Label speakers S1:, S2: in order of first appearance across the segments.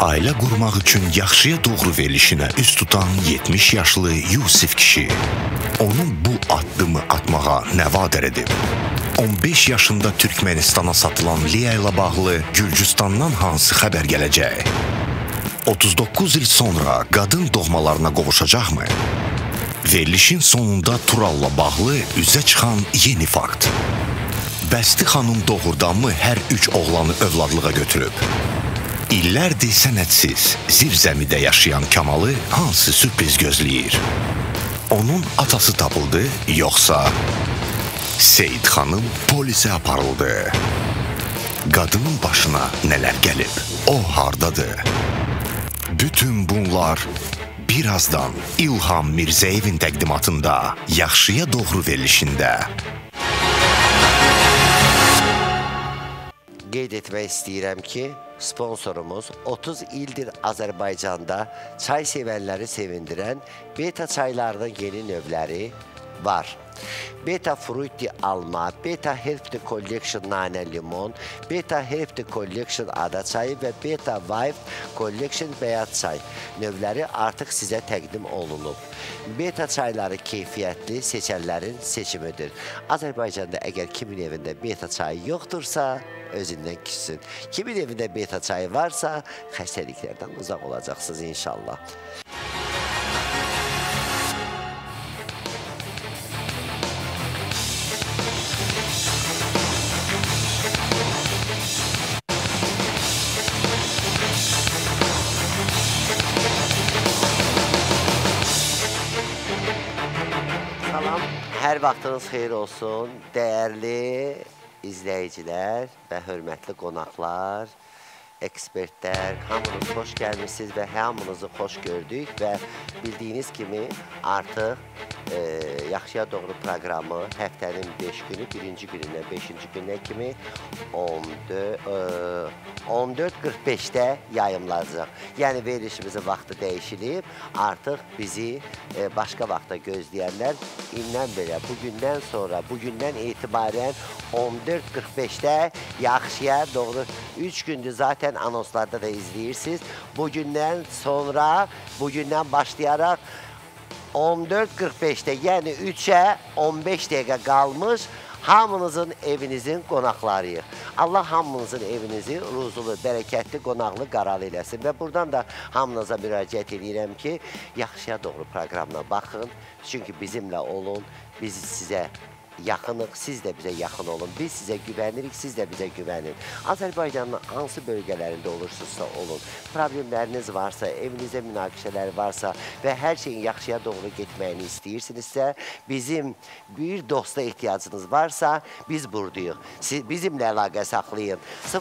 S1: Ailə qurmaq üçün yaxşıya doğru verilişinə üst tutan 70 yaşlı Yusif kişi onun bu addımı atmağa nə vadar edib? 15 yaşında Türkmenistana satılan Lia ilə bağlı Gürcüstandan hansı xəbər gələcək? 39 il sonra qadın doğmalarına qovuşacaqmı? Verilişin sonunda Turalla bağlı üzə çıxan yeni fakt. Bəsti xanım doğrudanmı hər 3 oğlanı övladlığa götürüb? İllərdir sənədsiz, zirzəmidə yaşayan Kamalı hansı sürpriz gözləyir? Onun atası tapıldı, yoxsa Seyid xanım polisə aparıldı? Qadının başına nələr gəlib? O hardadır? Bütün bunlar birazdan İlham Mirzəyevin təqdimatında Yaxşıya Doğru verilişində.
S2: Qeyd etmək istəyirəm ki, sponsorumuz 30 ildir Azərbaycanda çay sevənləri sevindirən Beta çaylarının yeni növləri var. Beta Fruity alma, Beta Healthy Collection nane limon, Beta Healthy Collection ada çayı və Beta Vibe Collection beyaz çay növləri artıq sizə təqdim olunub. Beta çayları keyfiyyətli seçənlərin seçimidir. Azərbaycanda əgər kimin evində beta çayı yoxdursa, özündən küssün. Kimin evində beta çayı varsa, xəstəliklərdən uzaq olacaqsınız inşallah. Hər vaxtınız xeyir olsun, dəyərli izləyicilər və hörmətli qonaqlar, ekspertlər, hamınız xoş gəlmişsiniz və hamınızı xoş gördük və bildiyiniz kimi artıq Yaxşıya Doğru proqramı həftənin 5 günü, birinci günündən 5-ci günə kimi 14:45-də yayımlanacaq. Yəni verilişimizin vaxtı dəyişilib, artıq bizi başqa vaxtda gözləyənlər indən belə, bugündən sonra, bugündən etibarən 14:45-də Yaxşıya Doğru 3 gündür zaten anonslarda da izləyirsiniz. Bugündən sonra, bugündən başlayaraq 14:45-də, yəni 3-ə 15 dəqiqə qalmış hamınızın evinizin qonaqlarıyıq. Allah hamınızın evinizi ruzulu, bərəkətli, qonaqlı, qaralı eləsin. Və buradan da hamınıza müraciət edirəm ki, Yaxşıya Doğru proqramına baxın. Çünki bizimlə olun, biz sizə yaxınıq, siz də bizə yaxın olun. Biz sizə güvənirik, siz də bizə güvənin. Azərbaycanın hansı bölgələrində olursunuzsa olun. Problemləriniz varsa, evinizdə münaqişələr varsa və hər şeyin yaxşıya doğru getməyini istəyirsinizsə, bizim bir dosta ehtiyacınız varsa, biz buradayıq. Bizimlə əlaqə saxlayın.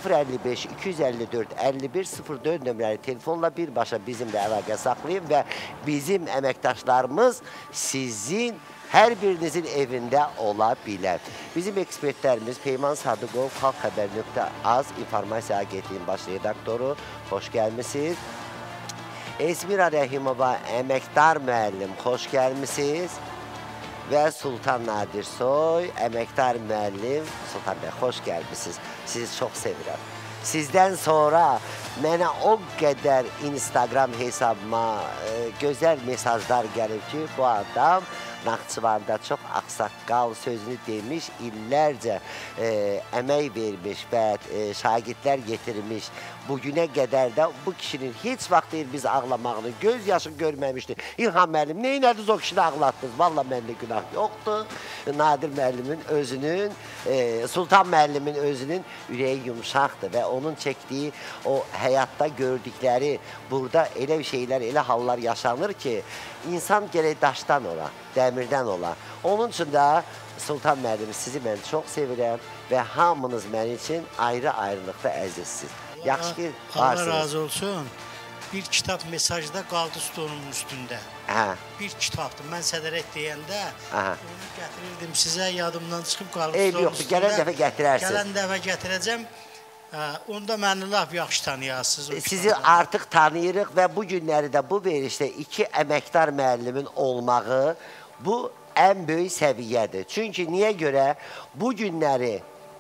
S2: 055-254-5104 nömrəli telefonla birbaşa bizimlə əlaqə saxlayın və bizim əməkdaşlarımız sizin hər birinizin evində ola bilər. Bizim ekspertlərimiz Peyman Sadıqov, Xalqxəbər.az İnformasiya Agentliyinin baş redaktoru, xoş gəlmişsiniz. Esmira Rəhimova, əməkdar müəllim, xoş gəlmişsiniz. Və Sultan Nadir Soy, əməkdar müəllim, Sultan bəy, xoş gəlmişsiniz. Sizi çox sevirəm. Sizdən sonra mənə o qədər Instagram hesabıma gözəl mesajlar gəlib ki, bu adam Naxçıvanda çox ağsaqqal sözünü demiş, illərcə əmək vermiş və şagirdlər getirmiş. Bugünə qədər də bu kişinin heç vaxt deyil biz ağlamağını, göz yaşı görməmişdi. İlham müəllim, neynədiniz o kişini ağlatdınız? Valla məndə günah yoxdur. Nadir müəllimin özünün, Sultan müəllimin özünün ürəyi yumuşaqdır və onun çəkdiyi o həyatda gördükləri, burada elə şeylər, elə hallar yaşanır ki, insan gərək daşdan ola, dəmirdən ola. Onun üçün də Sultan müəllim, sizi mən çox sevirəm və hamınız mənim üçün ayrı-ayrılıqda əzizsiniz. Yaxşı ki, varsınız.
S3: Allah razı olsun. Bir kitab mesajda qaldı stolumun üstündə. Bir kitabdır. Mən sədərək deyəndə onu gətirirdim sizə, yadımdan çıxıb qaldı stolumun üstündə.
S2: Gələn dəfə gətirərsiniz.
S3: Gələn dəfə gətirəcəm. Onda məni laf yaxşı tanıyasınız.
S2: Sizi artıq tanıyırıq və bu günləri də bu verilişdə 2 əməkdar müəllimin olmağı bu ən böyük səviyyədir. Çünki niyə görə bu günləri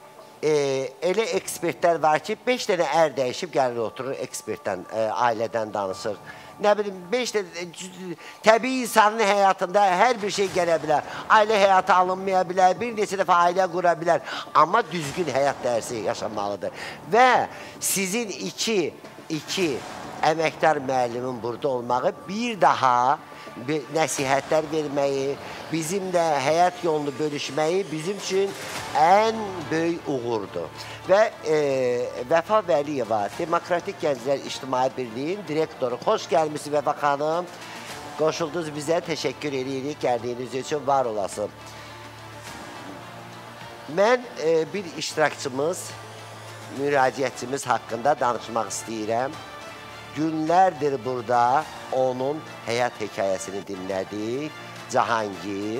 S2: elə ekspertlər var ki, 5 dənə ər dəyişib gəlir oturur ekspertdən, ailədən danışır. Nə bilim, 5 dənə təbii insanın həyatında hər bir şey gələ bilər. Ailə həyatı alınmaya bilər, bir neçə dəfə ailə qura bilər. Amma düzgün həyat dərsi yaşanmalıdır. Və sizin iki əməkdar müəllimin burada olmağı bir daha nəsihətlər verməyi, bizimlə həyat yolunu bölüşməyi bizim üçün ən böyük uğurdur. Və Vəfa Vəliyeva, Demokratik Gənclər İctimai Birliyin direktoru. Xoş gəlmişsiniz Vəfa xanım. Qoşuldunuz bizə, təşəkkür edirik gəldiyiniz üçün, var olasın. Mən bir iştirakçımız, müraciətçimiz haqqında danışmaq istəyirəm. Günlərdir burada onun həyat hekayəsini dinlədik. Cahangir.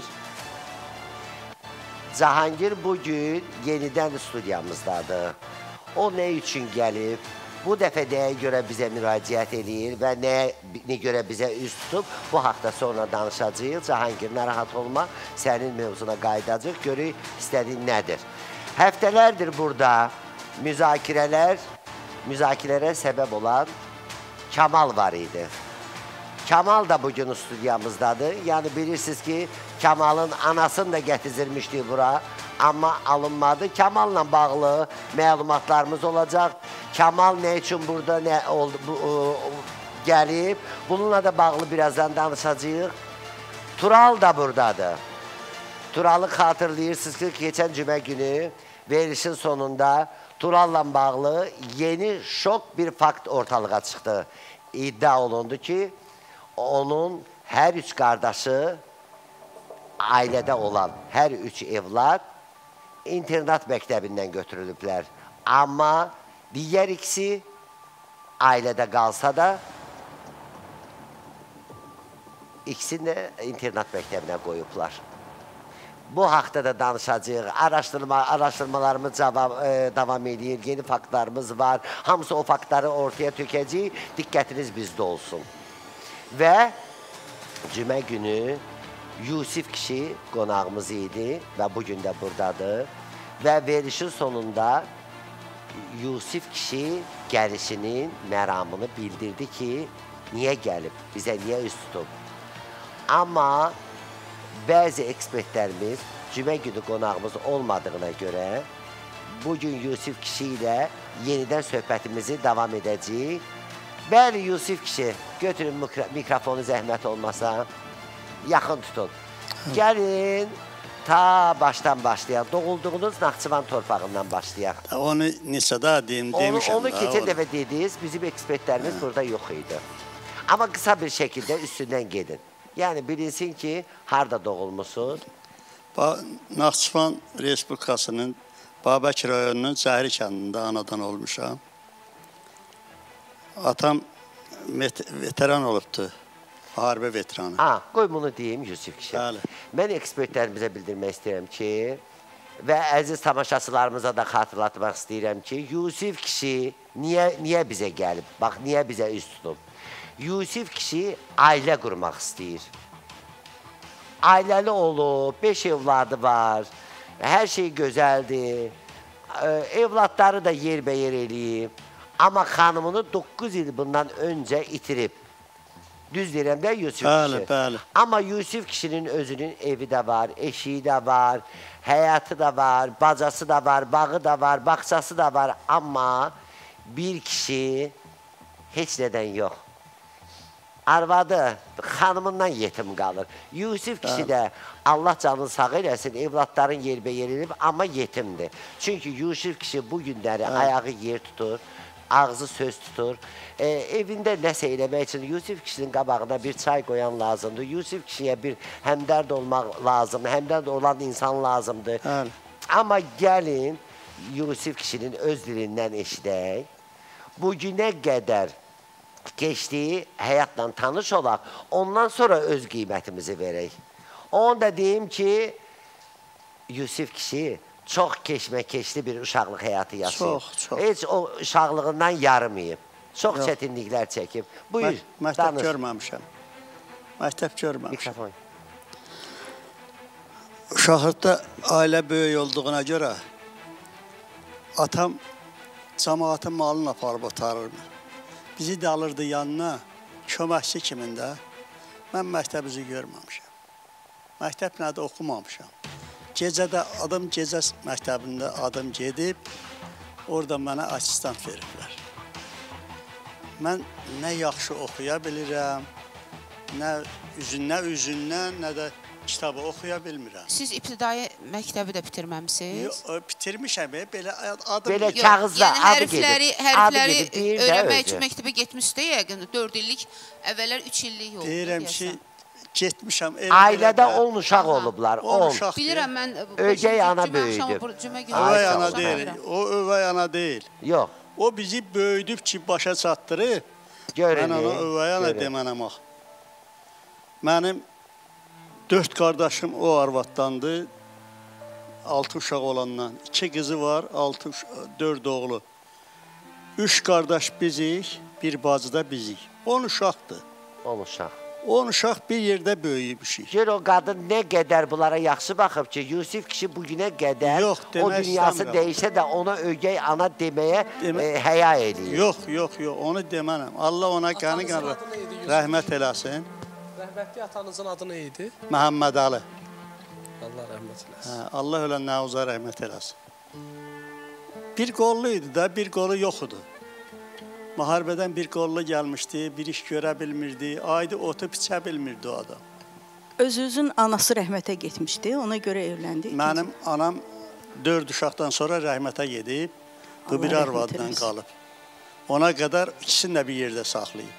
S2: Cahangir bugün yenidən studiyamızdadır. O nə üçün gəlib? Bu dəfə nəyə görə bizə müraciət edir və nəyə görə bizə üz tutub? Bu haqda sonra danışacağıq. Cahangir, narahat olma, sənin mövzuna qayıdacaq. Görək istədiyin nədir? Həftələrdir burada müzakirələrə səbəb olan Kamal var idi. Kamal da bugün studiyamızdadır. Yəni bilirsiniz ki, Kamalın anasını da gətirilmişdi bura, amma alınmadı. Kamalla bağlı məlumatlarımız olacaq. Kamal nə üçün burada gəlib? Bununla da bağlı birazdan danışacağıq. Tural da buradadır. Turalı xatırlayırsınız ki, keçən cümə günü verilişin sonunda Turalla bağlı yeni şok bir fakt ortalığa çıxdı. İddia olundu ki, onun hər üç qardaşı, ailədə olan hər üç evlad internat məktəbindən götürülüblər. Amma digər ikisi ailədə qalsa da ikisini də internat məktəbinə qoyublar. Bu haqda da danışacağıq. Araşdırmalarımız davam edir, yeni faktlarımız var. Hamısı o faktları ortaya tökəcək. Diqqətiniz bizdə olsun. Və cümə günü Yusif kişi qonağımız idi və bugün də buradadır. Və verilişin sonunda Yusif kişi gəlişinin məramını bildirdi ki, niyə gəlib, bizə niyə üz tutub. Amma bəzi ekspertlərimiz cümə günü qonağımız olmadığına görə bugün Yusif kişi ilə yenidən söhbətimizi davam edəcəyik. Bəli, Yusif kişi, götürün mikrofonu zəhmət olmasa, yaxın tutun. Gəlin, ta başdan başlayaq. Doğulduğunuz Naxçıvan torpağından başlayaq.
S4: Onu neçə daha demişəm.
S2: Onu keçən dəfə dediniz, bizim ekspertlərimiz burada yox idi. Amma qısa bir şəkildə üstündən gedin. Yəni, bilinsin ki, harada doğulmuşsunuz?
S4: Naxçıvan Respublikasının Babək rayonunun Cəhri kəndində anadan olmuşam. Atam veteran olubdur, harbə veteranı.
S2: Qoy bunu deyim Yusif kişi. Mən ekspertlərimizə bildirmək istəyirəm ki, və əziz tamaşaçılarımıza da xatırlatmaq istəyirəm ki, Yusif kişi niyə bizə gəlib? Bax, niyə bizə üz tutub? Yusif kişi ailə qurmaq istəyir. Ailəli olub, 5 evladı var, hər şey gözəldir, evladları da yerbəyer eləyib. Amma xanımını 9 il bundan öncə itirib. Düz deyirəm də Yusif kişi.
S4: Bəli.
S2: Amma Yusif kişinin özünün evi də var, eşiği də var, həyatı da var, bacası da var, bağı da var, bağçası da var. Amma bir kişi heç nədən yox. Arvadı, xanımından yetim qalır. Yusif kişi də Allah canını sağ eləsin, evladların yerbəyer elib, amma yetimdir. Çünki Yusif kişi bu günləri ayağı yer tutur, ağzı söz tutur. Evində nəsə eləmək üçün Yusif kişinin qabağına bir çay qoyan lazımdır. Yusif kişiyə bir həmdərd olmaq lazımdır, həmdərd olan insan lazımdır. Amma gəlin Yusif kişinin öz dilindən eşidək. Bugünə qədər keçdiyi həyatla tanış olaq, ondan sonra öz qiymətimizi verək. Onu da deyim ki, Yusif kişi çox keşməkeşli bir uşaqlıq həyatı yaşayıb.
S4: Çox.
S2: Heç o uşaqlığından yarımayıb. Çox çətinliklər çəkib. Buyur, danış.
S4: Məktəb görməmişəm. Məktəb görməmişəm.
S2: Mikrofon.
S4: Uşaqlıqda ailə böyük olduğuna görə atam cəmaatın malını aparıb otarırdı. Bizi də alırdı yanına, köməkçi kimində. Mən məktəbizi görməmişəm. Məktəb nədə oxumamışam. Gecədə adım gecə məktəbində adım gedib, orada mənə asistant veriblər. Mən nə yaxşı oxuya bilirəm, nə üzündən, nə də kitabı oxuya bilmirəm.
S5: Siz ibtidai məktəbi də bitirməmisiniz?
S4: Bitirmişəm, belə adım...
S2: Belə kağızda adı gedib.
S5: Hərfləri öyrənmək üçün məktəbə getmişdi, yəqin 4 illik, əvvəllər 3 illik oldu.
S4: Deyirəm ki, getmişəm.
S2: Ailədə 10 uşaq olublar, 10.
S5: Bilirəm, mən...
S2: Övgey ana böyüdüb.
S4: Övgey ana deyil, o övgey ana deyil.
S2: Yox.
S4: O bizi böyüdüb ki, başa çatdırıb, mən ona övgey ana demənəm axı. Mənim 4 qardaşım o arvaddandır, 6 uşaq olandan. 2 qızı var, 4 oğlu. 3 qardaş bizik, bir bacı da bizik. 10 uşaqdır.
S2: 10 uşaq.
S4: 10 uşaq bir yerdə böyüyübüşük.
S2: Gör o qadın nə qədər bunlara yaxşı baxıb ki, Yusif kişi bugünə qədər o dünyası dəyişsə də ona övgey ana deməyə həya edir.
S4: Yox, onu demənəm. Allah ona qəni rəhmət eləsin.
S6: Rəhmətli atanızın adı nə idi?
S4: Məhəmməd Ali.
S6: Allah rəhmət eləsin.
S4: Allah ölənə uza rəhmət eləsin. Bir qollu idi da, bir qolu yox idi. Müharibədən bir qollu gəlmişdi, bir iş görə bilmirdi, ayda otub içə bilmirdi o adam.
S7: Özünüzün anası rəhmətə getmişdi, ona görə evləndi.
S4: Mənim anam 4 uşaqdan sonra rəhmətə gedib, bu bir arvadla qalıb. Ona qədər ikisini də bir yerdə saxlayıb.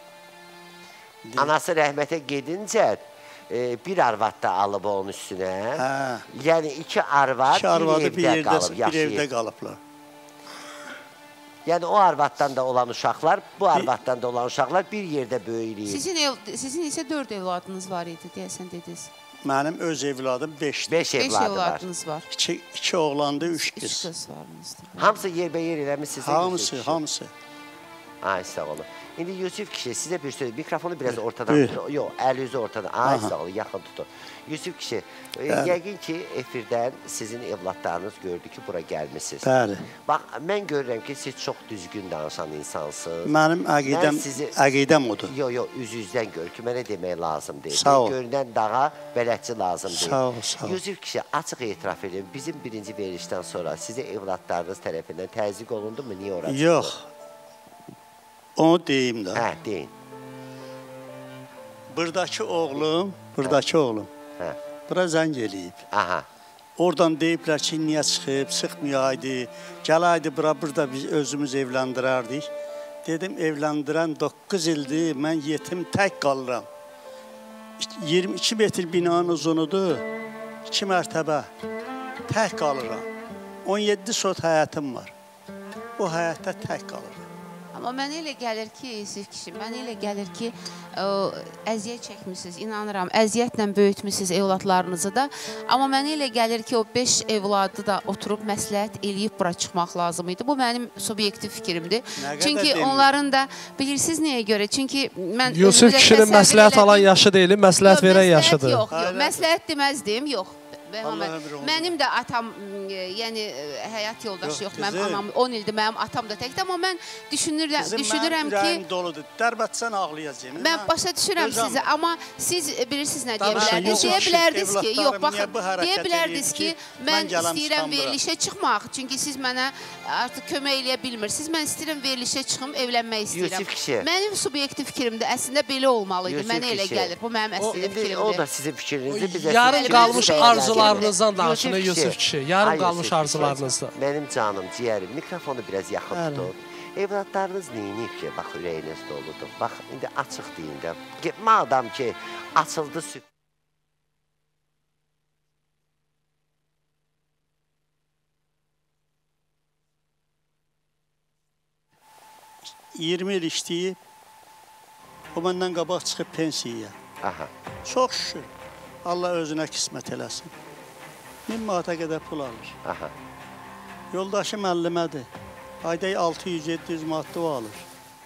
S2: Anası rəhmətə gedincə bir arvad da alıb onun üstünə. Yəni 2 arvad
S4: bir evdə qalıblar.
S2: Yəni o arvaddan da olan uşaqlar, bu arvaddan da olan uşaqlar bir yerdə böyüyür.
S5: Sizin isə 4 evladınız var idi, deyəsən dediniz.
S4: Mənim öz evladım 5-dir.
S2: 5
S5: evladınız var.
S4: 2 oğlandı, 3 qız.
S5: 3 qız varınızdır.
S2: Hamısı yerbəyer eləmişsiniz?
S4: Hamısı.
S2: Ay, sağ olun. İndi Yusif kişi, sizə bir söz, mikrofonu biraz ortadan tutun. Yox, əl yüzü ortadan. Ay, sağ olun, yaxın tutun. Yusif kişi, yəqin ki, efirdən sizin evlatlarınız gördü ki, bura gəlmişsiniz.
S4: Bəli.
S2: Bax, mən görürəm ki, siz çox düzgün danışan insansınız.
S4: Mənim əqidəm odur.
S2: Yox, üzünüzdən görür ki, mənə demək lazım deyil.
S4: Sağ ol.
S2: Görünən dağa bələdçi lazım deyil.
S4: Sağ ol.
S2: Yusif kişi, açıq etiraf edin, bizim birinci verilişdən sonra sizə evlatlarınız tərəfindən təzyiq olundu mu? Niyə orası?
S4: Yox. Onu deyim də.
S2: Hə, deyin.
S4: Buradakı oğlum, bura zəng eləyib.
S2: Aha.
S4: Oradan deyiblər ki, niyə çıxıb, çıxmayaydı, gəlaydı burada biz özümüz evləndirərdik. Dedim, evləndirən 9 ildir, mən yetim tək qalıram. 22 metr binanın uzunudur, 2 mərtəbə, tək qalıram. 17 sot həyətim var. O həyətdə tək qalıram.
S5: Amma mənə elə gəlir ki, Yusif kişi, mənə elə gəlir ki, əziyyət çəkmişsiniz, inanıram, əziyyətlə böyütmüşsünüz evladlarınızı da. Amma mənə elə gəlir ki, o 5 evladı da oturub məsləhət eləyib bura çıxmaq lazım idi. Bu mənim subyektiv fikrimdir. Çünki onların da, bilirsiniz nəyə görə? Çünki mən...
S6: Yusuf kişinin məsləhət alan yaşı deyil, məsləhət verən yaşıdır.
S5: Yox, məsləhət deməzdim, yox. Mənim də atam, yəni həyat yoldaşı yoxdur, mənim anam 10 ildir, mənim atam da təkdir, amma mən düşünürəm ki...
S4: Qızım, mənim ürəyim doludur, dərbəçsən ağlayacaq.
S5: Mən başa düşürəm sizi, amma siz bilirsiniz nə deyə bilərdiniz? Deyə bilərdiniz ki, yox, baxın, deyə bilərdiniz ki, mən istəyirəm verilişə çıxmaq, çünki siz mənə artıq kömək eləyə bilmirsiniz, mən istəyirəm verilişə çıxım, evlənmək istəyirəm. Mənim subyektiv fikrimdir, əslində belə olmalıydı, mənə elə gəlir, bu mənim əslində fikrimdir.
S2: O da sizin fikrinizdir.
S6: Yarım qalmış arzularınızdan danışın, Yusuf kişi. Yarım qalmış arzularınızdan.
S2: Mənim canım, ciyərim, mikrofonu biraz yaxın tutun. Evladlarınız neyiniyib ki, bax, ürəyiniz doludur. Bax, indi açıq deyin də. Madam ki, açıldı süt.
S4: 20 il işləyib, o məndən qabaq çıxıb pensiyaya. Çox şükür, Allah özünə qismət eləsin. 1000 manata qədər pul alır. Yoldaşı müəllimədir, ayda 600-700 manatlı alır.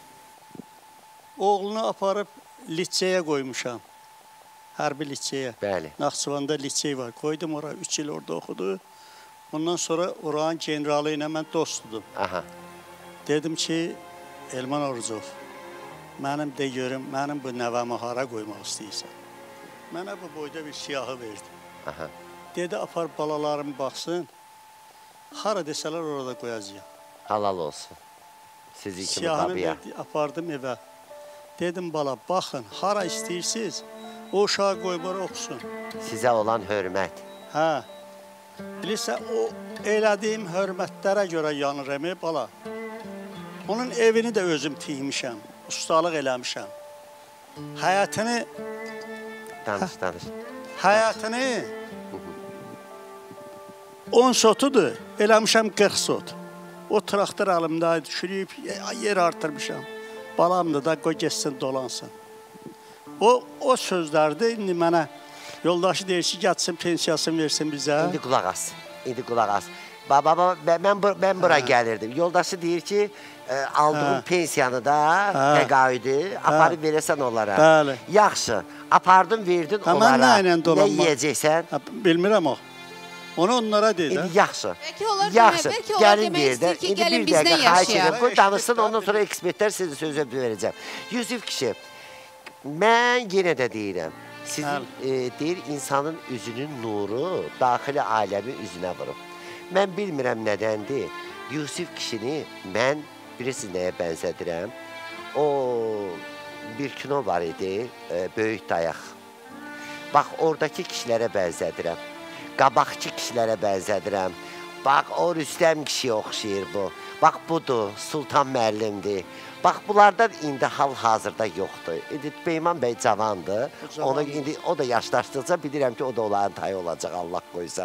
S4: Oğlunu aparıb liseyə qoymuşam, hərbi liseyə. Naxçıvanda lisey var, qoydum oraya, 3 il orada oxudu. Ondan sonra oranın generalı ilə mən dostudum. Dedim ki, Elman Orucov, mənim de görüm, mənim bu nəvəmi hara qoymaq istəyirsən. Mənə bu boyda bir siyahı verdi. Dedi, apar balalarım baxsın, hara desələr orada qoyacağım.
S2: Halal olsun. Sizi kimi qabiyə.
S4: Siyahını apardım evə. Dedim, bala, baxın, hara istəyirsiniz, o uşağı qoyubara oxusun.
S2: Sizə olan hörmət.
S4: Hə. Bilirsə, o elədiyim hörmətlərə görə yanıram, bala. Onun evini də özüm tiymişəm, ustalıq eləmişəm. Həyatını...
S2: Danış.
S4: Həyatını 10 sotudur, eləmişəm 40 sot. O traktor əlimdə düşürüb, yer artırmışam. Balamdır da, qoy geçsin, dolansın. O sözlərdir, indi mənə yoldaşı deyir ki, gətsin, pensiyasını versin bizə.
S2: İndi qulaq as. Baba, mən bura gəlirdim. Yoldaşı deyir ki, aldığım pensiyanı da təqaüdü aparıb verəsən onlara.
S4: Bəli.
S2: Yaxşı, apardın, verdin onlara. Nə yiyəcəksən?
S4: Bilmirəm o. Onu onlara deyir.
S2: İndi yaxşı.
S5: Bəlkə onlar demək istəyir ki, gəlin bizdən yaşayaq.
S2: Qoy danışsın, ondan sonra ekspertlər sizin sözü verəcəm. Yusif kişi, mən yenə də deyirəm. Sizin deyir, insanın üzünün nuru daxili aləmi üzünə vurub. Mən bilmirəm nədəndir. Yusif kişini mən bilirsiniz nəyə bənzədirəm. O bir kino var idi, Böyük Dayaq. Bax, oradakı kişilərə bənzədirəm. Qabaqçı kişilərə bənzədirəm. Bax, o Rüstəm kişiyə oxşayır bu. Bax, budur, Sultan müəllimdir. Bax, bunlardan indi hal-hazırda yoxdur. İndi Beyman bəy cavandır. O da yaşlaşdıqca bilirəm ki, o da onların tayı olacaq, Allah qoysa.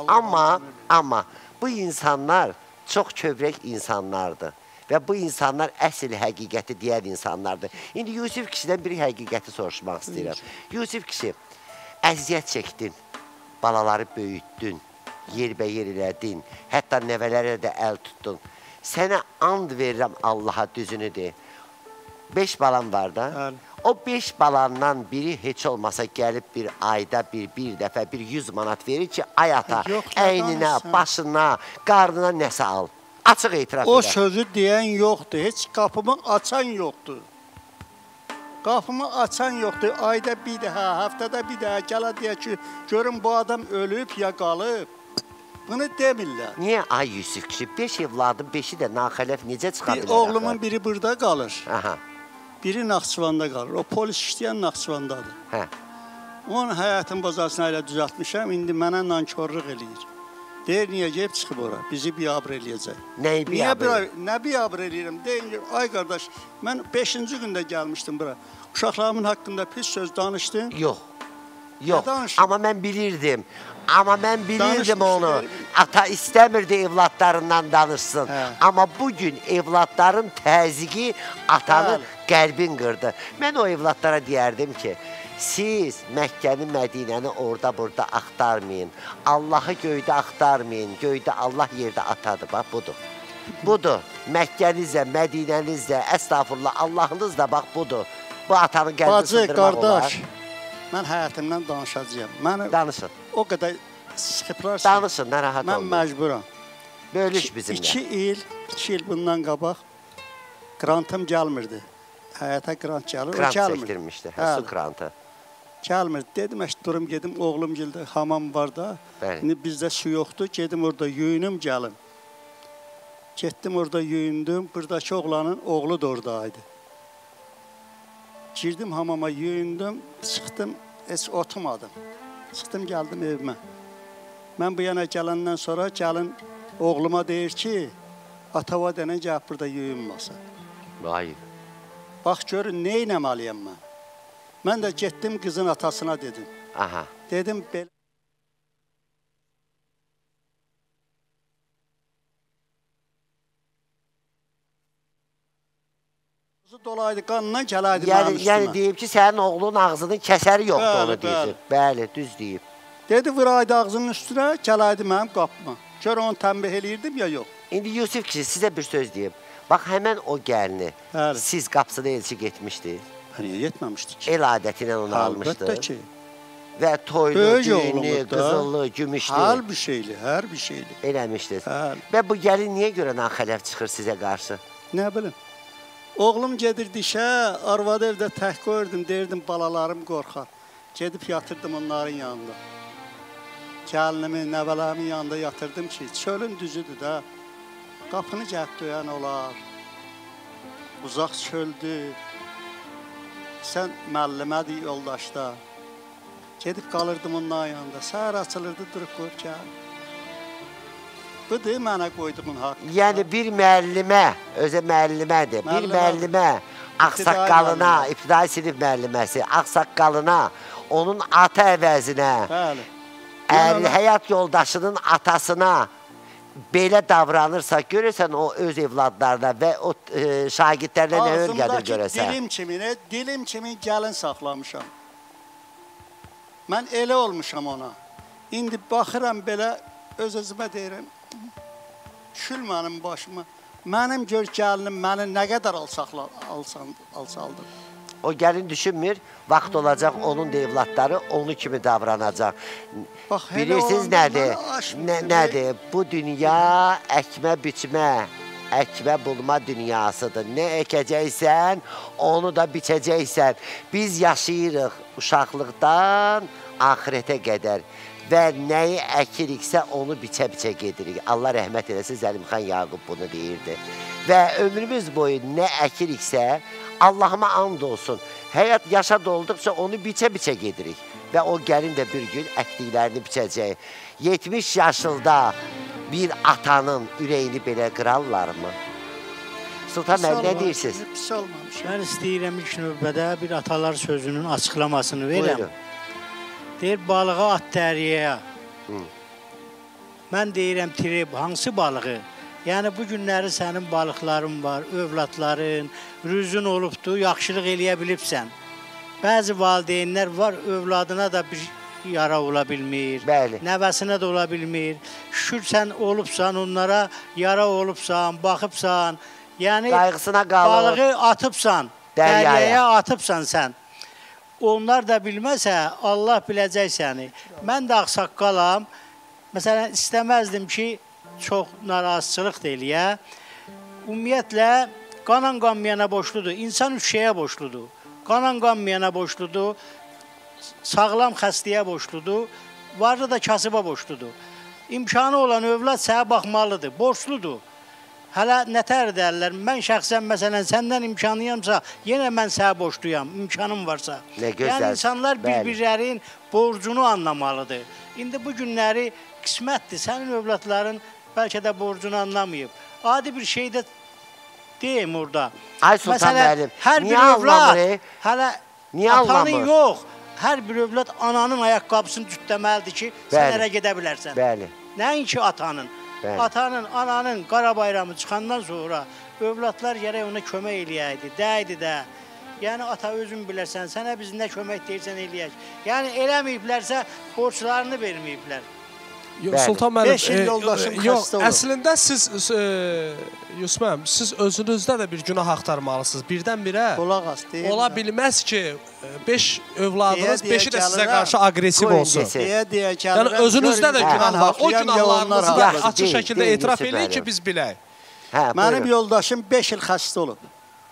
S2: Amma bu insanlar çox kövrək insanlardır. Və bu insanlar əsl həqiqəti deyən insanlardır. İndi Yusif kişidən bir həqiqəti soruşmaq istəyirəm. Yusif kişi, əziyyət çəkdin, balaları böyütdün, yerbəyer elədin, hətta nəvələrə də əl tutdun. Sənə and verirəm Allaha düzünü de. 5 balam var da. O 5 balandan biri heç olmasa gəlib bir ayda bir dəfə 100 manat verir ki, ay ata, əyninə, başına, qarnına nəsə al. Açıq etiraf edər.
S4: O sözü deyən yoxdur, heç qapımı açan yoxdur. Qapımı açan yoxdur, ayda bir dəfə, həftədə bir dəfə gələ deyək ki, görün bu adam ölüb ya qalıb. Bunu demirlər.
S2: Niyə ay Yusuf kişi? 5 evladın 5-i də naxələf necə çıxa bilər?
S4: Oğlumun biri burada qalır. Biri Naxçıvanda qalır. O polis işləyən Naxçıvandadır. Onun həyatın bazasına ilə düzəltmişəm, indi mənə nankörlük eləyir. Deyir, niyə gəlib çıxıb ora? Bizi biabr eləyəcək.
S2: Nəyi biabr?
S4: Nə biabr eləyirəm? Deyin, ay qardaş, mən 5-ci gündə gəlmişdim bura. Uşaqlarımın haqqında pis söz danışdın?
S2: Yox. Amma mən bilirdim. Onu. Ata istəmirdi evladlarından danışsın. Amma bugün evladların təzyiqi atanın qəlbin qırdı. Mən o evladlara deyərdim ki, siz Məkkəni, Mədinəni orada-burada axtarmayın. Allahı göydə axtarmayın. Göydə Allah, yerdə atadır. Bax, budur. Budur. Məkkənizlə, Mədinənizlə, əstağfurullah, Allahınız da bax, budur. Bu atanın qəlbini sındırmaq olar.
S4: Bacı, qardaş, mən həyatımdan danışacağım.
S2: Danışın.
S4: O qədər sıxıblar.
S2: Danışın, narahat olun.
S4: Mən məcburam.
S2: Bölüş bizimlə.
S4: 2 il bundan qabaq grantım gəlmirdi. Həyata grant gəlir,
S2: grant çəkdirmişdi, su grantı.
S4: Gəlmirdi. Dedim, durum gedim, oğlum gəldi, hamam var da. İndi bizdə su yoxdur, gedim orada yuyunum, gəlim. Getdim orada yuyundum, buradakı oğlanın oğlu da oradaydı. Girdim hamama, yuyundum, çıxdım, heç oturmadım. Çıxdım, gəldim evimə. Mən bu yana gələndən sonra gəlin oğluma deyir ki, atava dənə gəlib burada yuyunmasın.
S2: Vay.
S4: Bax, görün, nə eləməliyəm mən? Mən də getdim qızın atasına dedim. Dedim, belə. Dolaydı, qanından gələrdi mənim üstümə.
S2: Yəni deyib ki, sənin oğlunun ağzının kəsəri yoxdur, onu deyib. Bəli, düz deyib.
S4: Dedi, vıraydı ağzının üstünə, gələrdi mənim qapıma. Gör, onu tənbih eləyirdim ya, yox.
S2: İndi Yusif kişi, sizə bir söz deyib. Bax, həmən o gəlini, siz qapısına elçi getmişdi.
S4: Niyə yetməmişdi ki?
S2: El adəti ilə onu almışdı.
S4: Əlbəttə ki.
S2: və toylu, düyünlü, qızıllı, gümüşlü.
S4: Hər bir şeyli.
S2: Eləmişdiniz. Və bu gəlin niyə görə naxələf çıxır sizə qarşı?
S4: Nə bilim. Oğlum gedirdi işə, arvadı evdə tək qoyurdum, deyirdim balalarım qorxar. Gedib yatırdım onların yanında. Gəlinimin, nəvələrimin yanında yatırdım ki, çölün düzüdür də. Qapını gəlib döyən olar. Uzaq çöldür. Sən müəllimədir yoldaşda. Gedib qalırdım onların yanında. Səhər açılırdı, durub qoyub gəl. Budur mənə qoyduğun haqqı.
S2: Yəni bir müəllimə, özə müəllimədir. Bir müəllimə, ağsaqqalına, ibtidai sinif müəlliməsi, ağsaqqalına, onun ata əvəzinə, həyat yoldaşının atasına belə davranırsa, görürsən o öz evladlarına və o şagirdlərlə nə örgədir görəsən?
S4: Dilim kimi gəlin saxlamışam. Mən elə olmuşam ona. İndi baxıram belə, öz-özümə deyirəm, kül mənim başıma. Mənim gör gəlinim məni nə qədər alçaldır.
S2: O gəlin düşünmür, vaxt olacaq, onun da evladları onu kimi davranacaq. Bilirsiniz nədir? Nədir? Bu dünya əkmə biçmə, əkmə bulma dünyasıdır. Nə əkəcəksən, onu da biçəcəksən. Biz yaşayırıq uşaqlıqdan axirətə qədər. Və nəyi əkiriksə onu biçə-biçə gedirik. Allah rəhmət eləsin, Zəlimxan Yaqub bunu deyirdi. Və ömrümüz boyu nə əkiriksə, Allahıma and olsun, həyat yaşa dolduqca onu biçə-biçə gedirik. Və o gəlin də bir gün əkdiklərini biçəcək. 70 yaşında bir atanın ürəyini belə qırarlarmı? Sultan bəy, nə deyirsiniz?
S4: Pis olmamış.
S3: Mən istəyirəm ilk növbədə bir atalar sözünün açıqlamasını verəm. Deyir, balığa at dəriyəyə. Mən deyirəm, trib, hansı balığı? Yəni, bu günləri sənin balıqların var, övladların, rüzün olubdur, yaxşılıq eləyə bilibsən. Bəzi valideynlər var, övladına da bir yara ola bilmir, nəvəsinə də ola bilmir. Şükür, sən olubsan, onlara yara olubsan, baxıbsan. Yəni, balığı atıbsan, dəryəyə atıbsan sən. Onlar da bilməsə, Allah biləcək səni. Mən də ağsaqqalam. Məsələn, istəməzdim ki, çox narazıçılıq da eləyə. Ümumiyyətlə, qanan qanmayana boşludur. İnsan üç şeyə boşludur. Qanan qanmayana boşludur, sağlam xəstəyə boşludur, varlı da kasıba boşludur. İmkanı olan övlad sənə baxmalıdır, borçludur. Hələ nətər dərlər, mən şəxsən məsələn səndən imkanıyamsa, yenə mən sənə borçluyam, imkanım varsa. Yəni insanlar bir-birlərin borcunu anlamalıdır. İndi bu günləri qismətdir, sənin övladların bəlkə də borcunu anlamayıb. Adi bir şey də deyim orada.
S2: Ay Sultan bəlim,
S3: niyə anlamır? Hələ atanın yox, hər bir övlad ananın ayaqqabısını cütləməlidir ki, sən ərə gedə bilərsən. Nəinki atanın. Atanın, ananın qara bayramı çıxandan sonra övladlar gərək ona kömək eləyəydi, dəydi də. Yəni, ata özün bilərsən, sənə biz nə kömək deyirsən eləyək. Yəni, eləməyiblərsə, borçlarını verməyiblər.
S6: Sultan müəllim,
S4: 5 il yoldaşım xəstə olur.
S6: Əslində siz, Yusuf müəllim, siz özünüzdə də bir günah axtarmalısınız. Birdən-birə ola bilməz ki, 5 övladınız, 5-i də sizə qarşı agresiv olsun. Yəni, özünüzdə də günah var. O günahlarınızı da açıq şəkildə etiraf eləyin ki, biz bilək.
S4: Mənim yoldaşım 5 il xəstə olub.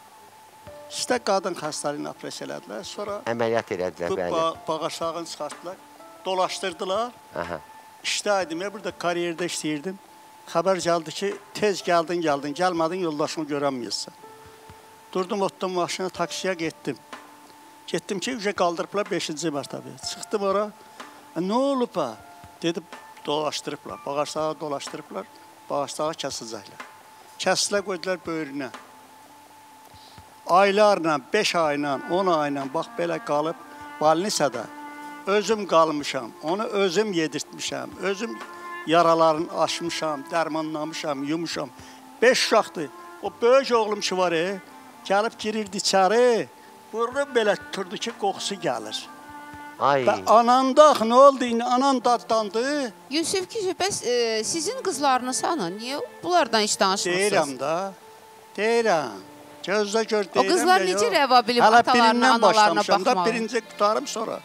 S4: İşte qadın xəstəliyini apres elədilər. Sonra
S2: əməliyyat elədilər,
S4: bağırsağını çıxartdılar, dolaşdırdılar. İşdəydim, burada kariyerdə işləyirdim. Xəbər gəldi ki, tez gəldin, gəlmədin, yoldaşımı görənməyəsən. Durdum, otdum maşına, taksiyə getdim. Getdim ki, ücə qaldırıblar 5-ci mərtəbəyə. Çıxdım ora, nə olub ha? Dedim, dolaşdırıblar, bağırsağı dolaşdırıblar, bağırsağı kəsicəklər. Kəsilə qoydular böyrünə. Aylarla, 5 ayla, 10 ayla, bax belə qalıb, balnisədə. Özüm qalmışam, onu özüm yedirtmişəm, özüm yaralarını açmışam, dərmanlamışam, yumuşam. 5 uşaqdır. O böyük oğlum ki var, gəlib girirdi içəri, vurub belə tuturdu ki, qoxusu gəlir. Və anandaq, nə oldu, anan daddandı.
S5: Yusuf ki, bəs sizin qızlarınız hanı? Niyə bunlardan heç danışmırsınız?
S4: Deyirəm da, deyirəm. Gözlə gör deyirəm.
S5: O qızlar necə rəva bilib atalarına, analarına baxmalı?
S4: Birinci qutarım sonra.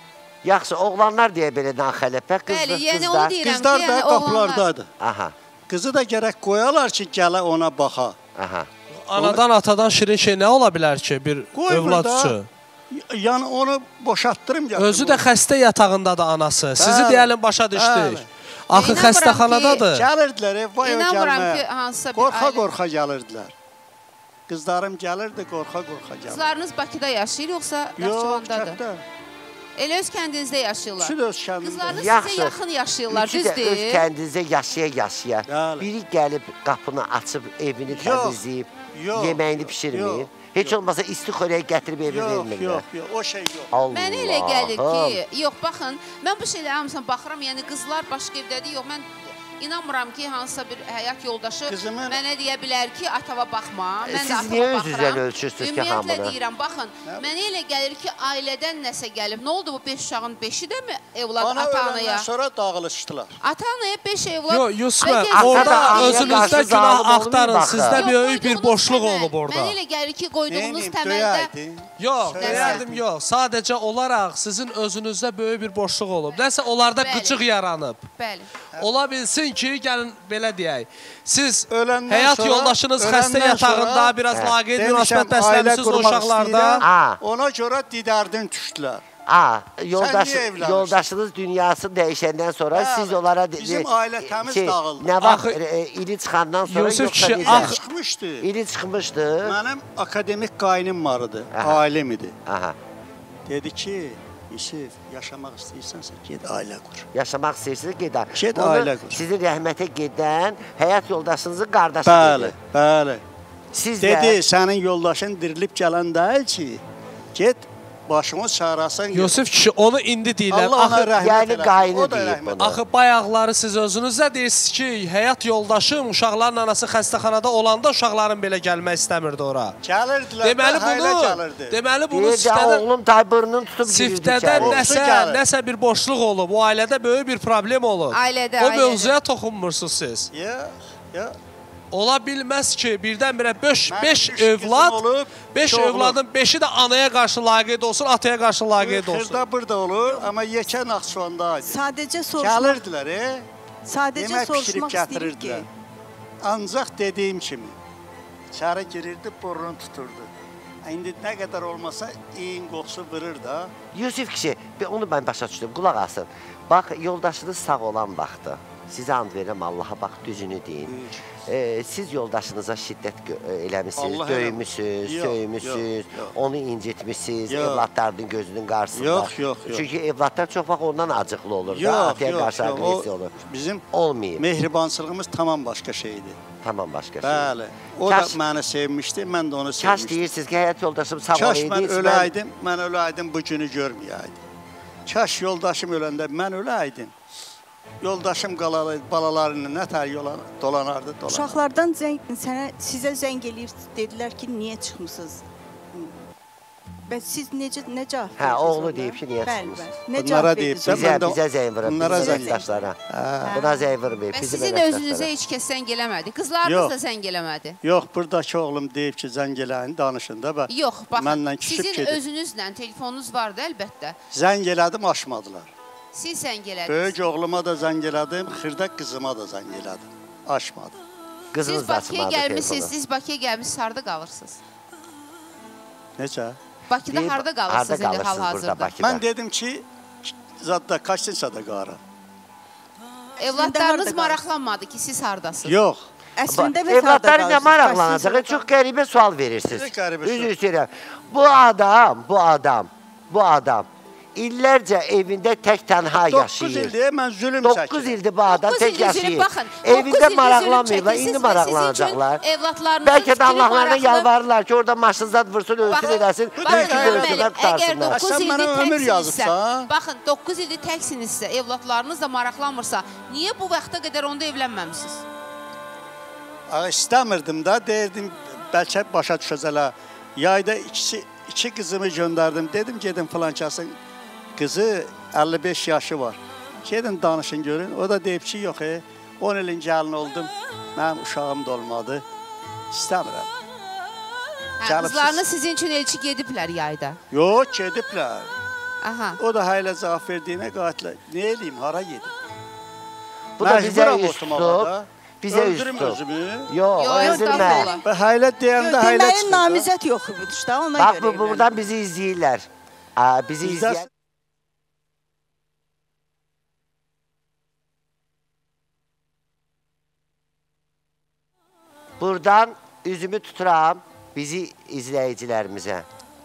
S2: Yaxşı, oğlanlar deyə belə naxələpə,
S5: Bəli, yəni onu deyirəm ki,
S4: qızlar da qapılardadır.
S2: Aha.
S4: Qızı da gərək qoyalar ki, gələ ona baxa.
S2: Aha.
S6: Anadan, atadan şirin şey nə ola bilər ki, bir övlad üçün?
S4: Yəni onu boşaltdırım gətirim.
S6: Özü də xəstə yatağındadır anası. Sizi deyəlim başa düşdük. Axı xəstəxanadadır.
S4: Gəlirdilər, vay o
S5: gəlməyə.
S4: Qorxa-qorxa gəlirdilər. Qızlarım gəlirdi, qorxa-qorxa gəlirdi.
S5: Qızlarınız Bakıda yaşayır, yoxsa Naxçıvandadır? Yox, kənddə. Elə öz kəndinizdə yaşayırlar.
S4: Üçü də öz kəndində.
S5: Qızlarınız sizə yaxın yaşayırlar, düzdür?
S2: Üçü də öz kəndinizdə yaşaya-yaşaya. Biri gəlib qapını açıb, evini təmizləyib, yeməyini pişirmir. Heç olmasa isti xörək gətirib evi vermirlər.
S4: Yox, o şey yox.
S5: Mənə elə gəlir ki, yox, baxın, mən bu şeyləri hamısına baxıram, yəni qızlar başqa evdədir, yox, mən inanmıram ki, hansısa bir həyat yoldaşı mənə deyə bilər ki, atava baxma, mən də atava baxıram.
S2: Siz niyə öz-üzrən ölçürsünüz ki, hamını?
S5: Ümumiyyətlə deyirəm, baxın, mənə elə gəlir ki, ailədən nəsə gəlib. Nə oldu bu 5 uşağın 5-i də mi evlad ata-anaya?
S4: Ana öləndən sonra dağılışdılar.
S5: Ata-anaya 5 evlad.
S6: Yox, Yusuf, orada özünüzdə günah axtarın. Sizdə böyük bir boşluq olub orada.
S5: Mənə elə gəlir ki, qoyduğunuz təməldə...
S6: Yox, deyərdim, yox. Sadəcə olaraq sizin özünüzdə böyük bir boşluq olub. Nəsə onlarda qıcıq yaranıb.
S5: Bəli.
S6: Ola bilsin ki, gəlin belə deyək, siz həyat yoldaşınız xəstə yatağında biraz laqeyd münasibət bəsləmişsiniz o uşaqlarda.
S4: Ona görə didərdin düşdülər.
S2: Yoldaşınız dünyası dəyişəndən sonra siz onlara...
S4: Bizim ailə təmiz dağıldı.
S2: Nə vaxt ili çıxandan sonra yoxsa necə?
S4: Çıxmışdı.
S2: İli çıxmışdı.
S4: Mənim akademik qaynım var idi, ailəm idi. Dedi ki, Yusuf, yaşamaq istəyirsansə, ged ailə qur.
S2: Yaşamaq istəyirsinizsə,
S4: ged ailə qur.
S2: Sizin rəhmətə gedən həyat yoldaşınızın qardaşı dedi.
S4: Bəli. Dedi, sənin yoldaşın dirilib gələn deyil ki, ged başımız çağırasın.
S6: Yusuf kişi, onu indi deyirlər.
S4: Allah ona rəhmət
S2: yəni qayını deyib bunu.
S6: Axı bayaqları siz özünüzdə deyirsiniz ki, həyat yoldaşım uşaqların anası xəstəxanada olanda uşaqların belə gəlmək istəmirdi ora.
S4: Gəlirdilər, hələ gəlirdi.
S6: Deməli bunu
S2: oğlum taybırının tutub
S6: siftədən nəsə bir boşluq olub. O ailədə böyük bir problem olub.
S5: Ailədə.
S6: O mövzuya toxunmursunuz siz.
S4: Yox.
S6: Ola bilməz ki, birdən-birə 5 övlad, 5 övladın 5-i də anaya qarşı laqeyd olsun, ataya qarşı laqeyd olsun.
S4: Xırda burada olur, amma yekə Naxçıvandaydı.
S7: Sadəcə soruşmaq...
S4: Gəlirdilər,
S7: Sadəcə soruşmaq istəyirik ki...
S4: Ancaq dediyim kimi, içəri girirdi, burnunu tuturdu. İndi nə qədər olmasa, iyin qoxusu vırır da.
S2: Yusuf kişi, onu mən başa düşdüm, qulaq asın. Bax, yoldaşınız sağ olan vaxtı. Sizə and verirəm, Allaha bax, düzünü deyin. Siz yoldaşınıza şiddət eləmişsiniz, döymüşsünüz, söymüşsünüz, onu incitmişsiniz, evladlarının gözünün qarşısında.
S4: Yox.
S2: Çünki evladlar çox vaxt ondan acıqlı olur da, ataya qarşı agresiya olur.
S4: Bizim
S2: olmayıb.
S4: Mehribançılığımız tamam başqa şeydir.
S2: Tamam başqa şey.
S4: Bəli. O da məni sevmişdi, mən də onu sevmişdim.
S2: Kaş deyirsiniz ki, həyat yoldaşım sağ
S4: olaydı. Mən öləydim, bu günü görməyəydim. Kaş yoldaşım öləndə mən öləydim. Yoldaşım balalarını nətər yola dolanardı.
S7: Uşaqlardan sizə zəng eləyib, dedilər ki, niyə çıxmışsınız? Siz nə cavab verirsiniz?
S2: Hə, oğlu deyib ki, niyə çıxmışsınız?
S7: Nə cavab verirsiniz?
S2: Bizə zəng vurub, bizim əməkdaşlara. Buna zəng vurmayıb, bizim
S5: əməkdaşlara. Sizin özünüzə heç kəs zəng eləmədi, qızlarınız da zəng eləmədi.
S4: Yox, buradakı oğlum deyib ki, zəng eləyini danışın da.
S5: Yox, baxın, sizin özünüzlə telefonunuz vardı əlbəttə.
S4: Zəng elədim, açmadılar.
S5: Siz zəng elədiniz.
S4: Böyük oğluma da zəng elədim, xırda qızıma da zəng elədim. Açmadı.
S2: Qızınız da açmadı telefonu.
S5: Siz Bakıya gəlmişsiniz, harada qalırsınız?
S4: Necə?
S5: Bakıda harada qalırsınız indi hal-hazırda?
S4: Mən dedim ki, zadda kaçdınsa da qara.
S5: Evladlarınız maraqlanmadı ki, siz haradasınız?
S4: Yox.
S7: Əslində
S2: biz evladları nə maraqlanacaq? Çox qəribə sual verirsiniz. Üzr istəyirəm. Bu adam illərcə evində tək tənha yaşayır.
S4: 9 ildir, mən zülüm çəkirəm.
S2: 9 ildir bu adam tək yaşayır. Evində maraqlanmırlar, indi maraqlanacaqlar. Bəlkə də Allahlarına yalvarırlar ki, orada maşın zad vursun, ölsün eləsin, mümkün ölsünlər tutarsınlar.
S4: Sən mənə ömür yazıbsan.
S5: Baxın, 9 ildir təksinizsə, evladlarınız da maraqlanmırsa, niyə bu vaxta qədər onda evlənməmişsiniz?
S4: İstəmirdim da, deyirdim, bəlkə başa düşəcələr. Yayda 2 qızımı göndərdim, dedim, gedin filankasın qızı 55 yaşı var. Gedin danışın görün. O da deyib ki, yox, 10 ilin gəlin oldum, mənim uşağım da olmadı. İstəmirəm.
S5: Qızlarınız sizin üçün elçi gediblər yayda?
S4: Yox, gediblər. O da haylə cavab verdiyinə qatilə. Nə eləyim, hara gedim?
S2: Bu da bizə üst tutub. Bizə üst
S4: Öldürüm
S2: tutub.
S4: özümü.
S2: Yox, öldürmə.
S4: Və haylə deyəndə haylə çıxır.
S7: Deməyin namizət yoxdur da, ona
S2: Bax,
S7: görə.
S2: buradan bizi izləyirlər. Bizi izləyər. Buradan üzümü tuturam bizi izləyicilərimizə.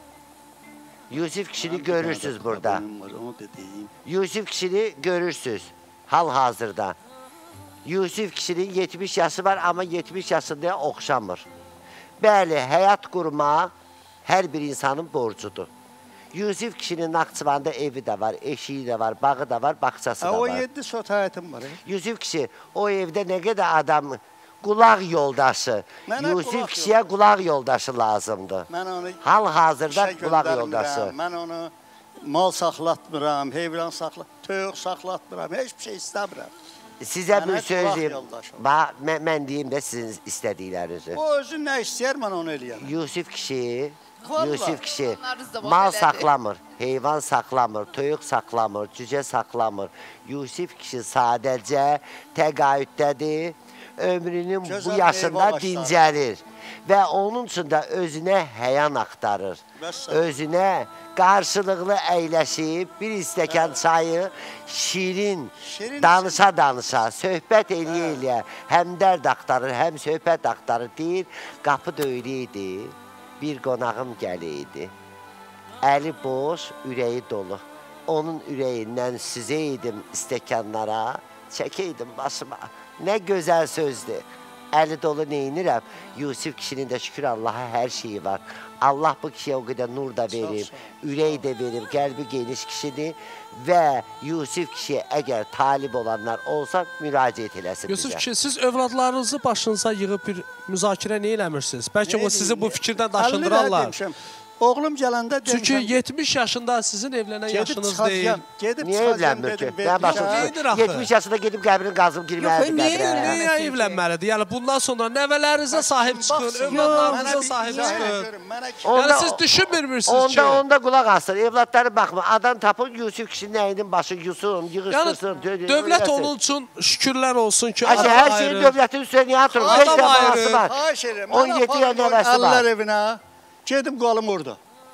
S2: Yusif kişini görürsünüz burada. Yusif kişini görürsünüz hal-hazırda. Yusif kişinin 70 yaşı var, amma 70 yaşında oxşamır. Bəli, həyat qurmaq hər bir insanın borcudur. Yusif kişinin Naxçıvanda evi də var, eşiyi də var, bağı da var, bağçası da var.
S4: O 7 sot həyətim var.
S2: Yusif kişi, o evdə nə qədər adam, qulaq yoldaşı. Yusif kişiyə qulaq yoldaşı lazımdır. Hal-hazırda qulaq yoldaşı.
S4: Mən onu mal saxlatmıram, heyvan toyuq saxlatmıram, heç bir şey istəmirəm.
S2: Sizə bir söz deyim, mən deyim də sizin istədiklərinizi.
S4: O özün nə istəyər, mən onu eləyəm.
S2: Yusif kişi mal saxlamır, heyvan saxlamır, toyuq saxlamır, cücə saxlamır. Yusif kişi sadəcə təqaüddədir, ömrünün bu yaşında dincəlir və onun üçün də özünə həyan axtarır. Özünə qarşılıqlı əyləşib, bir istəkan çayı şirin, danışa-danışa, söhbət eləyə-eləyə, həm dərd axtarır, həm söhbət axtarır deyir, qapı döyləydi, bir qonağım gəliydi. Əli boş, ürəyi dolu. Onun ürəyindən süzəydim istəkanlara, çəkəydim başıma. Nə gözəl sözdür. Əli dolu neynirəm? Yusif kişinin də şükür Allaha hər şeyi var. Allah bu kişiyə o qədər nur da verib, ürək də verib, qəlbi geniş kişidir və Yusif kişiyə əgər talib olanlar olsa müraciət eləsin bizə.
S6: Yusif kişi, siz övladlarınızı başınıza yığıb bir müzakirə nə eləmirsiniz? Bəlkə o sizi bu fikirdən daşındırarlar.
S4: Oğlum gələndə demişəm.
S6: Çünki 70 yaşında sizin evlənən yaşınız deyil.
S2: Niyə evlənmir ki? 70 yaşında gedib qəbrini qazıb girməlidir qəbrə.
S6: Niyə evlənməlidir? Yəni bundan sonra nəvələrinizə sahib çıxın, övladlarınıza sahib çıxın. Yəni siz düşünmürmürsünüz ki?
S2: Onda qulaq asır, evladları baxmır. Adam tapın Yusuf kişinin əyinin başı yusun, yığışdırsın.
S6: Dövlət onun üçün şükürlər olsun ki,
S2: adam ayrı. Hər şeyin dövlətin üstünə niyə atır?
S6: Adam ayrı.
S2: 17 yer nəvəsi var.
S4: Gedim qalım orada.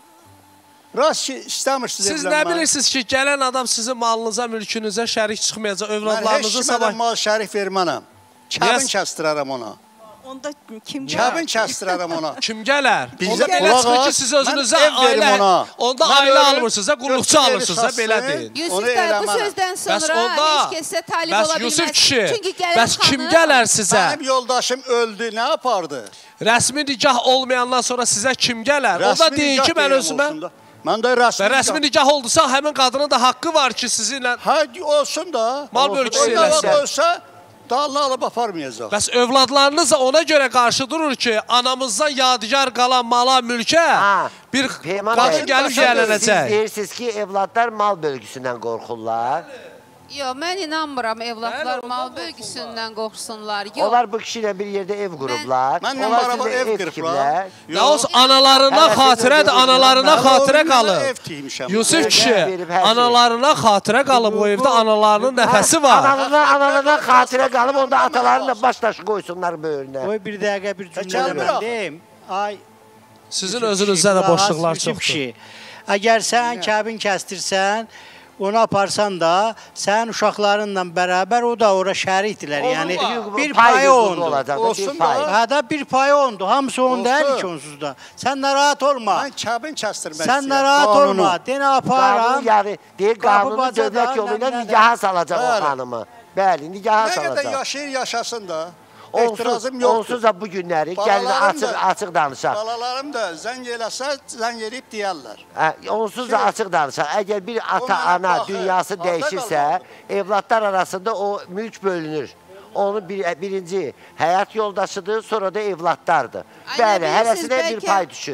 S4: Rast ki, istəmirsiniz evlənməni.
S6: Siz nə bilirsiniz ki, gələn adam sizin malınıza, mülkünüzə şərik çıxmayacaq, övladlarınızı sabah...
S4: Mən heç mədən mal şərik vermənəm. Kəbin kəstirərəm ona.
S7: Onda kim gələr?
S4: Kəbin kəstirərəm ona.
S6: Kim gələr? Onda belə çıxır ki, siz özünüzə ailə... Onda ailə almırsınız, qulluqçu alırsınız, belə deyin.
S5: Yusuf da bu sözdən sonra heç kəsə talib ola bilməz.
S6: Yusuf kişi, bəs kim gələr sizə?
S4: Mənim yoldaşım öldü, nə yapardı?
S6: Rəsmi nikah olmayandan sonra sizə kim gələr? Onda deyin ki, mən özümə...
S4: Mən də
S6: rəsmi nikah oldusa, həmin qadının da haqqı var ki, sizinlə...
S4: Hə, olsun da.
S6: Mal bölgüsü eləsin.
S4: Olsa, dalını alıb aparmayacaq.
S6: Bəs övladlarınız da ona görə qarşı durur ki, anamızdan yadigar qalan mala, mülkə bir qadın gəlib gələnəcək.
S2: Siz deyirsiniz ki, evladlar mal bölgüsündən qorxurlar.
S5: Yox, mən inanmıram evladlar mal bölgüsündən qorxsunlar.
S2: Onlar bu kişi ilə bir yerdə ev qurublar.
S4: Məndən bərabər ev qırıblar.
S6: Nə olsun, analarına xatirədir, analarına xatirə qalıb. Yusuf kişi, analarına xatirə qalıb, o evdə analarının nəfəsi var.
S2: Analarına xatirə qalıb, onda ataların da baş daşı qoysunlar böyrünə.
S3: Oy, bir dəqiqə bir cümlə mən deyim.
S6: Sizin özünüzdə də boşluqlar çoxdur.
S3: Əgər sən kəbin kəstirsən, onu aparsan da, sən uşaqlarınla bərabər o da ora şərikdirlər. Yəni, bir payı ondu. Hədə bir payı ondu. Hamısı on deyil ki, onsuz da. Sən narahat olma.
S4: Mən kəbin kəstirmək
S3: istəyəm. Sən narahat olma. Denə aparam.
S2: Deyir, qanunu dövlət yoluyla nigaha salacaq o xanımı. Bəli, nigaha salacaq.
S4: Nə qədər yaşayır, yaşasın da.
S2: Onsuz da bu günləri gəlin açıq danışaq.
S4: Balalarım da zəng eləsə, zəng eləyib deyərlər.
S2: Onsuz da açıq danışaq. Əgər bir ata-ana dünyası dəyişirsə, evladlar arasında o mülk bölünür. Onun birinci həyat yoldaşıdır, sonra da evladlardır. Bəli, hərəsinə bir pay düşür.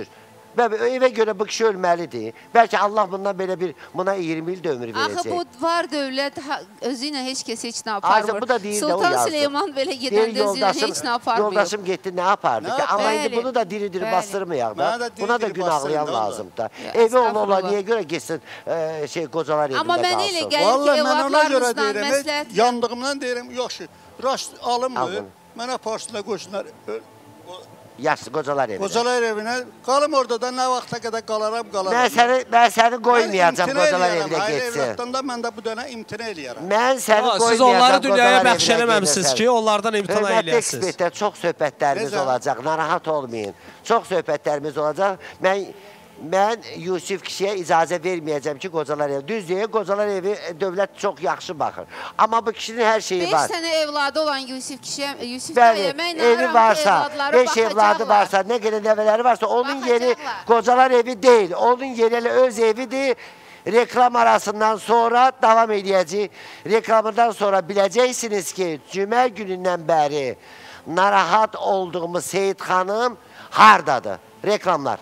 S2: Və evə görə bu kişi ölməlidir. Bəlkə Allah bundan belə buna 20 il də ömür verəcək.
S5: Axı bu var dövlət özü ilə heç kəs heç nə aparmır.
S2: Bu da deyir də o
S5: Sultan
S2: yazdı.
S5: Süleyman belə gedəndə özü ilə heç nə aparmıyor.
S2: Yoldaşım getdi, nə apardı ki? Amma indi bunu da diri-diri bastırmayaq da. Buna da günahlıyan lazım da. Evi ola niyə görə getsin qocalar evində qalsın?
S5: Amma mənə elə gəlir ki, evladlarımızdan məsləhət...
S4: Yandığımdan deyirəm, yaxşı, rast alınmır. Mənə aparsınlar, qoysunlar.
S2: Yaşlı qocalar evinə.
S4: Qocalar evinə. Qalım orada da nə vaxta qədər qalaram.
S2: Mən səni qoymayacam qocalar evinə getsin.
S4: Evlatdan da mən də bu dənə imtina eləyərəm.
S2: Mən səni qoymayacam
S6: siz onları dünyaya bəxş eləməmişsiniz ki, onlardan imtina eləyəsiniz.
S2: Hörmətli ekspertlər, çox söhbətlərimiz olacaq. Narahat olmayın. Çox söhbətlərimiz olacaq. Mən Yusif kişiyə icazə verməyəcəm ki, qocalar evi. Düz deyil, qocalar evi dövlət çox yaxşı baxır. Amma bu kişinin hər şeyi var.
S5: 5 sənə evladı olan Yusif kişiyə, Yusif
S2: Bəli, evi varsa, 5 evladı varsa, nə qədər nəvələri varsa, onun yeri qocalar evi deyil. Onun yeri elə öz evidir. Reklam arasından sonra davam edəcək. Reklamından sonra biləcəksiniz ki, cümə günündən bəri narahat olduğumuz Seyid xanım hardadır? Reklamlar.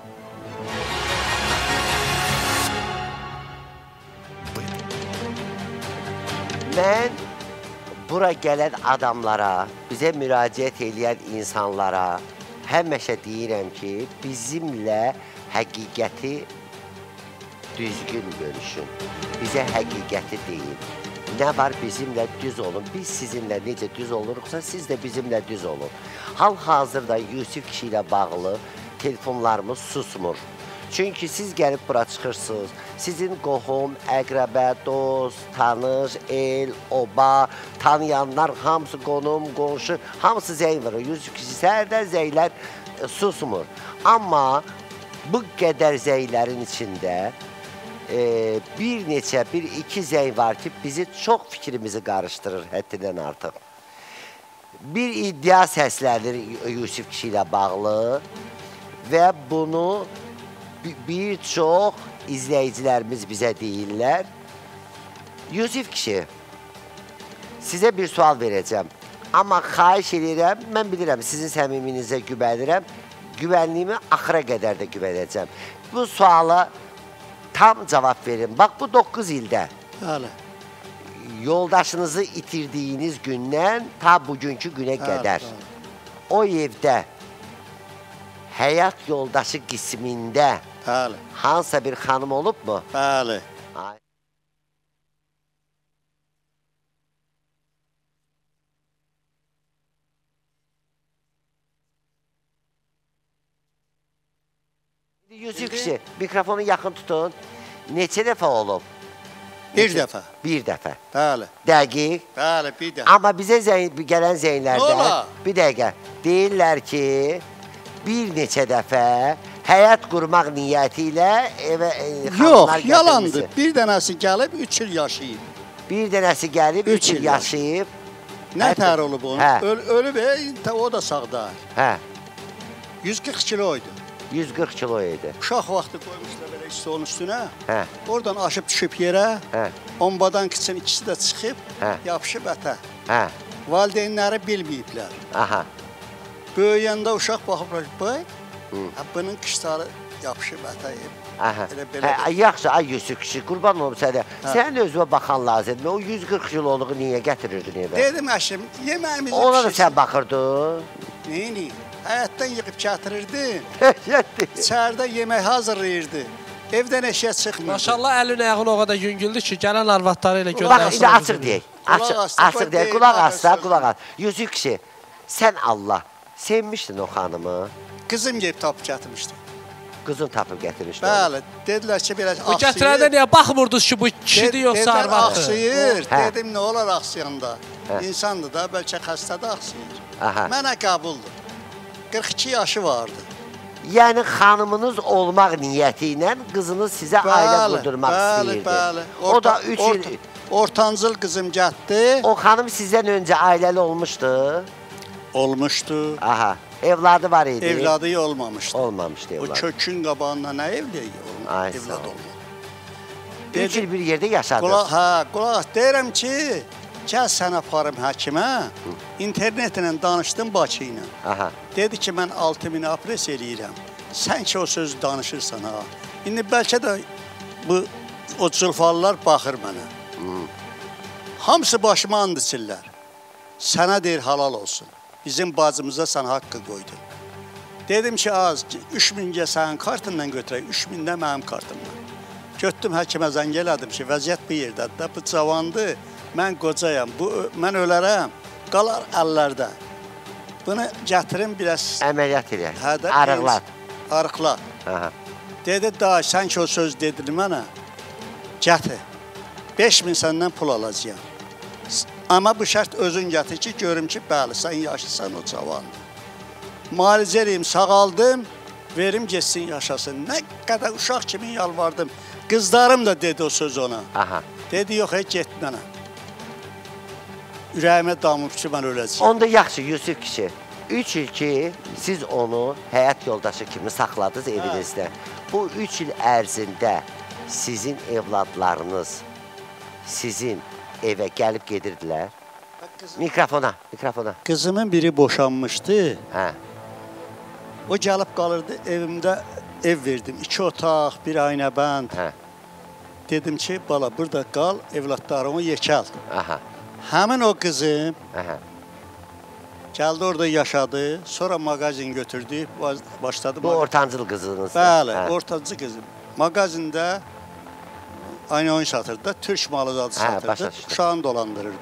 S2: Mən bura gələn adamlara, bizə müraciət edən insanlara həmişə deyirəm ki, bizimlə həqiqəti düzgün görüşün. Bizə həqiqəti deyin. Nə var bizimlə düz olun. Biz sizinlə necə düz oluruqsa, siz də bizimlə düz olun. Hal-hazırda Yusif kişi ilə bağlı telefonlarımız susmur. Çünki siz gəlib bura çıxırsınız, sizin qohum, əqrəbə, dost, tanış, el, oba, tanıyanlar, hamısı qonum, qonşu, hamısı zəng verir. Yusuf kişi səhərdən zənglər susmur. Amma bu qədər zənglərin içində bir neçə, iki zəng var ki, bizi çox fikrimizi qarışdırır həddindən artıq. Bir iddia səslənir Yusif kişi ilə bağlı və bunu bir çox izləyicilərimiz bizə deyirlər. Yusif kişi, sizə bir sual verəcəm. Amma xahiş edirəm, mən bilirəm, sizin səmiminizə güvənirəm. Güvənliyimi axıra qədər də güvənəcəm. Bu suala tam cavab verin. Bax, bu 9 ildə yoldaşınızı itirdiyiniz gündən ta bugünkü günə qədər o evdə həyat yoldaşı qismində hansısa bir xanım olub mu?
S4: Bəli.
S2: Yusuf kişi, mikrofonu yaxın tutun. Neçə dəfə olub?
S4: Bir dəfə.
S2: Bir dəfə.
S4: Bəli.
S2: Dəqiq.
S4: Bəli, bir dəfə.
S2: Amma bizə gələn zənglərdə, bir dəqiqə, deyirlər ki, bir neçə dəfə həyat qurmaq niyyəti ilə evə xanımlar gətirmişsin.
S4: Yox, yalandır. Bir dənəsi gəlib 3 il yaşayıb.
S2: Bir dənəsi gəlib 3 il yaşayıb.
S4: Nə tər olub onun? Ölüb, o da sağda.
S2: Hə.
S4: 140 kiloydu.
S2: 140 kilo idi.
S4: Uşaq vaxtı qoymuşlar belə stolun üstünə.
S2: Hə.
S4: Oradan aşıb düşüb yerə.
S2: Hə.
S4: Ombadan kıçın ikisi də çıxıb, yapışıb ətə.
S2: Hə.
S4: Valideynləri bilməyiblər.
S2: Aha.
S4: Böyüyəndə uşaq baxıblar, bax, bunun qışları yapışıb ətə.
S2: Aha. Yaxşı, ay Yusuf kişi, qurban olum sənə. Sənin özünə baxan lazımdır. O 140 kiloluğu niyə gətirirdin evə?
S4: Dedim əşim, yeməyimizi pişirsin.
S2: Ona da sən baxırdın.
S4: Neyini? Həyətdən yığıb gətirirdi. İçəridə yemək hazırlayırdı. Evdən eşya çıxmırdı.
S6: Maşallah əlin ayağın o qədər yüngüldür ki, gələn arvadları ilə göndərsin.
S2: Bax, indi açıq deyək. Açıq deyək, qulaq asla, qulaq as. Yusuf kişi, sən Allah, sevmişdin o xanımı.
S4: Qızım gelib tapıb gətirmişdi.
S2: Qızın tapıb gətirmişdi.
S4: Bəli, dedilər ki, belə
S6: axsıyır. Bu gətirəndə niyə baxmırdınız ki, bu kişidir yoxsa arvadı?
S4: Axsıyır, dedim, nə olar axsıyanda? İnsandır da, bəlkə xəstədə axsıyır. Mənə qəbuldur. 42 yaşı vardı.
S2: Yəni xanımınız olmaq niyyəti ilə qızınız sizə ailə qurdurmaq istəyirdi.
S4: Bəli,
S2: o da 3 il...
S4: Ortancıl qızım gətdi.
S2: O xanım sizdən öncə ailəli olmuşdu?
S4: Olmuşdu.
S2: Aha, evladı var idi?
S4: Evladı olmamışdı.
S2: Olmamışdı evladı.
S4: O kökün qabağında nə evli evlad olmadı.
S2: 3 il bir yerdə yaşadınız.
S4: Qulaq, deyirəm ki, gəl sən aparım həkimə, internetlə danışdım Bakı ilə. Dedi ki, mən 6000 apres eləyirəm. sən ki o sözü danışırsan ha. İndi bəlkə də bu o cılfalılar baxır mənə. Hamısı başıma and içirlər. Sənə deyir halal olsun. Bizim bacımıza sən haqqı qoydun. Dedim ki az 3000 sənin kartından götürək, 3000 də mənim kartımdan. Götdüm həkimə zəng elədim ki, vəziyyət bu yerdədir. Bu cavandır, mən qocayam, mən ölərəm, qalar əllərdə. Bunu gətirin biraz...
S2: Əməliyyat eləyək, arıqlat.
S4: Arıqlat. Dedi, da sən ki o söz dedin mənə, gətir, 5000 səndən pul alacağım. Amma bu şərt özün gətir ki, görüm ki, bəli, sən yaşlısan, o cavandır. Müalicə eləyim, sağaldım, verim geçsin yaşasın. Nə qədər uşaq kimi yalvardım. Qızlarım da dedi o söz ona. Dedi, yox, get mənə. Ürəyimə damıb ki, mən öləcəyim.
S2: Onda yaxşı, Yusif kişi. 3 il ki, siz onu həyat yoldaşı kimi saxladınız evinizdə. Bu 3 il ərzində sizin evladlarınız sizin evə gəlib gedirdilər. Mikrofona.
S4: Qızımın biri boşanmışdı. O gəlib qalırdı, evimdə ev verdim. 2 otaq, 1 aynəbənd. Dedim ki, bala, burada qal, evladlarımı yekəl. Həmin o qızım gəldi orada yaşadı, sonra mağazin götürdü, başladı.
S2: Bu ortancıl qızınız.
S4: Bəli, ortancıl qızım. Mağazində aynı oyun satırdı da, Türk malı zadı satırdı, uşağını dolandırırdı.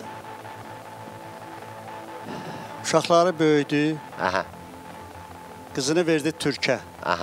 S4: Uşaqları böyüdü, qızını verdi Türkə.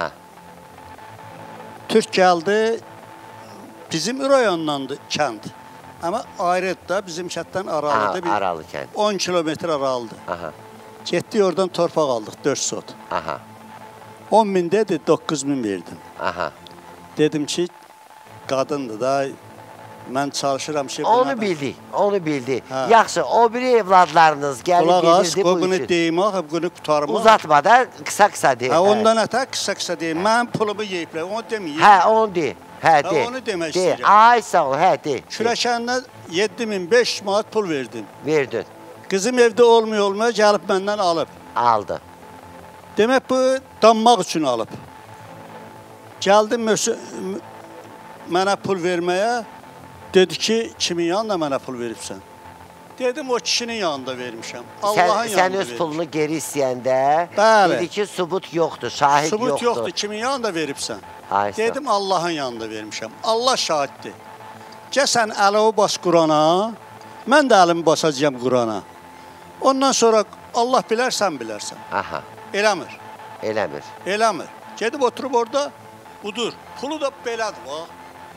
S4: Türk gəldi, bizim rayondandı kənd. Amma ayrıdır da, bizim kənddən aralıdır.
S2: Aralı kənd.
S4: 10 kilometr aralıdır. Getdik, oradan torpaq aldıq, 4 sot. 10 bin dedi, 9 bin verdim. Dedim ki, qadındır da, mən çalışıram ki...
S2: Onu bildi. Yaxşı, o biri evladlarınız gəlib gedirdi bu
S4: bunu deyim, bunu qutarma.
S2: Uzatmadan, qısa deyim.
S4: Ondan ətə qısa deyim, mən pulumu yeyiblər, onu deməyim.
S2: Onu deyim.
S4: Onu demək istəyirəm.
S2: Ay, sağ ol, deyim.
S4: Kürəkəndə 7500 manat pul verdim.
S2: Verdin.
S4: Qızım evdə olmaya gəlib məndən alıb.
S2: Aldı.
S4: Demək, bu dammaq üçün alıb. Gəldim mənə pul verməyə, dedi ki, kimin yanında mənə pul veribsən? Dedim, o kişinin yanında vermişəm. Allahın yanında vermişəm.
S2: Sən öz pulunu geri istəyəndə, dedi ki, subut yoxdur, şahid yoxdur.
S4: Subut yoxdur, kimin yanında veribsən? Dedim, Allahın yanında vermişəm. Allah şahiddir. Gəl sən əli bas Qurana, mən də əlimi basacağım Qurana. Ondan sonra Allah bilər, sən bilərsən. Eləmir. Eləmir. Gedib oturub orada, budur. Pulu da belədir, bax.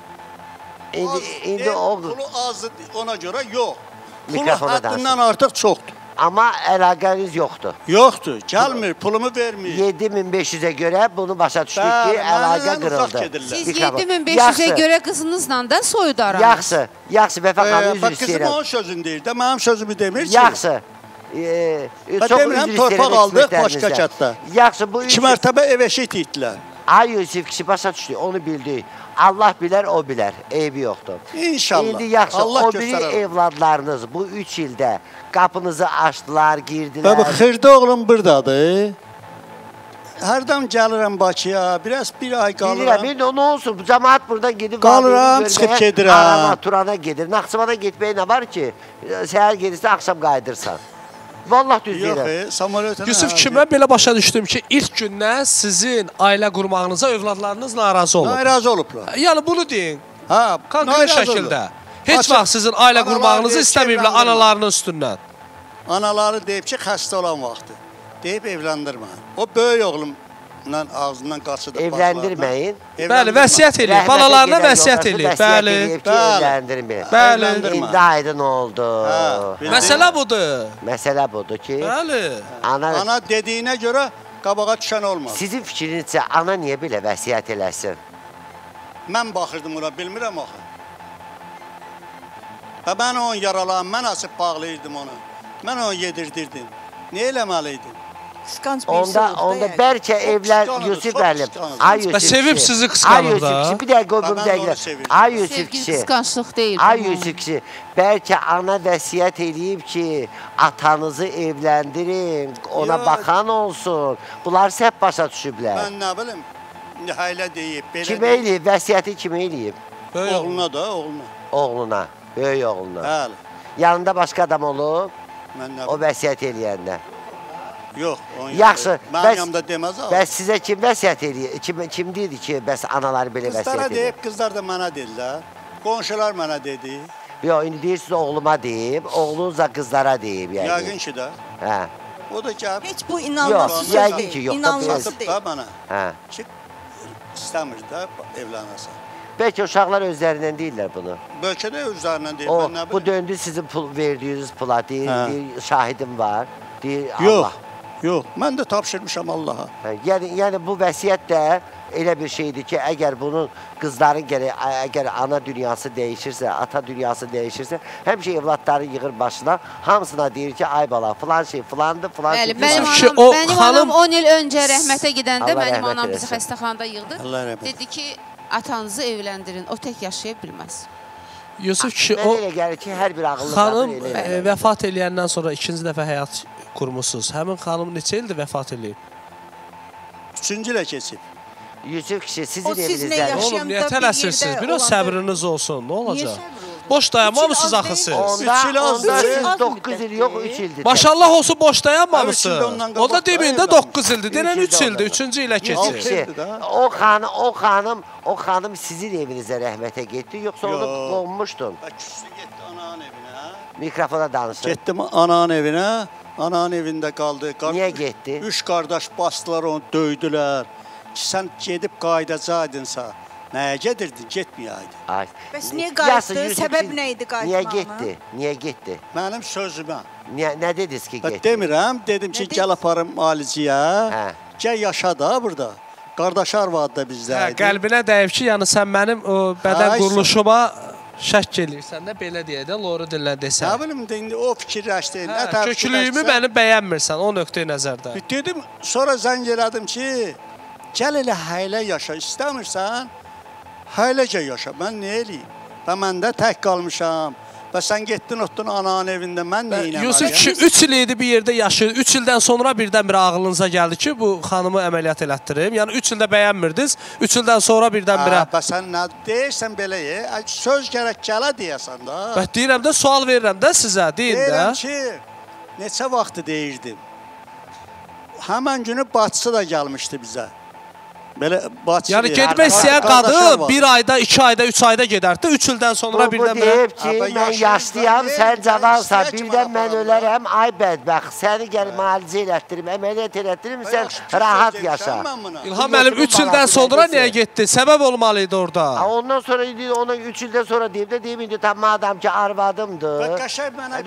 S2: İndi o...
S4: Pulu azdır, ona görə yox. Pulu həddindən artıq çoxdur.
S2: Amma əlaqəniz yoxdur.
S4: Yoxdur, gəlmir, pulumu vermir.
S2: 7500-ə görə bunu başa düşdük ki, əlaqə qırıldı.
S5: Siz 7500-ə görə qızınızla da soyud aranız.
S2: Yaxşı, Vəfa xanım, üzr istəyirəm.
S4: Qızım onun sözünü deyir də, mənim sözümü demir ki.
S2: Yaxşı. Çox üzr
S4: torpaq aldıq başqa kətdə.
S2: Yaxşı, bu
S4: 2 mərtəbə ev eşit etdilər.
S2: Ay Yusif kişi başa düşdü, onu bildik. Allah bilər, o bilər, eybi yoxdur.
S4: İnşallah.
S2: İndi yaxşı, o biri evladlarınız bu 3 ildə qapınızı açdılar, girdilər.
S4: Baba, xırda oğlum buradadır. Hərdən gəlirəm Bakıya, biraz bir ay qalıram.
S2: Bilirəm, nə olsun, bu cəmaat buradan gedib...
S4: Qalıram, çıxıb gedirəm.
S2: Arama, Turana gedir. Naxçıvana getməyə nə var ki? Səhər gedirsə, axşam qayıdırsan. Vallahi düz deyirəm.
S6: Yusuf ki, mən belə başa düşdüm ki, ilk gündən sizin ailə qurmağınıza övladlarınız narazı olub.
S4: Narazı olublar.
S6: Yəni, bunu deyin. Konkret şəkildə. Heç vaxt sizin ailə qurmağınızı istəməyiblər analarının üstündən.
S4: Anaları deyib ki, xəstə olan vaxtı. Deyib evləndirmə. O böyük oğlumla ağzından qaçıdı.
S2: Evləndirməyin.
S6: Bəli, vəsiyyət eləyib. Balalarına vəsiyyət eləyib.
S2: Bəli. İndi aydın oldu.
S6: Məsələ budur.
S2: Məsələ budur ki...
S6: Bəli.
S4: Ana dediyinə görə qabağa düşən olmaz.
S2: Sizin fikrinizcə, ana niyə belə vəsiyyət eləsin?
S4: Mən baxırdım ona, bilmirəm axı. Və mən onun yaralarını, mən açıb bağlayırdım onu. Mən onu yedirdirdim. Nə eləməliydim?
S2: Onda bəlkə evlər Yusuf əlim.
S6: Sevib sizi qısqanır da.
S2: Bir dəqiqə, bir dəqiqə. Ay Yusuf kişi.
S5: Sevgi qısqançlıq deyil.
S2: Ay Yusuf kişi. Bəlkə ana vəsiyyət eləyib ki, atanızı evləndirin, ona baxan olsun. Bunlar səhv başa düşüblər.
S4: Mən nə bilim, Hələ deyib, belə
S2: Kimə eləyib? Vəsiyyəti kimə eləyib?
S4: Oğluna da, oğluna.
S2: Oğluna, böyük oğluna.
S4: Bəli.
S2: Yanında başqa adam olub,
S4: Mən nə
S2: o vəsiyyət eləyəndə.
S4: Yox.
S2: Yaxşı.
S4: Mənim yanımda deməz o.
S2: Bəs sizə kim vəsiyyət eləyir? Kim deyirdi ki, bəs anaları belə vəsiyyət
S4: Qızlara
S2: eləyir?
S4: deyib, qızlar da mənə dedilər. Qonşular mənə dedi.
S2: Yox, indi deyirsiniz oğluma deyib, oğlunuz da qızlara deyib.
S4: Yəqin ki də.
S2: Hə.
S4: O da gəlib.
S7: Heç bu inanması
S2: Yox, yəqin ki, yox.
S4: İnanması da mənə.
S2: Hə.
S4: Ki, istəmir də evlənəsən.
S2: Bəlkə uşaqlar özlərindən deyirlər bunu.
S4: Bəlkə də özlərindən deyir.
S2: O, bu döndü sizin verdiyiniz pula, deyir, şahidim var, deyir Allah.
S4: Yox, yox. Mən də tapşırmışam Allaha.
S2: Yəni bu vəsiyyət də elə bir şeydir ki, əgər bunun qızların əgər ana dünyası dəyişirsə, ata dünyası dəyişirsə, həmişə evlatları yığır başına, hamısına deyir ki, ay bala, filan şey, filandır, filan şey.
S5: Mənim anam 10 il öncə rəhmətə gedəndə mənim anam bizi xəstəxanada yığdı. Dedi ki, atanızı evləndirin, o tək yaşaya bilməz.
S6: Yusuf kişi,
S2: o elə gəlir ki, hər bir ağıllı
S6: xanım vəfat eləyəndən sonra ikinci dəfə həyat qurmusunuz. Həmin xanım neçə ildir vəfat eləyib?
S4: 3-cü ilə keçib.
S2: Yusuf kişi, sizin evinizdə.
S6: Oğlum, niyə tələsirsiniz? Biraz səbriniz olsun, nə olacaq? Boş dayanmamışsınız axı siz.
S2: Onda siz 9 il yox, 3 ildir.
S6: Maşallah olsun, boş dayanmamışsınız. O da deməyində 9 ildir. Denən 3 ildir, 3-cü ilə keçir.
S2: O xanım sizin evinizə rəhmətə getdi, yoxsa onu qonmuşdun?
S4: Küsü getdi ananın evinə.
S2: Mikrofona danışın.
S4: Getdim ananın evinə, ananın evində qaldı.
S2: Niyə getdi?
S4: 3 qardaş basdılar onu, döydülər. Ki, sən gedib qayıdacaydınsa, nəyə gedirdin, getməyəydin.
S7: Bəs niyə qayıtdı, səbəb nə idi qayıtmağına?
S2: Niyə getdi?
S4: Mənim sözümə.
S2: Nə dediniz ki, getdi?
S4: Demirəm, dedim ki, gəl aparım ailiciyə, gəl yaşa da burada. Qardaş arvadı da bizdə idi.
S6: Qəlbinə dəyib ki, yəni sən mənim bədən quruluşuma şək eləyirsən də, belə deyək də, loru dillə desən.
S4: Nə bilim, o fikirləşdi.
S6: Köklüyümü mənim bəyənmirsən, o nöqtəyi nəzərdə.
S4: Dedim, sonra zəng elədim ki, gəl elə hələ yaşa, istəmirsən, hələcə yaşa, mən nə eləyim? Və mən də tək qalmışam. Və sən getdin, otdun ananın evində, mən neynəməliyəm?
S6: Yusuf kişi 3 il idi bir yerdə yaşayır. 3 ildən sonra birdən-birə ağlınıza gəldi ki, bu xanımı əməliyyat elətdirim. Yəni 3 ildə bəyənmirdiniz, 3 ildən sonra birdən-birə.
S4: Sən nə deyirsən belə, söz gərək gələ deyəsən da.
S6: Bəs deyirəm də, sual verirəm də sizə, deyin də.
S4: Deyirəm ki, neçə vaxtı deyirdim. Həmən günü bacısı da gəlmişdi bizə.
S6: Yəni getmək istəyən qadın 1 ayda, 2 ayda, 3 ayda gedərdi. 3 ildən sonra birdən-birə.
S2: Bu deyib ki, mən yaşlıyam, sən cavansan, birdən mən ölərəm, ay bədbəxt, səni gəl müalicə elətdirim, əməliyyat elətdirim, sən rahat yaşa.
S6: İlham müəllim 3 ildən sonra niyə getdi? Səbəb olmalıydı orada.
S2: Ondan sonra, ona 3 ildən sonra deyib də, deyib indi tam adam ki, arvadımdır.
S4: Və qəşəng mənə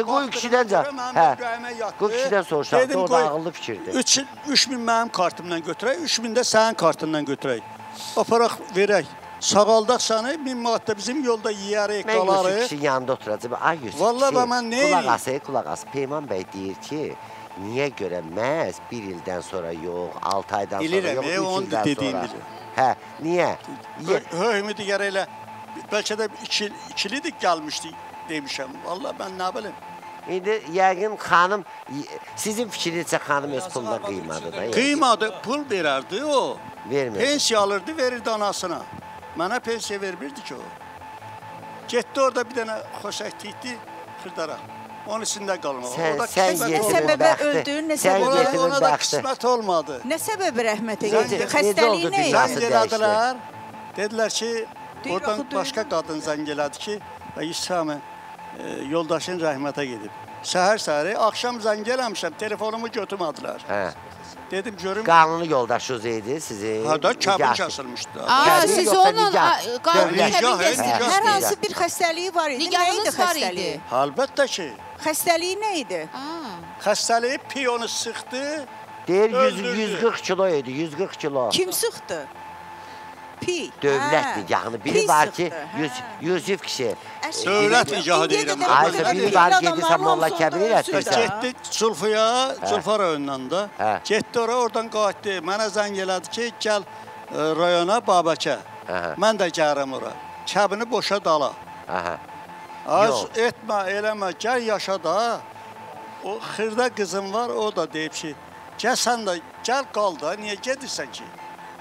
S2: qoy kişidən soruşaq, orada ağıllı fikirdir.
S4: 3000 mənim kartımdan götürək, 3000 də sənin kartından götürək. Aparaq, verək. Sağaldaq səni, 1000 manat da bizim yolda yiyərək, qalarıq.
S2: Mən Yusuf kişinin yanında oturacaq. Ay Yusuf kişi, qulaq as. Peyman bəy deyir ki, niyə görə məhz 1 ildən sonra yox, 6 aydan sonra yox, 3 ildən sonra. Hə, niyə?
S4: Höhümü digər elə, bəlkə də ikilidik gəlmişdik demişəm. Valla mən nə bilim.
S2: İndi yəqin xanım, sizin fikrinizcə xanım öz puluna qıymadı da.
S4: Qıymadı, pul verərdi o.
S2: Vermir.
S4: Pensiya alırdı, verirdi anasına. Mənə pensiya vermirdi ki o. Getdi orada bir dənə xoşəklikdi xırdara. Onun içində qalma.
S2: Sən yetimin bəxti.
S4: Ona da qismət olmadı.
S7: Nə səbəbi rəhmətə getdi? Xəstəliyi nə idi?
S4: Zəng elədilər. Dedilər ki, oradan başqa qadın zəng elədi ki, İsami, yoldaşın rəhmətə gedib. Səhər-səhəri, axşam zəng eləmişəm, telefonumu götürmədilər. Dedim, görüm...
S2: Qanuni yoldaşınız idi sizin?
S4: Hada, kəbin kəsilmişdi.
S5: Siz onun qanuni kəbin kəsilir.
S7: Hər hansı bir xəstəliyi var idi. Nə idi xəstəliyi?
S4: Əlbəttə ki.
S7: Xəstəliyi nə idi?
S4: Xəstəliyi piyonu sıxdı.
S2: Deyir, 140 kilo idi, 140 kilo.
S7: Kim sıxdı? Pi.
S2: Dövlət nigahını. Biri var ki, Yusuf kişi.
S4: Dövlət nigahı deyirəm.
S2: Aysa biri var, gedirsən Molla Kəbir elətdirsən.
S4: Getdi Sulfuya, Sulfa rayonundan da. Getdi oraya, oradan qayıtdı. Mənə zəng elədi ki, gəl rayona Babəkə. Mən də gəlirəm ora. Kəbini boşa dala. Az etmə, eləmə, gəl yaşa da. O xırda qızım var, o da deyib ki, gəl sən də, gəl qal da, niyə gedirsən ki?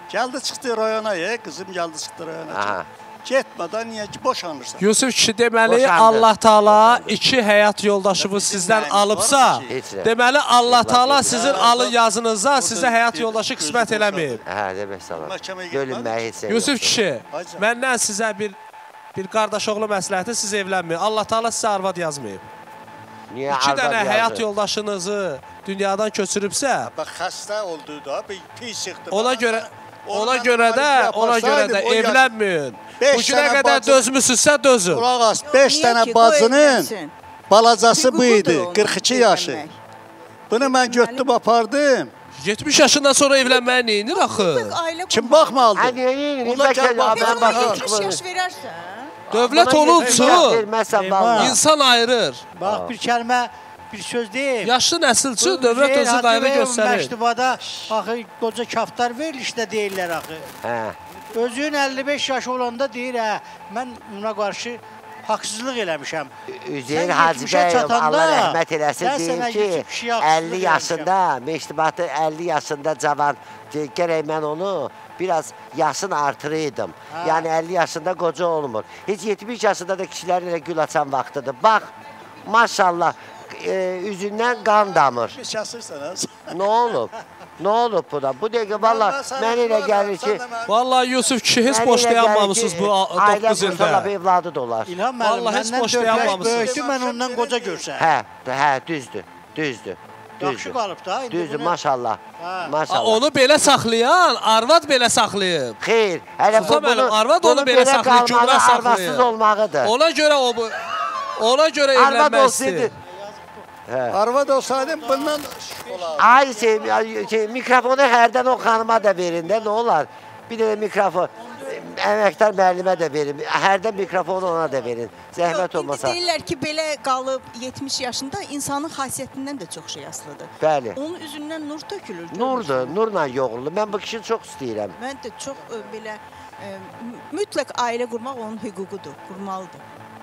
S4: Gəldi çıxdı rayona, qızım gəldi çıxdı rayona. Getmədən niyə ki, boşanırsan?
S6: Yusif kişi, deməli Allah Taala iki həyat yoldaşımız sizdən alıbsa, deməli Allah Taala sizin alın yazınızda sizə həyat yoldaşı qismət eləməyib.
S2: Demək salam. Bölünməyi heç sevmir.
S6: Yusif kişi, məndən sizə bir qardaş oğlu məsləhəti, siz evlənməyin. Allah Taala sizə arvad yazmayıb. İki dənə həyat yoldaşınızı dünyadan köçürübsə,
S4: xəstə oldu da, pis çıxdı.
S6: Ona görə də evlənməyin. Bu günə qədər dözmüsünüzsə dözün.
S4: Qulaq as, 5 dənə bacının balacası bu idi, 42 yaşı. Bunu mən götdüm, apardım.
S6: 70 yaşından sonra evlənməyə neyinir axı?
S4: Kim baxmalıdır?
S6: Dövlət olunsun, insan ayırır.
S3: Bax, bir kəlmə, bir söz deyim.
S6: Yaşlı nəsil üçün dövlət özü qayğı göstərir.
S3: Məktubada, axı, qoca kaftar verilişdə deyirlər axı. Özün 55 yaş olanda deyir, mən buna qarşı haqsızlıq eləmişəm.
S2: Üzeyir Hacıbəyov, Allah rəhmət eləsin, deyir ki, 50 yaşında, Meştibatı 50 yaşında cavan, gərək mən onu biraz yaşını artırıydım. Yəni 50 yaşında qoca olmur. Heç 70 yaşında da kişilərin elə gül açan vaxtıdır. Bax, maşallah, üzündən qan damır. Nə olub? Nə olub bu da? Bu dəqiqə, valla, mən elə gəlir ki...
S6: Valla, Yusuf kişi, heç boş dayanmamışsınız bu 9 ildə.
S2: Ailə qurtarla bir evladı da olar.
S3: İlham müəllim, məndən 4 yaş böyükdür, mən ondan qoca görsəm.
S2: Düzdür.
S3: Yaxşı qalıb da.
S2: Düzdür, maşallah.
S6: Onu belə saxlayan, arvad belə saxlayıb.
S2: Xeyr, hələ bunu belə qalmağı arvadsız olmağıdır.
S6: Ona görə evlənməzdir.
S4: Arvad olsaydım bundan
S2: Ay, mikrofonu hərdən o xanıma da verin də, nə olar? Bir də mikrofon, əməkdar müəllimə də verin, hərdən mikrofonu ona da verin, zəhmət olmasa.
S7: İndi deyirlər ki, belə qalıb 70 yaşında insanın xasiyyətindən də çox şey asılıdır.
S2: Bəli.
S7: Onun üzündən nur tökülür.
S2: Nurdur, nurla yoğrulur. Mən bu kişini çox istəyirəm.
S7: Mən də çox belə, mütləq ailə qurmaq onun hüququdur, qurmalıdır.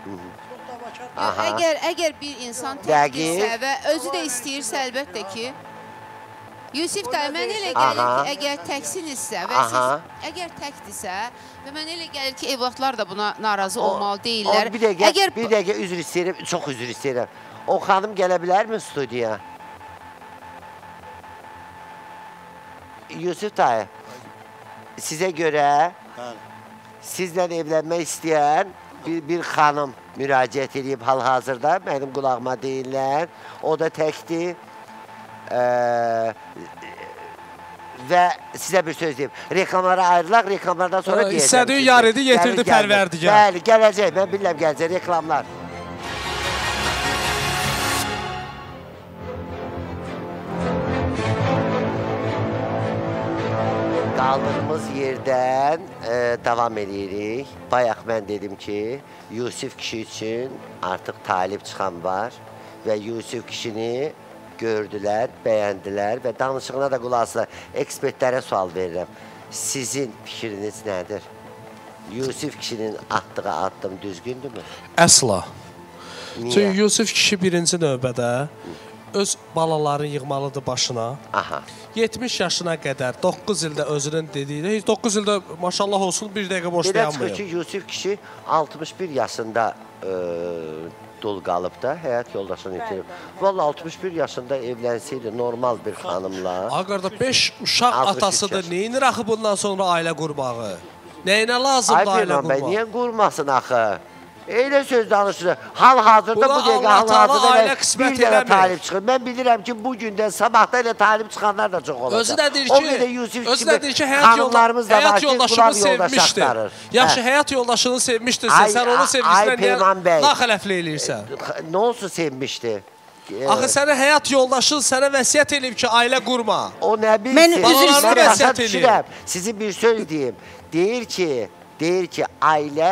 S5: Əgər bir insan təkdirsə və özü də istəyirsə, əlbəttə ki, Yusif dayı, mən elə gəlir ki, əgər təksinizsə və siz əgər təkdirsə və mən elə gəlir ki, evlatlar da buna narazı olmalı deyirlər.
S2: Bir dəqiqə üzr istəyirəm, çox üzr istəyirəm. O xanım gələ bilərmi studiyaya? Yusif dayı, sizə görə sizlə evlənmək istəyən bir xanım müraciət edib hal-hazırda, mənim qulağıma deyirlər, o da təkdir. Və sizə bir söz deyim, reklamlara ayrılaq, reklamlardan sonra deyəcəm.
S6: İstədiyi yarıdı, yetirdi pərverdigar.
S2: Bəli, gələcək, mən bilirəm gələcək, reklamlar. Qaldığımız yerdən davam edirik. Bayaq mən dedim ki, Yusif kişi üçün artıq talib çıxan var və Yusif kişini gördülər, bəyəndilər və danışığına da qulaq asılar. Ekspertlərə sual verirəm. Sizin fikriniz nədir? Yusif kişinin atdığı addım düzgündürmü?
S6: Əsla. Çünki Yusif kişi birinci növbədə öz balalarını yığmalıdır başına. 70 yaşına qədər, 9 ildə özünün dediyi, 9 ildə maşallah olsun, bir dəqiqə boş dayanmıyor.
S2: Belə çıxır ki, Yusif kişi 61 yaşında dul qalıb da, həyat yoldaşını itirib. Valla 61 yaşında evlənsəydi normal bir xanımla.
S6: Aqarda 5 uşaq atasıdır, neyinir axı bundan sonra ailə qurmağı? Nəyinə lazımdır ailə qurmağı?
S2: Niyə qurmasın axı? Elə söz danışır. Hal-hazırda bu dəqiqə hal-hazırda bir dənə talib çıxır. Mən bilirəm ki, bu gündən sabahda elə talib çıxanlar da çox olacaq.
S6: Özü də deyir ki, həyat yoldaşını sevmişdir. Yaxşı, həyat yoldaşını sevmişdirsə, sən onun sevgisinə niyə naxələfli eləyirsən?
S2: Nə olsun sevmişdir?
S6: Axı sənə həyat yoldaşın sənə vəsiyyət eləyib ki, ailə qurma.
S2: O nə bilsin?
S6: Balalarını vəsiyyət eləyib.
S2: Sizin bir söz deyim. Deyir ki, ailə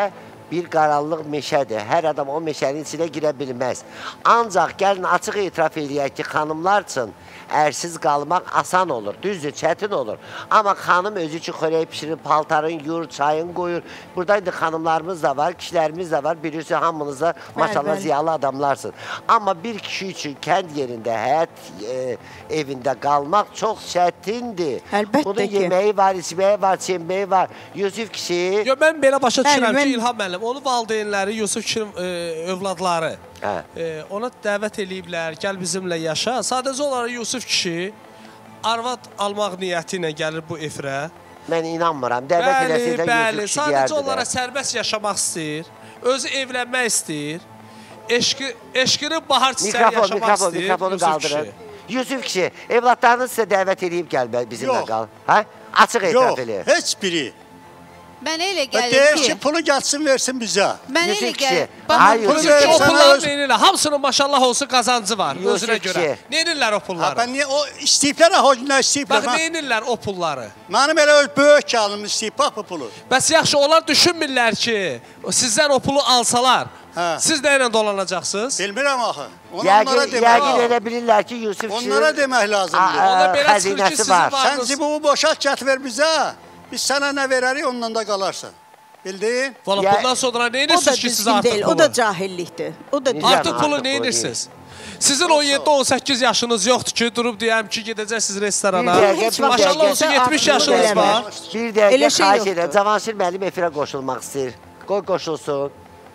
S2: bir qaranlıq meşədir. Hər adam o meşənin içinə girə bilməz. Ancaq gəlin açıq etiraf eləyək ki, xanımlar üçün ərsiz qalmaq asan olur, düzdür, çətin olur. Amma xanım özü üçün xörək pişirir, paltarın yuyur, çayın qoyur. Burada indi xanımlarımız da var, kişilərimiz də var. Bilirsiniz, hamınız da maşallah ziyalı adamlarsın. Amma bir kişi üçün kənd yerində, həyat evində qalmaq çox çətindir.
S7: Əlbəttə
S2: bunun
S7: ki.
S2: yeməyi var, içməyi var, çimməyi var. Yusif kişi...
S6: Yo, mən belə başa düşürəm ki, İlham müəllim, onun valideynləri, Yusuf kişinin övladları ona dəvət eləyiblər, gəl bizimlə yaşa. Sadəcə olaraq Yusuf kişi arvad almaq niyyəti ilə gəlir bu efirə.
S2: Mən inanmıram. Dəvət eləsə də Yusuf kişi deyərdi.
S6: Sadəcə olaraq sərbəst yaşamaq istəyir, özü evlənmək istəyir, eşqini bahar çiçəyi yaşamaq istəyir Yusuf kişi.
S2: Yusuf kişi, evlatlarınız sizə dəvət eləyib gəlmək bizimlə qal. Açıq etiraf eləyir.
S4: Yox, heç biri.
S5: Mənə elə gəlir ki...
S4: Deyir ki, pulu gəlsin, versin bizə.
S5: Mənə elə gəlir...
S6: O pulları neynirlər? Hamısının maşallah olsun qazancı var, özünə görə. Neynirlər o pulları?
S4: O istəyiblər, hocular istəyiblər.
S6: Bax, neynirlər o pulları?
S4: Mənim elə böyük gəlim istəyib, bax bu pulu.
S6: Bəs yaxşı, onlar düşünmürlər ki, sizdən o pulu alsalar, siz nə ilə dolanacaqsınız?
S4: Bilmirəm axı.
S2: Yəqin elə bilirlər ki, Yusuf kişi...
S4: Onlara demək lazımdır.
S2: Xəzinəsi var.
S4: Sən zibumu boşalt, gət ver bizə. Biz sənə nə verərik, ondan da qalarsan. Bildin?
S6: Valla bundan sonra neyinirsiniz ki siz artıq pulu?
S7: O da cahillikdir.
S6: Artıq pulu neyinirsiniz? Sizin 17-18 yaşınız yoxdur ki, durub deyəm ki, gedəcəksiniz restorana. Maşallah olsun 70 yaşınız var.
S2: Bir dəqiqə xahiş edirəm. Cavanşir müəllim efirə qoşulmaq istəyir. Qoy qoşulsun.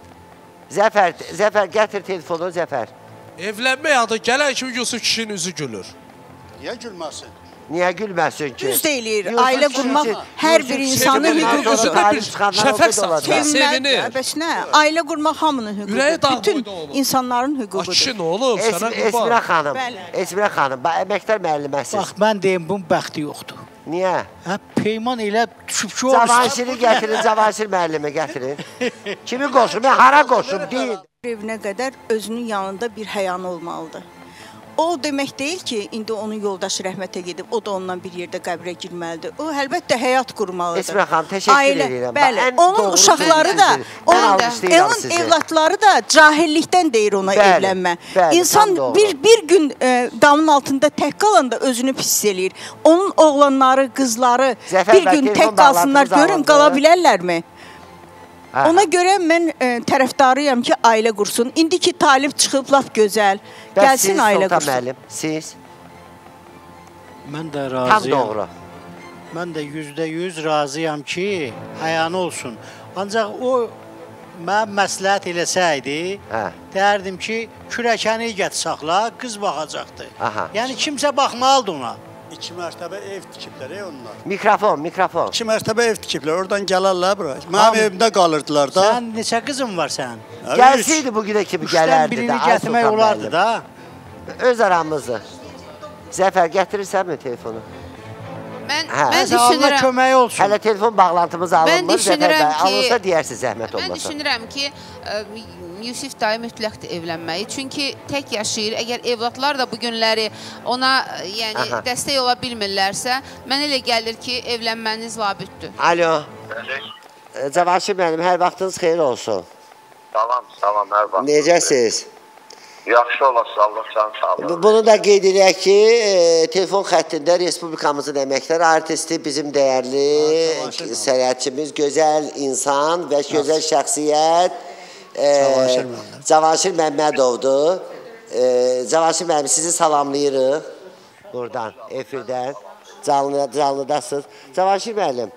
S2: Zəfər, gətir telefonu Zəfər.
S6: Evlənmək adı gələn kimi Yusuf kişinin üzü gülür.
S4: Niyə gülməsin?
S2: Niyə gülməsin ki?
S7: Düz deyir, ailə qurmaq hər bir insanın hüququdur.
S6: Şəfəq saxlayır, sevinir.
S7: Bəs nə? Ailə qurmaq hamının hüququdur. Bütün insanların hüququdur.
S6: Kişi nə olub?
S2: Esmirə xanım, əməkdar müəlliməsiz.
S3: Bax, mən deyim, bunun bəxti yoxdur.
S2: Niyə?
S3: Peyman elə düşüb ki,
S2: Cavanşiri gətirin, Cavanşir müəllimi gətirin. Kimi qoşum? Hara qoşum? Deyin.
S7: Evinə qədər özünün yanında bir həyanı olmalıdır. O demək deyil ki, indi onun yoldaşı rəhmətə gedib, o da ondan bir yerdə qəbrə girməlidir. O, əlbəttə, həyat qurmalıdır.
S2: Esmirə xanım, təşəkkür edirəm.
S7: Bəli, onun uşaqları da, onun evlatları da cahillikdən deyir ona evlənmə. İnsan bir gün damın altında tək qalanda özünü pis eləyir. Onun oğlanları, qızları bir gün tək qalsınlar, görün, qala bilərlərmi? Ona görə mən tərəfdarıyam ki, ailə qursun. İndi ki, talib çıxıb, laf gözəl. Gəlsin ailə qursun.
S2: Siz?
S3: Mən də razıyam.
S2: Tam doğru.
S3: Mən də %100 razıyam ki, həyanı olsun. Ancaq o mən məsləhət eləsəydi, deyərdim ki, kürəkəni gət saxla, qız baxacaqdır. Yəni, kimsə baxmalıdır ona.
S4: 2 mərtəbə ev tikiblər, onlar.
S2: Mikrofon.
S4: 2 mərtəbə ev tikiblər, oradan gələrlər bura. Mənim evimdə qalırdılar da.
S3: Sən neçə qızın var sən?
S2: Gəlsəydi bugünə kimi gələrdi də.
S3: Birini gətirmək olardı da.
S2: Öz aramızı. Zəfər, gətirirsən mi telefonu?
S5: Mən düşünürəm.
S3: Kömək olsun.
S2: Hələ telefon bağlantımız alınmır. Zəfər bəy, alınsa deyərsiz zəhmət olmasa.
S5: Mən düşünürəm ki, Yusif dayı mütləqdir evlənməyi. Çünki tək yaşayır. Əgər evlatlar da bu günləri ona dəstək ola bilmirlərsə, mən elə gəlir ki, evlənməniz labüddür.
S2: Alo. Cavanşir müəllim, hər vaxtınız xeyir olsun.
S8: Salam, hər vaxt.
S2: Necəsiz?
S8: Yaxşı olasın, Allah canı sağ olun.
S2: Bunu da qeyd edək ki, telefon xəttində Respublikamızın əməkdar artisti, bizim dəyərli sənətçimiz, gözəl insan və gözəl şəxsiyyət Cavanşir Məmmədovdur. Cavanşir müəllim, sizi salamlayırıq buradan, efirdən, canlıdasınız. Cavanşir müəllim,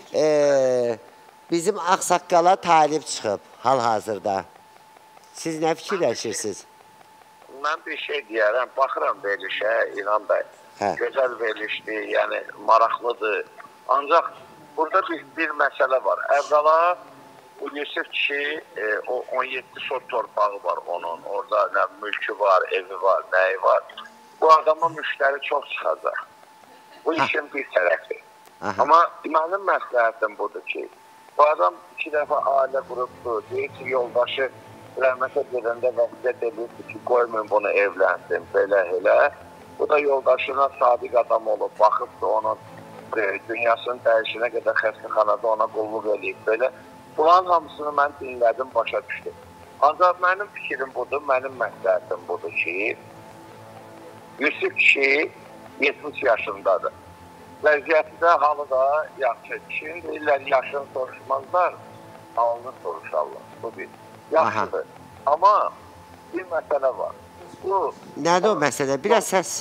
S2: bizim Ağsaqqala talib çıxıb hal-hazırda. Siz nə fikirləşirsiniz?
S8: Mən bir şey deyərəm, baxıram verilişə, İlham bəy. Gözəl verilişdir, yəni maraqlıdır. Ancaq burada bir məsələ var. Əvvəla bu Yusuf kişi, o 17 sot torpağı var onun. Orada mülkü var, evi var, nəyi var. Bu adama müştəri çox çıxacaq. Bu işin bir tərəfi. Amma mənim məsləhətim budur ki, bu adam 2 dəfə ailə qurubdur, deyir ki, yoldaşı rəhmətə gedəndə vəsiyyət edirdi ki, qoymayın bunu evlənsin, belə. Bu da yoldaşına sadiq adam olub, baxıbdır onun dünyasının dəyişinə qədər xəstəxanada ona qulluq edib, belə. Bunların hamısını mən dinlədim, başa düşdüm. Ancaq mənim fikrim budur, mənim məsləhətim budur ki, Yusif kişi 70 yaşındadır. Vəziyyəti də, halı da yaxşı. Kişinin deyirlər, yaşını soruşmazlar, halını soruşarlar. Bu bir. Yaxşıdır. Amma bir məsələ var. Bu,
S2: nədir o məsələ? Biraz səs.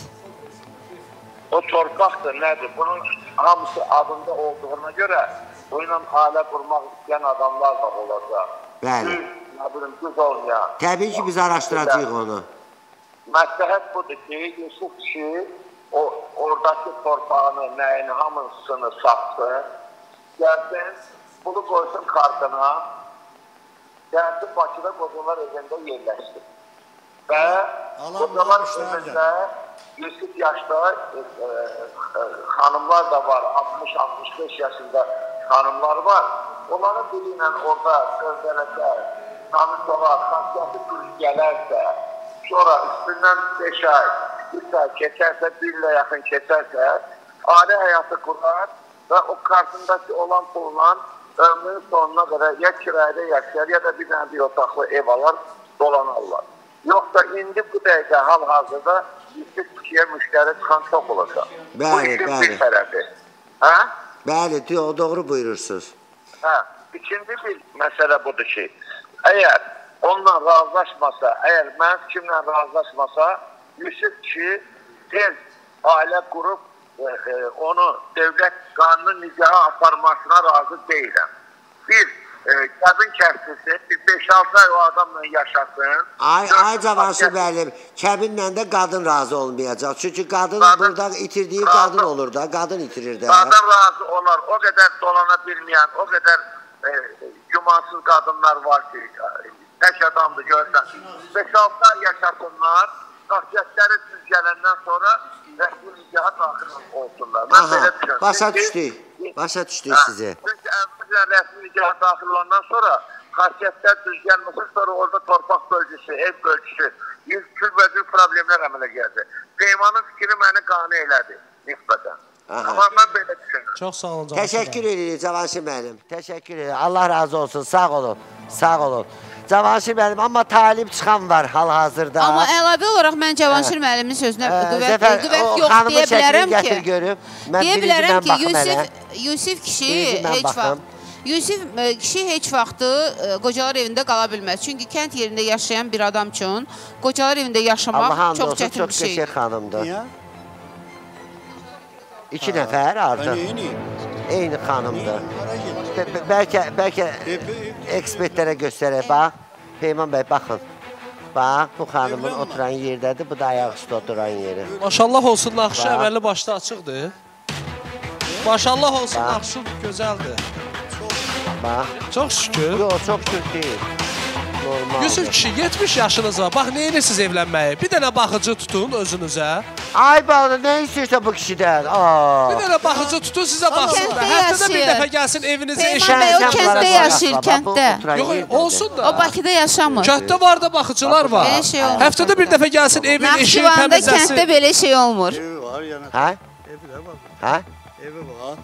S8: O torpaqdır, nədir? Bunun hamısı adında olduğuna görə bununla ailə qurmaq istəyən adamlar da olacaq.
S2: Bəli.
S8: Nə bilim, düz olmayan.
S2: Təbii ki, biz araşdıracağıq onu.
S8: Məsləhət budur ki, Yusuf kişi oradakı torpağını, nəyini, hamısını satsın, gəlsin, pulu qoysun kartına, gəlsin Bakıda qocalar evində yerləşsin. Və qocalar evində Yusuf yaşda xanımlar da var, 60-65 yaşında xanımlar var. Onların biri ilə orada sözlənəcə, tanış olar, xasiyyəti düz gələrsə, sonra üstündən 5 ay, 3 ay keçərsə, 1 ilə yaxın keçərsə, ailə həyatı qurar və o kartındakı olan pulla ömrünün sonuna qədər ya kirayədə yaşayar, ya da bir dənə bir otaqlı ev alar, dolanarlar. Yoxsa indi bu dəqiqə hal-hazırda Yusuf kişiyə müştəri çıxan çox olacaq. Bu işin bir tərəfi.
S2: Bəli, doğru buyurursunuz.
S8: İkinci bir məsələ budur ki, əgər onunla razılaşmasa, əgər mənim fikrimlə razılaşmasa, Yusuf kişi tez ailə qurub onu dövlət qanunu nigaha aparmasına razı deyiləm. Bir, kəbin kəsdirsin, 5-6 ay o adamla yaşasın.
S2: Ay Cavanşir müəllim, kəbinlə də qadın razı olmayacaq. Çünki qadın burada itirdiyi qadın olur da, qadın itirir də.
S8: Qadın razı olar, o qədər dolana bilməyən, o qədər gümansız qadınlar var ki, tək adamdır görsən. 5-6 ay yaşasınlar, xasiyyətləri düz gələndən sonra rəsmi nigaha daxil olsunlar.
S2: Başa düşdük sizi.
S8: Çünki əvvəlcə rəsmi nigaha daxil olandan sonra xasiyyətlər düz gəlməsin, sonra orada torpaq bölgüsü, ev bölgüsü, külbəcül problemlər əmələ gəldi. Peymanın fikri məni qane elədi nisbətən. Amma mən belə düşünürüm.
S6: Çox sağ olun Cavanşir.
S2: Təşəkkür edirik Cavanşir müəllim. Təşəkkür edirik. Allah razı olsun. Sağ olun. Sağ olun. Cavanşir müəllim, amma talib çıxan var hal-hazırda.
S5: Amma əlavə olaraq mən Cavanşir müəllimin sözünə qüvvət yox deyə bilərəm ki, deyə bilərəm ki, Yusif kişi heç vaxtı qocalar evində qala bilməz. Çünki kənd yerində yaşayan bir adam üçün qocalar evində yaşamaq çox çətin bir şey.
S2: Çox qəşəng xanımdır. 2 nəfər artıq. Eyni xanımdır. Bəlkə ekspertlərə göstərək. Bax, Peyman bəy, baxın. Bax, bu xanımın oturan yerdədir, bu da ayaq üstü oturan yeri.
S6: Maşallah olsun, naxşı əməlli başda açıqdır. Maşallah olsun, naxşı gözəldir.
S2: Bax.
S6: Çox şükür.
S2: Yox, çox şükür deyil.
S6: Yusuf kişi, 70 yaşınız var. Bax, nə edirsiniz evlənməyi? Bir dənə baxıcı tutun özünüzə.
S2: Ay bana, nə istəyirsə bu kişidən?
S6: Bir dənə baxıcı tutun, sizə baxsın da. Həftədə bir dəfə gəlsin evinizə eşit.
S5: Peyman bəy, o kənddə yaşayır, kənddə.
S6: Yox, olsun da.
S5: O Bakıda yaşamır.
S6: Kənddə var da baxıcılar var.
S5: Belə şey olmur.
S6: Həftədə bir dəfə gəlsin evin eşiyi
S5: təmizləsin. Naxçıvanda kənddə belə şey olmur.
S4: Evi var yəni.
S2: Hə?
S4: Evi də var.
S2: Hə?
S4: Evi var.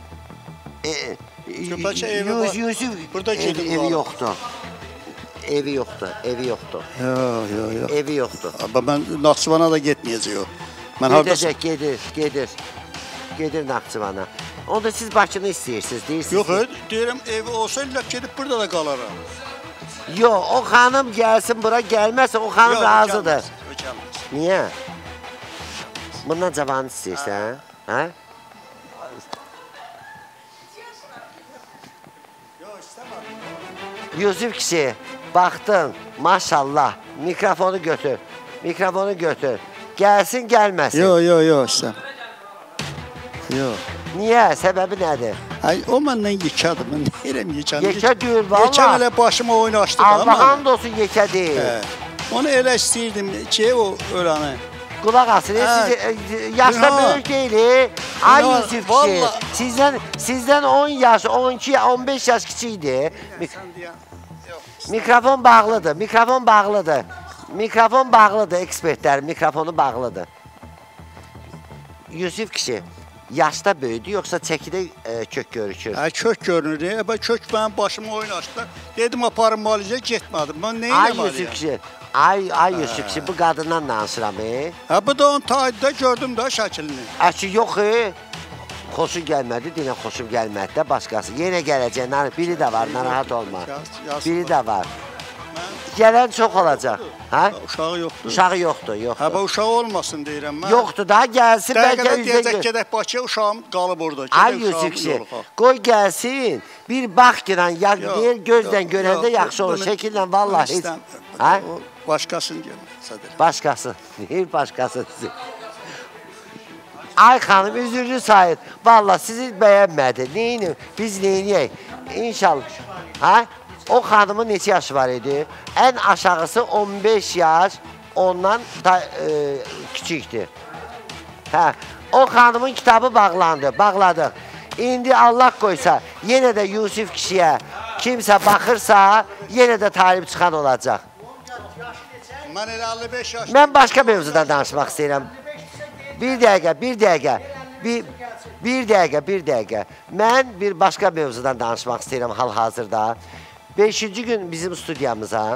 S2: Yusuf evi yoxdur. Evi yoxdur.
S4: Yox.
S2: Evi yoxdur.
S4: Mən Naxçıvana da getməyəcək o.
S2: Gedəcək, gedir Naxçıvana. Onda siz Bakını istəyirsiniz, deyirsiniz.
S4: Yox, deyirəm evi olsa ilə gedib burada da qalaram.
S2: Yox, o xanım gəlsin bura, gəlməsə o xanım razıdır. Niyə? Bundan cavanı istəyirsən, hə?
S4: Yox, istəmədim.
S2: Yusuf kişi, baxdın, maşallah, mikrofonu götür. Gəlsin, gəlməsin.
S4: Yox, istəm. Yox.
S2: Niyə? Səbəbi nədir?
S4: O məndən yekədir, mən deyirəm yekədir.
S2: Yekə deyil, valla.
S4: Yekə elə başıma oynaşdı da.
S2: Allah'ın da olsun yekə deyil.
S4: Onu elə istəyirdim ki, o öyrəni.
S2: Qulaq asın, siz yaşda böyük deyil. Ay Yusuf kişi, sizdən 10 yaş, 12, 15 yaş kiçikdir. Mikrofon bağlıdır. Mikrofon bağlıdır, ekspertlər, mikrofonu bağlıdır. Yusuf kişi, yaşda böyüdü, yoxsa çəkidə kök görükür?
S4: Kök görünür. Kök mənim başıma oynaşdı. Dedim aparım müalicəyə, getmədim. Mən nə eləməliyəm?
S2: Ay Yusuf kişi, bu qadından danışıram.
S4: Bu da onun tayında gördüm də şəklini.
S2: Ki, yox, xoşum gəlmədi, dinə xoşum gəlmədi də başqası. Yenə gələcək, biri də var, narahat olma. Biri də var. Gələn çox olacaq.
S4: Uşağı yoxdur.
S2: Uşağı yoxdur, yoxdur.
S4: Uşağı olmasın deyirəm mən.
S2: Yoxdur da, gəlsin, bəlkə
S4: üzdə deyəcək, gedək Bakıya, uşağım qalıb orada.
S2: Ay Yusuf kişi, qoy gəlsin, bir bax girən, gözdən görəndə yaxşı olur, şəkillə vallahi.
S4: Başqasını görmək.
S2: Başqası, deyir başqası. Ay xanım, üzürlü sayır. Vallahi sizi bəyənmədi. Neyini, biz neyiniyək? İnşallah. O xanımın neçə yaşı var idi? Ən aşağısı 15 yaş, ondan kiçikdir. O xanımın kitabı bağladıq. İndi Allah qoysa, yenə də Yusuf kişiyə kimsə baxırsa, yenə də talib çıxan olacaq.
S4: Mən elə 55 yaş.
S2: Mən başqa mövzudan danışmaq istəyirəm. Bir dəqiqə. Mən bir başqa mövzudan danışmaq istəyirəm hal-hazırda. 5-ci gün bizim studiyamıza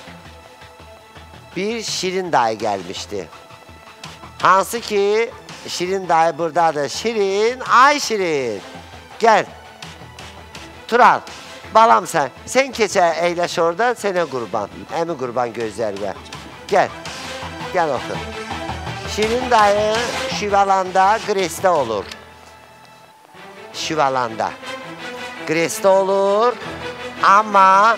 S2: bir Şirin dayı gəlmişdi. Hansı ki, Şirin dayı buradadır. Şirin, ay Şirin. Gəl. Tural, balam sən. Sən keçə əyləş orada, sənə qurban. Əmi qurban gözlərimə. Gəl. Gəl otur. Şirin dayı Şivalanda, Qresdə olur. Şivalanda. Qresdə olur. Amma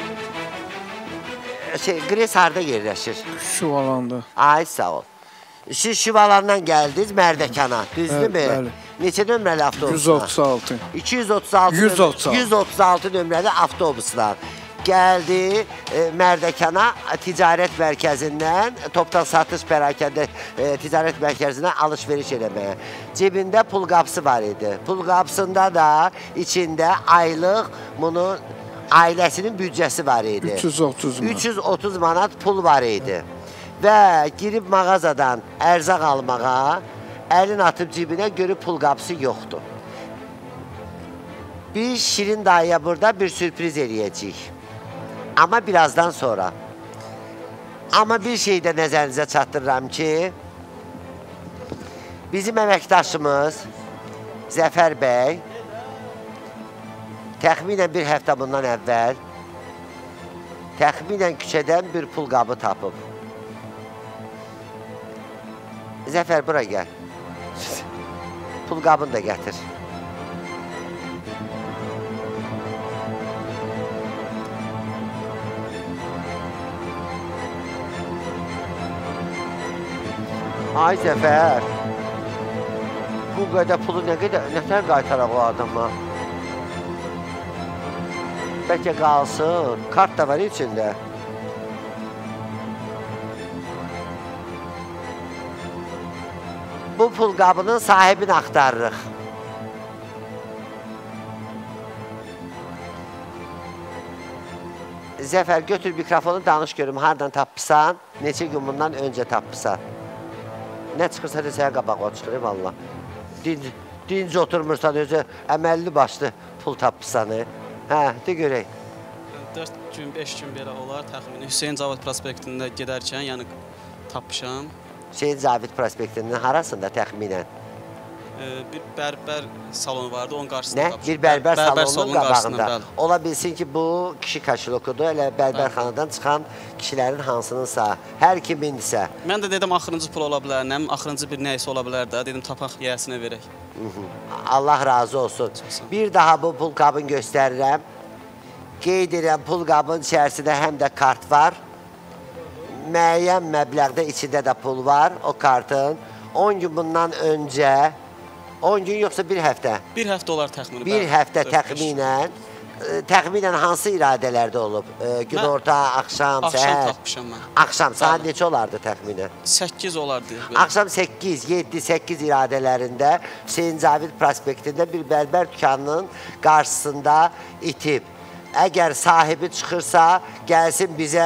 S2: Qres harada yerləşir?
S9: Şivalanda.
S2: Ay, sağ ol. Siz Şivalandan gəldiniz Mərdəkana, düzdür mü?
S9: Bəli.
S2: Neçə nömrəli avtobusla?
S9: 236.
S2: 136 nömrəli avtobusla gəldi Mərdəkana ticarət mərkəzindən, topdan satış pərakəndə ticarət mərkəzindən alış-veriş eləməyə. Cebində pul qapısı var idi. Pul qapısında da içində aylıq bunun ailəsinin büdcəsi var idi.
S9: 330 manat.
S2: 330 manat pul var idi. Və girib mağazadan ərzaq almağa, əlin atıb cibinə görüb pul qapısı yoxdur. Biz Şirin dayıya burada bir sürpriz eləyəcəyik. Amma birazdan sonra. Amma bir şey də nəzərinizə çatdırıram ki, bizim əməkdaşımız Zəfər bəy təxminən bir həftə bundan əvvəl təxminən küçədən bir pul qabı tapıb. Zəfər, bura gəl. Pul qabını da gətir. Ay Zəfər, bu qədər pulu nətər qaytaraq o adama? Bəlkə qalsın, kart da var içində. Bu pul qabının sahibini axtarırıq. Zəfər, götür mikrofonu, danış görüm, hardan tapısan, neçə gün bundan öncə tapısan. Nə çıxırsa desəyə qabaq o çıxır, valla. Dinc oturmursan, özü əməlli başlı pul tapısan. Hə, de görək.
S10: 4 gün, 5 gün belə olar, təxminən Hüseyin Cavid prospektində gedərkən, yəni tapmışam.
S2: Hüseyin Cavid prospektinin harasında təxminən?
S10: Bir bərbər salonu vardı, onun qarşısında tapmışam.
S2: Nə? Bir bərbər salonunun qabağında. Ola bilsin ki, bu kişi kaşilokudur, elə bərbərxanadan çıxan kişilərin hansınınsa, hər kimindirsə.
S10: Mən də dedim, axırıncı pul ola bilər, nə? Axırıncı bir nəysə ola bilər də, dedim, tapaq yiyəsinə verək.
S2: Allah razı olsun. Bir daha bu pul qabını göstərirəm. Qeyd edirəm, pul qabının içərisində həm də kart var. Müəyyən məbləğdə içində də pul var, o kartın. 10 gün bundan öncə, 10 gün yoxsa bir həftə?
S10: Bir həftə olar təxminən.
S2: Bir həftə təxminən. Təxminən hansı iradələrdə olub? Günorta, axşam, səhər?
S10: Axşam tapmışam mən.
S2: Axşam, saat neçə olardı təxminən?
S10: 8 olardı.
S2: Axşam 8, 7, 8 iradələrində Hüseyin Cavid prospektində bir bərbər dükanının qarşısında itib. Əgər sahibi çıxırsa, gəlsin bizə,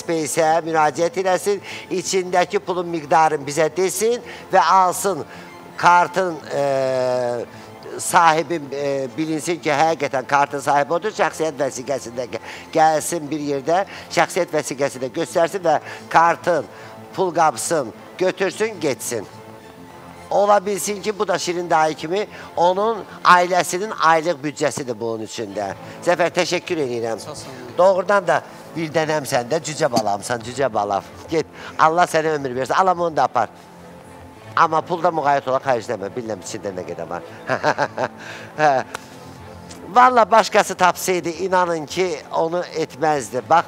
S2: Space-ə müraciət eləsin, içindəki pulun miqdarını bizə desin və alsın kartın sahibi bilinsin ki həqiqətən kartın sahibi odur, şəxsiyyət vəsiqəsində gəlsin bir yerdə, şəxsiyyət vəsiqəsində göstərsin və kartın pul qapsın, götürsün, geçsin. Ola bilsin ki, bu da Şirin dayı kimi onun ailəsinin aylıq büdcəsidir bunun içində. Zəfər, təşəkkür edirəm. Doğrudan da bir dənəm səndə cücə balamsan, cücə balam. Get, Allah sənə ömür versin, alam onu da apar. Amma pulda müqayyət olaraq xərcləmə, bilməm içində nə qədər var. Valla başqası tapsaydı, inanın ki, onu etməzdi. Bax,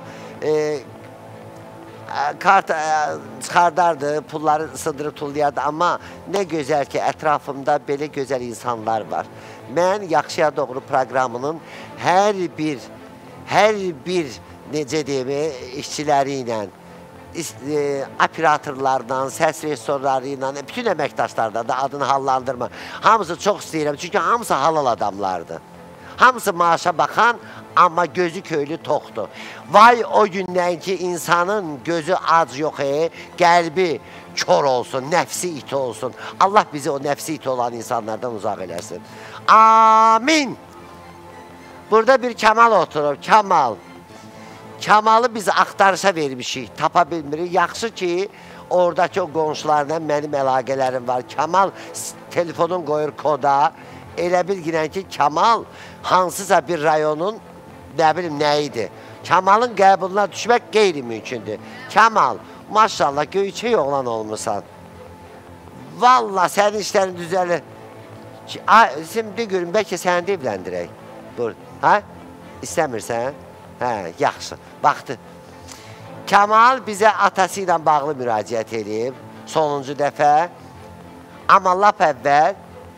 S2: kart çıxardardı, pulları sındırıb tullayardı, amma nə gözəl ki, ətrafımda belə gözəl insanlar var. Mən Yaxşıya Doğru proqramının hər bir necə deyim, işçiləri ilə, operatorlarla, səs rejissorları ilə, bütün əməkdaşlarla da adını hallandırma. Hamısı çox istəyirəm, çünki hamısı halal adamlardır. Hamısı maaşa baxan, amma gözü köylü toxdur. Vay o gündən ki, insanın gözü ac yox, qəlbi kör olsun, nəfsi iti olsun. Allah bizi o nəfsi iti olan insanlardan uzaq eləsin. Amin. Burada bir Kemal oturur, Kemal. Kemal'ı biz axtarışa vermişik, tapa bilmirik. Yaxşı ki, oradakı o qonşularla mənim əlaqələrim var. Kemal telefonun qoyur koda. Elə bilginən ki, Kemal hansısa bir rayonun, nə bilim, nə idi? Kemal'ın qəbuluna düşmək qeyri-mümkündür. Kemal, maşallah, göyçək oğlan olmuşsan. Valla, sənin işlərin düzəlir. Şimdi görün, bəlkə səni də evləndirək. Buyur, hə? İstəmirsən? Hə, yaxşı, baxdı. Kemal bizə atası ilə bağlı müraciət edib, sonuncu dəfə. Amma lap əvvəl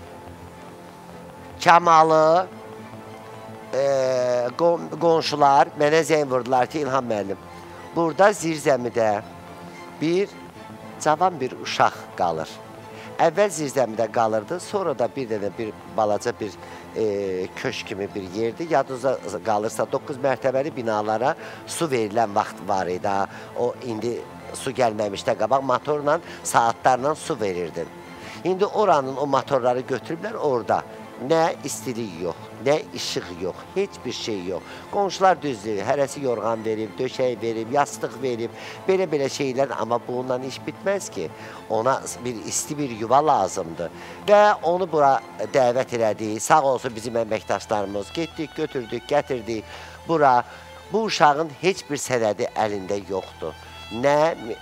S2: Kemalı qonşular mənə zəng vurdular ki, İlham müəllim, burada zirzəmidə bir cavan bir uşaq qalır. Əvvəl zirzəmidə qalırdı, sonra da bir dənə bir balaca bir köşk kimi bir yerdir. Yadınızda qalırsa 9 mərtəbəli binalara su verilən vaxt var idi. O indi su gəlməmişdə qabaq motorla, saatlarla su verirdin. İndi oranın o motorları götürüblər orada. Nə istilik yox, nə işıq yox, heç bir şey yox. Qonşular düzdür, hərəsi yorğan verib, döşək verib, yastıq verib, belə-belə şeylər, amma bununla iş bitməz ki. Ona bir isti bir yuva lazımdır. Və onu bura dəvət elədik, sağ olsun bizim əməkdaşlarımız, getdik, götürdük, gətirdik bura. Bu uşağın heç bir sənədi əlində yoxdur. Nə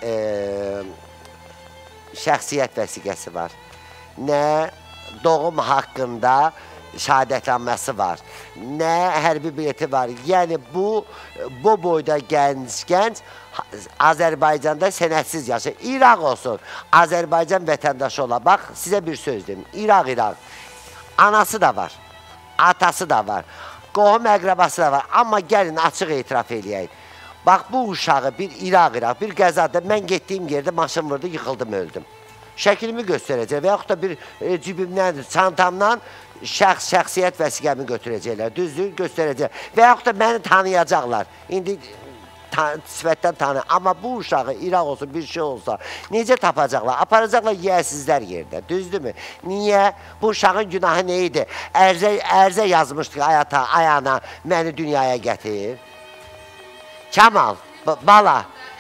S2: şəxsiyyət vəsiqəsi var, nə doğum haqqında şəhadətnaməsi var, nə hərbi bileti var. Yəni bu boyda gənc Azərbaycanda sənədsiz yaşayır. İraq olsun, Azərbaycan vətəndaşı ola. Bax, sizə bir söz deyim, İraq. Anası da var, atası da var, qohum əqrabası da var. Amma gəlin açıq etiraf eləyək. Bax, bu uşağı bir İraq, bir qəzada mən getdiyim yerdə maşın vurdu, yıxıldım, öldüm. Şəklimi göstərəcək və yaxud da bir cibimdən, çantamdan şəxsiyyət vəsiqəmi götürəcəklər, düzdür, göstərəcək. Və yaxud da məni tanıyacaqlar. İndi sifətdən tanıyacaqlar. Amma bu uşağı İraq olsun, bir şey olsa, necə tapacaqlar? Aparacaqlar yiyəsizlər yerdə, düzdürmü? Niyə? Bu uşağın günahı nə idi? Ərzə yazmışdıq ayağına, məni dünyaya gətir. Kemal, bala.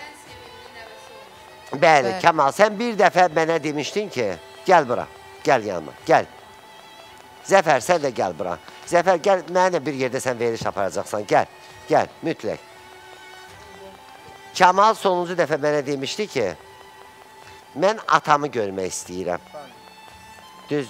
S2: Bəli, Kemal, sən bir dəfə mənə demişdin ki, gəl bura, gəl yanıma, gəl. Zəfər, sən də gəl bura. Zəfər, gəl, mənə bir yerdə sən veriş aparacaqsan, gəl, gəl, mütləq. Kemal sonuncu dəfə mənə demişdi ki, mən atamı görmək istəyirəm. Düz.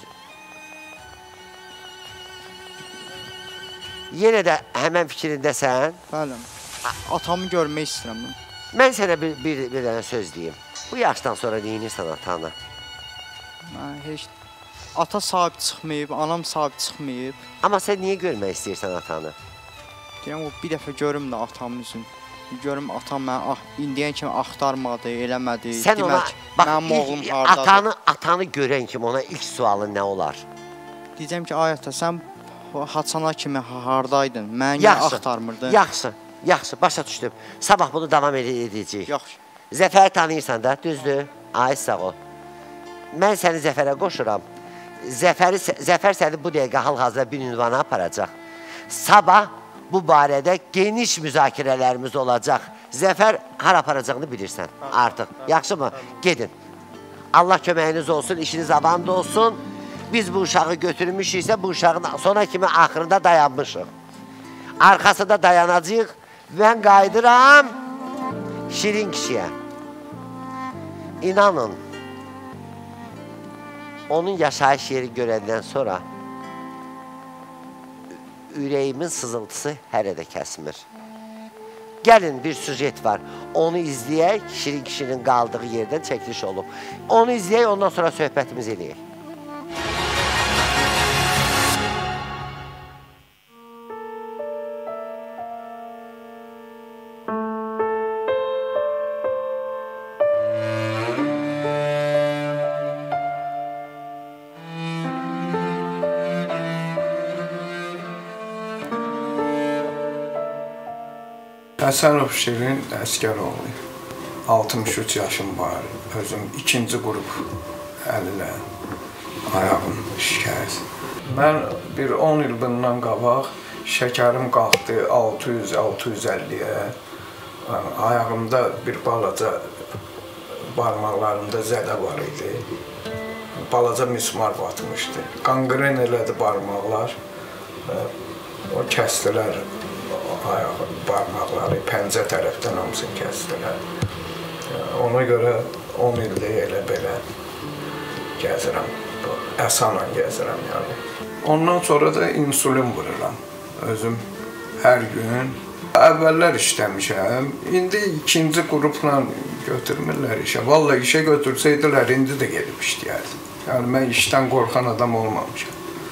S2: Yenə də həmən fikrindəsən.
S9: Bəli, atamı görmək istəyirəm.
S2: Mən sənə bir dənə söz deyim. Bu yaşdan sonra neyinirsən atanı?
S9: Heç ata sahib çıxmayıb, anam sahib çıxmayıb.
S2: Amma sən niyə görmək istəyirsən atanı?
S9: Deyirəm, o bir dəfə görüm də atamın üzün. Görüm atam mənə indiyən kimi axtarmadı, eləmədi.
S2: Sən ona, bax, atanı görən kimi ona ilk sualın nə olar?
S9: Deyəcəm ki, ay ata, sən haçana kimi hardaydın, mən niyə axtarmırdın?
S2: Yaxşı, başa düşdüm. Sabah bunu davam edəcəyik.
S9: Yaxşı.
S2: Zəfəri tanıyırsan da, düzdür? Ay, sağ ol. Mən səni Zəfərə qoşuram. Zəfər səni bu dəqiqə hal-hazırda bir ünvana aparacaq. Sabah bu barədə geniş müzakirələrimiz olacaq. Zəfər hara aparacağını bilirsən artıq. Yaxşı mı? Gedin. Allah köməyiniz olsun, işiniz avand olsun. Biz bu uşağı götürmüşüksə, bu uşağın sona kimi axırında dayanmışıq. Arkasında dayanacaq. Mən qayıdıram Şirin kişiyə. İnanın, onun yaşayış yeri görəndən sonra ürəyimin sızıltısı hələ də kəsmir. Gəlin, bir süjet var. Onu izləyək, Şirin kişinin qaldığı yerdən çəkiliş olub. Onu izləyək, ondan sonra söhbətimiz eləyək.
S11: Həsənov Şirin Əsgəroğlu, 63 yaşım var, özüm 2-ci qrup əlilə, ayağım şikayət. Mən bir 10 il bundan qabaq şəkərim qalxdı 600-650-yə, ayağımda bir balaca barmaqlarımda zədə var idi, balaca mismar batmışdı, qanqren elədi barmaqlar, o kəsdilər. Barmaqları, pəncə tərəfdən hamısını kəsdilər. Ona görə 10 ildə elə belə gəzirəm, əsanla gəzirəm yəni. Ondan sonra da insulin vururam, özüm hər gün. Əvvəllər işləmişəm, indi 2-ci qrupla götürmürlər işə. Vallahi işə götürsəydilər, indi də gedib işləyərdim. Yəni, mən işdən qorxan adam olmamışam.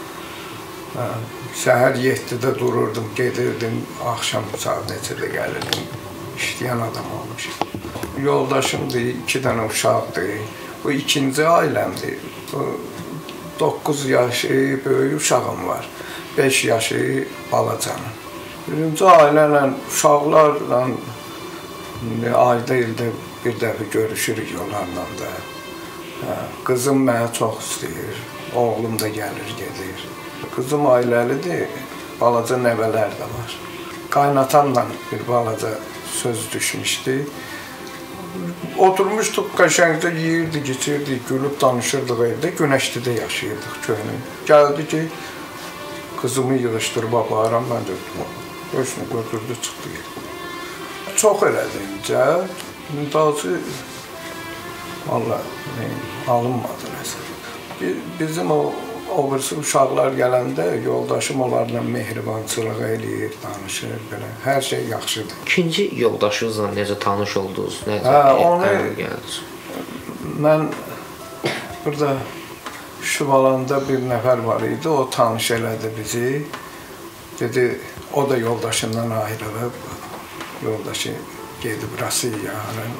S11: Səhər 7-də dururdum, gedirdim, axşam saat neçədə gəlirdim, işləyən adam olmuşum. Yoldaşımdır, 2 dənə uşaqdır, bu 2-ci ailəmdir, 9 yaşı böyük uşağım var, 5 yaşı balacanım. Birinci ailələ, uşaqlarla ayda ildə bir dəfə görüşürük onlarla da. Qızım mənə çox istəyir, oğlum da gəlir, gedir. Qızım ailəlidir, balaca nəvələr də var. Qaynatamla bir balaca söz düşmüşdü. Oturmuşduq, qəşəngdə yeyirdi, geçirdi, gülüb danışırdıq evdə, Günəşlidə yaşayırdıq köhnə. Gəldi ki, qızımı yığışdırıb aparam, mən də özünü götürdü, çıxdı. Çox elədi incə, müntazı, valla, alınmadı nəsə. Bizim o birisi uşaqlar gələndə yoldaşım onlarla mehribançılıq eləyir, danışır, belə, hər şey yaxşıdır.
S12: İkinci yoldaşınızla necə tanış oldunuz, necə qərar gəldiniz?
S11: Mən burada Şüvalanda bir nəfər var idi, o tanış elədi bizi. Dedi, o da yoldaşından ayrılıb, yoldaşı gedib Rusiyaya.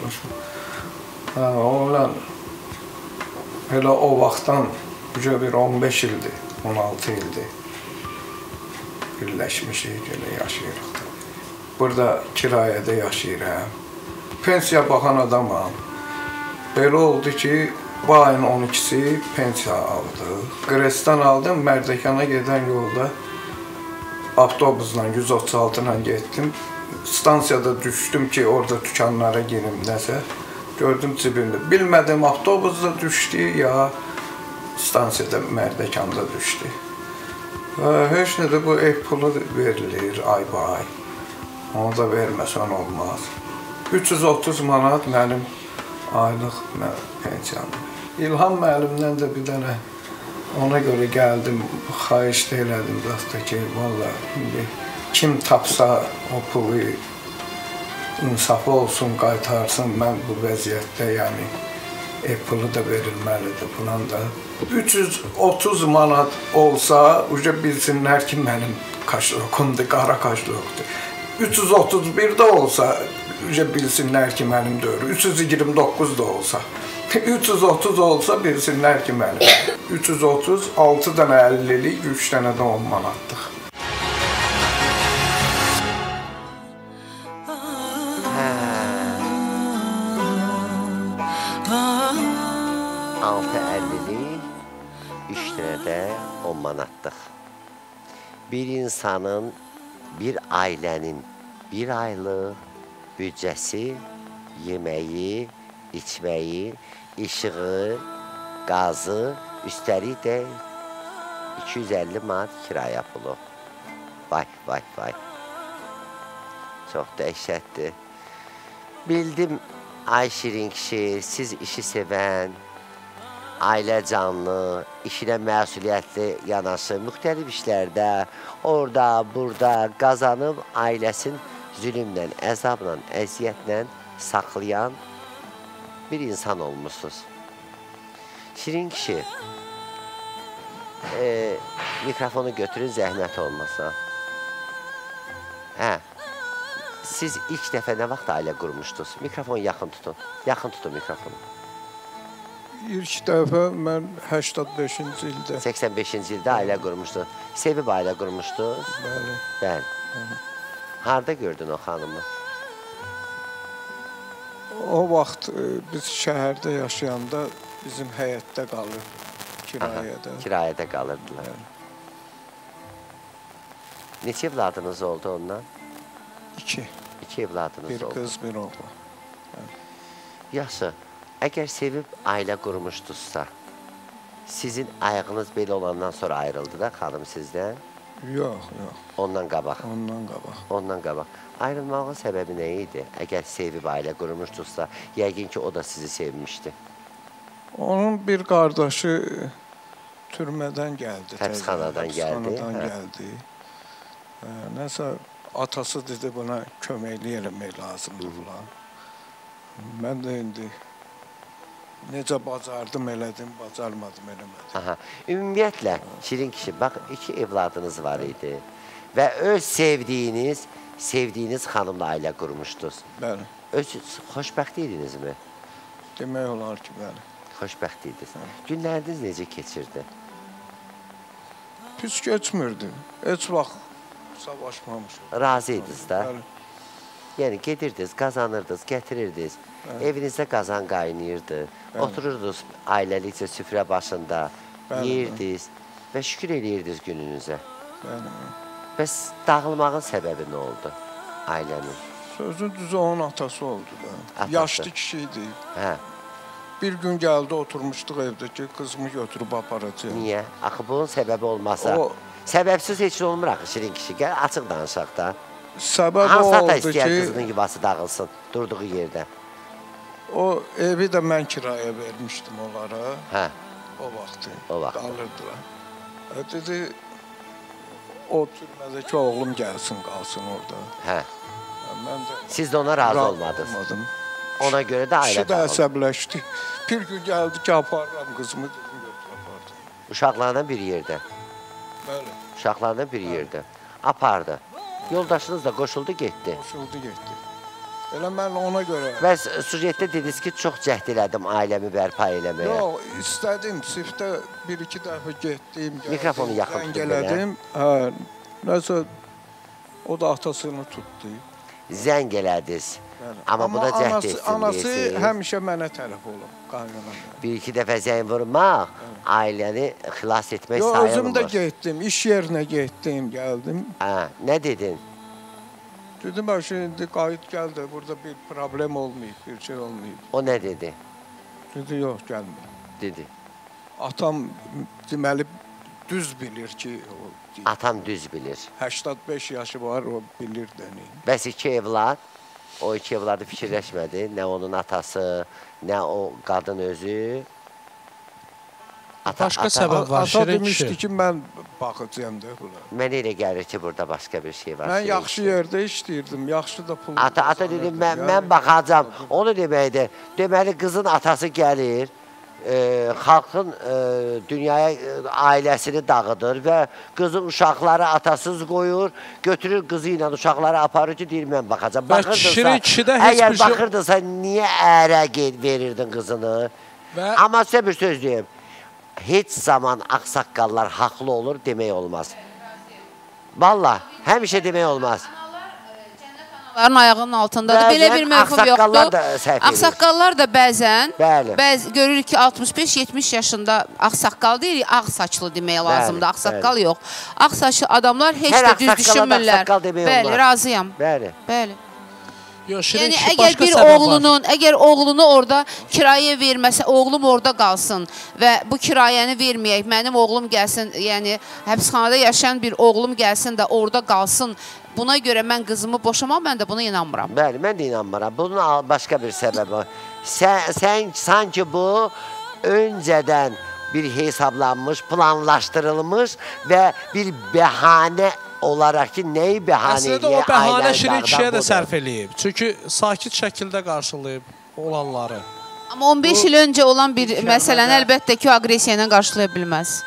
S11: Onunla elə o vaxtdan bir 15 ildir, 16 ildir birləşmişik, elə yaşayırıq. Burada kirayədə yaşayıram. Pensiya baxan adamam. Belə oldu ki, bu ayın 12-si pensiya aldı. Qresdən aldım, Mərdəkana gedən yolda avtobusla 136 ilə getdim. Stansiyada düşdüm ki, orada dükanlara girim nəsə. Gördüm cibimdə. Bilmədim, avtobusda düşdü ya stansiyada Mərdəkanda düşdü. Heç nədə bu ev pulu verilir ay-bay. Onu da verməsən olmaz. 330 manat mənim aylıq pensiyam. İlham müəllimdən də bir dənə ona görə gəldim, xahiş də elədim da ki, valla kim tapsa o pulu insafı olsun, qaytarsın, mən bu vəziyyətdə, yəni ev pulu da verilməlidir falan da. 330 manat olsa, bilsinlər ki, mənim kaşlokumdur, qara kaşlokdur. 331 də olsa, bilsinlər ki, mənim deyil. 329 da olsa. 330 olsa, bilsinlər ki, mənim. 330, 6 dənə 50'lik, 3 dənə də 10 manatlıq.
S2: 3 dənə də 10 manatlıq. Bir insanın, bir ailənin bir aylıq büdcəsi, yeməyi, içməyi, işığı, qazı, üstəlik də 250 manat kiraya pulu. Vay, vay, vay. Çox dəhşətdir. Bildim, ay şirin kişi, siz işi sevən, ailə canlı, işinə məsuliyyətli yanaşı, müxtəlif işlərdə, orada, burada qazanıb ailəsin zülümlə, əzabla, əziyyətlə saxlayan bir insan olmuşsunuz. Şirin kişi, mikrofonu götürün, zəhmət olmasa. Hə, siz ilk dəfə nə vaxt ailə qurmuşdunuz? Mikrofonu yaxın tutun, yaxın tutun mikrofonu.
S11: İlk dəfə mən 85-ci ildə.
S2: 85-ci ildə ailə qurmuşdun. Sevib ailə qurmuşdun?
S11: Bəli.
S2: Bəli. Harada gördün o xanımı?
S11: O vaxt biz şəhərdə yaşayanda bizim həyətdə qalır, kirayədə.
S2: Kirayədə qalırdılar. Neçə evladınız oldu ondan?
S11: 2.
S2: 2 evladınız oldu.
S11: Bir qız, bir oğlan.
S2: Yaxşı, əgər sevib ailə qurmuşdunuzsa, sizin ayağınız belə olandan sonra ayrıldı da xanım sizdən?
S11: Yox, yox.
S2: Ondan qabaq?
S11: Ondan qabaq.
S2: Ondan qabaq. Ayrılmağın səbəbi nə idi? Əgər sevib ailə qurmuşdunuzsa, yəqin ki, o da sizi sevmişdi.
S11: Onun bir qardaşı türmədən gəldi.
S2: Həbsxanadan gəldi.
S11: Həbsxanadan gəldi. Nəsə, atası dedi, buna köməkli eləmək lazımdır falan. Mən də indi necə bacardım, elədim, bacarmadım, eləmədim.
S2: Aha. Ümumiyyətlə, şirin kişi, bax, 2 evladınız var idi və öz sevdiyiniz xanımla ailə qurmuşdunuz.
S11: Bəli.
S2: Öz xoşbəxt idinizmi?
S11: Demək olar ki, bəli.
S2: Xoşbəxt idiniz. Günləriniz necə keçirdi?
S11: Pis keçmirdi. Heç vaxt savaşmamışım.
S2: Razı idiniz da?
S11: Bəli.
S2: Yəni, gedirdiniz, qazanırdınız, gətirirdiniz. Evinizdə qazan qaynayırdı. Otururdunuz ailəlikcə süfrə başında, yeyirdiniz və şükür eləyirdiniz gününüzə. Bəs dağılmağın səbəbi nə oldu ailənin?
S11: Sözün düzü onun atası oldu da. Yaşlı kişi idi.
S2: Hə.
S11: Bir gün gəldi, oturmuşduq evdə ki, qızımı götürüb aparacaq.
S2: Niyə? Axı bunun səbəbi olmasa, səbəbsiz heç nə olmur axı şirin kişi. Gəl, açıq danışaq da.
S11: Səbəb o oldu ki...
S2: Hansı istəyər qızının yuvası dağılsın, durduğu yerdə?
S11: O evi də mən kiraya vermişdim onlara.
S2: Hə.
S11: O vaxtı.
S2: O vaxtı.
S11: Qalırdılar. Dedi, o türmədəki oğlum gəlsin, qalsın orada.
S2: Hə.
S11: Mən də...
S2: Siz də ona razı olmadınız. Ona görə də ailə
S11: dağıldı. Kişi də əsəbləşdi. Bir gün gəldi ki, aparıram qızımı, dedim, götür apardım.
S2: Uşaqlarla bir yerdə?
S11: Bəli.
S2: Uşaqlarla bir yerdə. Apardı. Yoldaşınız da qoşuldu, getdi.
S11: Qoşuldu, getdi. Elə mən ona görə...
S2: Bəs sujetdə dediniz ki, çox cəhd elədim ailəmi bərpa eləməyə.
S11: Yox, istədim. Sifdə 1-2 dəfə getdim,
S2: mikrofonu yaxın tutdu
S11: elədim. Hə, nəsə o da atasını tutdu.
S2: Zəng elədiniz. Amma buna cəhd etsin deyirsiniz.
S11: Anası həmişə mənə tərəf olub, qaynanam.
S2: 1-2 dəfə zəng vurmaq, ailəni xilas etmək sayılmır.
S11: Yox, özüm də getdim, iş yerinə getdim, gəldim.
S2: Hə, nə dedin?
S11: Dedim, şimdi qayıt gəldi, burada bir problem olmayıb, bir şey olmayıb.
S2: O nə dedi?
S11: Dedi, yox, gəlmir.
S2: Dedi.
S11: Atam deməli düz bilir ki...
S2: Atam düz bilir.
S11: 85 yaşı var, o bilir dəni.
S2: Bəs 2 evlad, o 2 evladı fikirləşmədi. Nə onun atası, nə o qadın özü.
S6: Başqa səbəb var,
S11: ata demişdi ki, mən baxacağım da buna.
S2: Mənə elə gəlir ki, burada başqa bir şey var.
S11: Mən yaxşı yerdə işləyirdim, yaxşı da pul...
S2: Ata dedim, mən baxacağım. Onu deməkdir. Deməli, qızın atası gəlir, xalqın dünyaya ailəsini dağıdır və qızın uşaqları atasız qoyur, götürür qızı ilə uşaqları aparır ki, deyir, mən baxacağım. Əgər baxırdınsa, niyə ərə verirdin qızını? Amma sizə bir söz deyim. Heç zaman ağsaqqallar haqlı olur demək olmaz. Valla, həmişə demək olmaz.
S5: Onların ayağının altındadır. Belə bir mövqüm yoxdur. Ağsaqqallar da bəzən görürük ki 65-70 yaşında ağsaqqal deyil, ağ saçlı demək lazımdır. Ağsaqqal yox. Ağ saçlı adamlar heç də düz düşünmürlər. Bəli, razıyam. Bəli. Yəni əgər oğlunu orada kirayə verməsə, oğlum orada qalsın və bu kirayəni verməyək, mənim oğlum gəlsin, yəni həbsxanada yaşayan bir oğlum gəlsin də orada qalsın. Buna görə mən qızımı boşamam, mən də buna inanmıram.
S2: Bəli, mən də inanmıram. Bunun başqa bir səbəbi var. Sən sanki bu öncədən bir hesablanmış, planlaşdırılmış və bir bəhanə olaraq ki, nəyi bəhanə
S6: eləyək? Əslində o bəhanə Şirin kişiyə də sərf eləyib. Çünki sakit şəkildə qarşılayıb olanları.
S5: Amma 15 il öncə olan bir məsələni əlbəttə ki, o agresiya ilə qarşılaya bilməz.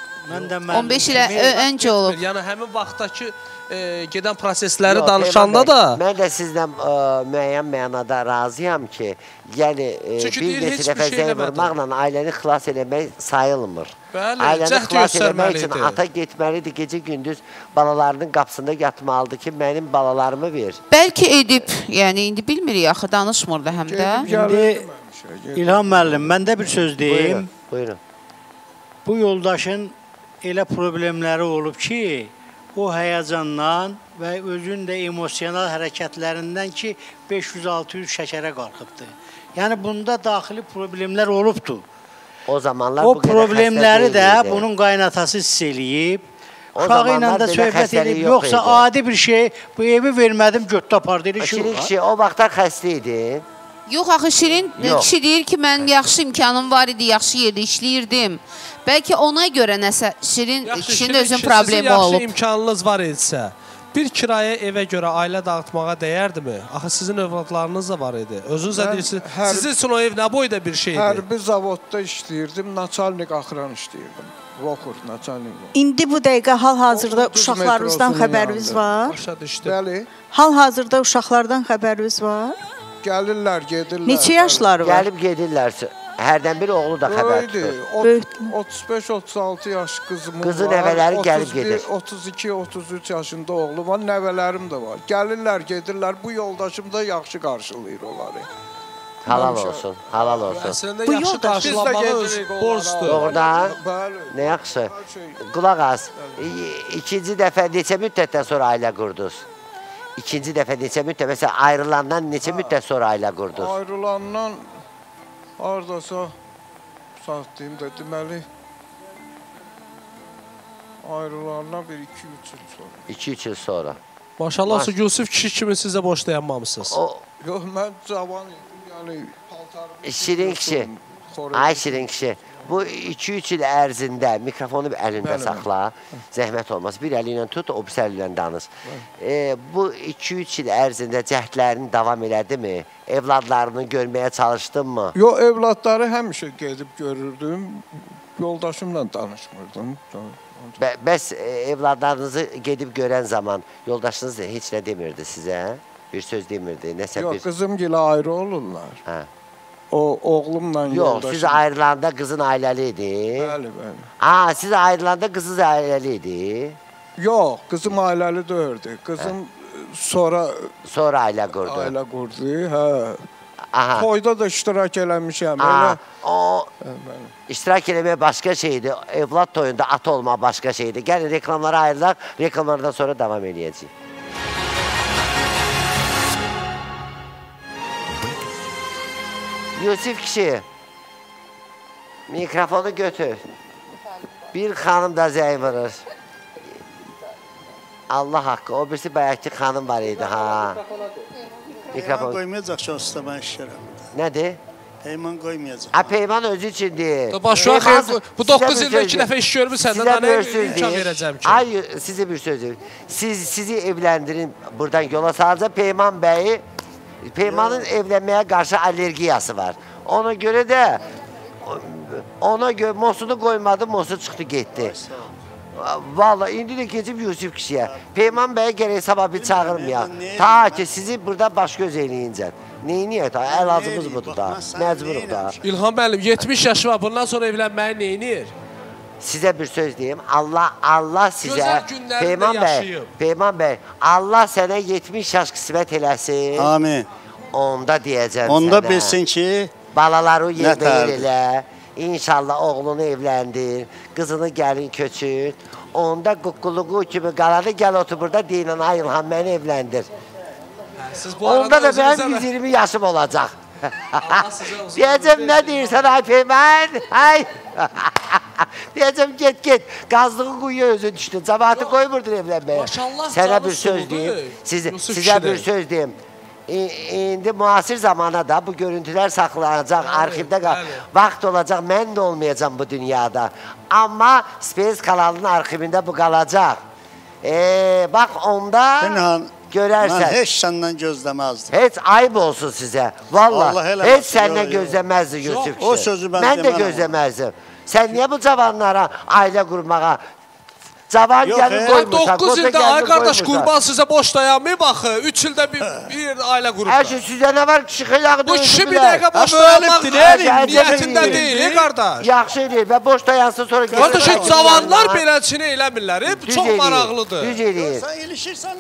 S5: 15 il öncə olub.
S6: Yəni həmin vaxtdakı gedən prosesləri danışanda da...
S2: Mən də sizlə müəyyən mənada razıyam ki, yəni bir neçə dəfə zəng vurmaqla ailəni xilas eləmək sayılmır. Ailəni xilas eləmək üçün ata getməlidir, gecə-gündüz balalarının qapısında yatmalıdır ki, mənim balalarımı ver.
S5: Bəlkə edib, yəni indi bilmirik axı, danışmır da həm də.
S3: İlham müəllim, mən də bir söz deyim.
S2: Buyurun.
S3: Bu yoldaşın elə problemləri olub ki, o həyəcandan və özün də emosional hərəkətlərindən ki, 500-600 şəkərə qalxıbdır. Yəni, bunda daxili problemlər olubdur.
S2: O zamanlar
S3: o problemləri də bunun qaynatası hiss eləyib, uşağı ilə də söhbət edib, yoxsa adi bir şey, bu evi vermədim, götdə apar deyil, işi
S2: Şirin kişi, o vaxtlar xəstə idi.
S5: Yox, axı Şirin kişi deyir ki, mən yaxşı imkanım var idi, yaxşı yerdə işləyirdim. Bəlkə ona görə nəsə Şirin kişinin özün problemi olub.
S6: Yaxşı imkanınız var idisə, bir kirayə evə görə ailə dağıtmağa dəyərdimi? Axı sizin övladlarınız da var idi. Özünüz də deyirsiniz, sizin üçün o ev nə boyda bir şeydir?
S11: Hərbi zavodda işləyirdim, naçalnik axıran işləyirdim. Vokur, naçalnik.
S7: İndi bu dəqiqə hal-hazırda uşaqlarınızdan xəbəriniz var?
S11: Bəli.
S7: Hal-hazırda uşaqlardan xəbəriniz var?
S11: Gəlirlər, gedirlər.
S7: Neçə yaşları var?
S2: Gəlib gedirlər. Hərdən bir oğlu da xəbər tutur.
S11: 35-36 yaş qızım var.
S2: Qızın nəvələri gəlib gedir.
S11: 32-33 yaşında oğlu var, nəvələrim də var. Gəlirlər, gedirlər. Bu yoldaşım da yaxşı qarşılayır onları.
S2: Halal olsun, halal olsun.
S6: Əslində yaxşı qarşılamağı öz borcdur.
S2: Doğrudan, nə yaxşı. Qulaq az, ikinci dəfə neçə müddətdən sonra ailə qurdunuz? İkinci dəfə neçə müddət, məsələn, ayrılandan neçə müddət sonra ailə qurdunuz?
S11: Ayrılandan haradasa saatlayım da deməli ayrılandan bir 2-3 il sonra.
S2: 2-3 il sonra.
S6: Maşallah olsun, Yusuf kişi kimi siz də boş dayanmamışsınız.
S11: Yox, mən cavan idim, yəni paltarım...
S2: Şirin kişi, ay Şirin kişi, bu 2-3 il ərzində mikrofonu əlində saxla, zəhmət olmaz. Bir əli ilə tut, o bir əli ilə danış. Bu 2-3 il ərzində cəhdlərini davam elədi mi? Evladlarını görməyə çalışdın mı?
S11: Yox, evladları həmişə gedib görürdüm, yoldaşımla danışmırdım.
S2: Bəs evladlarınızı gedib görən zaman yoldaşınız heç nə demirdi sizə? Bir söz demirdi, nəsə bir...
S11: Yox, qızım ilə ayrı olurlar. Hə. O oğlumla yoldaşım.
S2: Yox, siz ayrılanda qızın ailəli idi.
S11: Bəli, bəli.
S2: Siz ayrılanda qızınız ailəli idi.
S11: Yox, qızım ailəli deyirdi. Qızım sonra
S2: ailə qurdu.
S11: Ailə qurdu, hə. Toyda da iştirak eləmişəm.
S2: O iştirak eləmək başqa şeydir. Evlad toyunda at olmaq başqa şeydir. Gəlin reklamlara ayrılaq, reklamlardan sonra davam edəcəyik. Yusuf kişi, mikrofonu götür. Bir xanım da zəng vurur. Allah haqqı, o birisi bayaqki xanım var idi, ha.
S4: Peyman qoymayacaq ki, usta, mən işləyirəm.
S2: Nədir?
S4: Peyman qoymayacaq.
S2: Peyman özü üçün deyil.
S6: Bu 9 ildə 2 dəfə iş görmür səndən, nə imkan verəcəm ki?
S2: Ay, sizə bir söz deyim. Sizi evləndirin, buradan yola salacaq Peyman bəyi. Peymanın evlənməyə qarşı allergiyası var. Ona görə də, mosunu qoymadı, mosu çıxdı, getdi. Valla, indi də keçib Yusuf kişiyə. Peyman bəyə gərək sabah bir çağırmayaq. Ta ki, sizi burada baş göz eləyincə. Neyniyək da? Əl azımız budur da. Məcburuq da.
S6: İlham müəllim, 70 yaşı var. Bundan sonra evlənməyi neyniyir?
S2: Sizə bir söz deyim. Allah sizə Peyman bəy, Allah sənə 70 yaş qismət eləsin.
S4: Amin.
S2: Onda deyəcəm sənə.
S4: Onda bilsin ki,
S2: balaları yerbəyer elə. İnşallah oğlunu evləndir, qızını gəlin köçür. Onda quqquluğu kimi qaladı, gəl otur burada deyilən, ay İlham, məni evləndir. Onda da mənim 120 yaşım olacaq. Deyəcəm, nə deyirsən, ay Peyman? Deyəcəm, get. Qazdığı quyuya özün düşdün. Cəmaatı qoymurdur evlənməyə. Sənə bir söz deyim. Sizə bir söz deyim. İndi müasir zamana da bu görüntülər saxlanacaq, arxivdə vaxt olacaq, mən də olmayacam bu dünyada. Amma Space kanalının arxivində bu qalacaq. Bax, onda görərsən.
S4: Mən heç səndən gözləməzdim.
S2: Heç ayıb olsun sizə. Vallahi, heç səndən gözləməzdi Yusuf kişi. Mən də gözləməzdim. Sən niyə bu cavanlara ailə qurmağa cavan gəlin qoymursan?
S6: 9 ildə ay qardaş qurban sizə boş dayanmayıb axı. 3 ildə bir ailə qurban.
S2: Hər şey sizə nə var? Kişi xeylağı
S6: bu kişi bir dəqiqə boş dayanmaq niyyətində deyil, qardaş.
S2: Yaxşı eləyir və boş dayansın sonra...
S6: Qardaş, cavanlar beləcini eləmirlər. Çox maraqlıdır.
S2: Düz eləyir.
S4: Sən ilişirsən,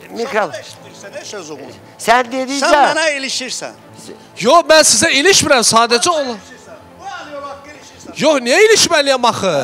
S2: sən dedikcə...
S4: Sən mənə ilişirsən.
S6: Yox, mən sizə ilişmirəm, sadəcə olur. Yox, niyə ilişməliyəm axı?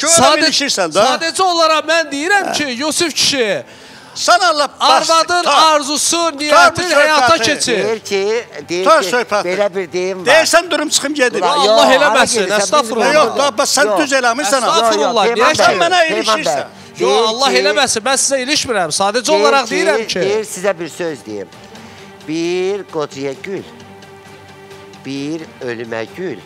S6: Sadəcə olaraq mən deyirəm ki, Yusuf kişi, arvadın arzusu, niyyətin həyata keçir.
S2: Deyir ki, belə bir deyim var.
S4: Deyirsən, durum çıxım gedir.
S6: Allah eləməsin, əstəğfurullah.
S4: Yox, sən düz eləmirsən.
S6: Əstəğfurullah, niyə ki?
S4: Sən mənə ilişirsən.
S6: Yox, Allah eləməsin, mən sizə ilişmirəm. Sadəcə olaraq deyirəm ki...
S2: Deyir, sizə bir söz deyim. Bir qocaya gül, bir ölümə gül.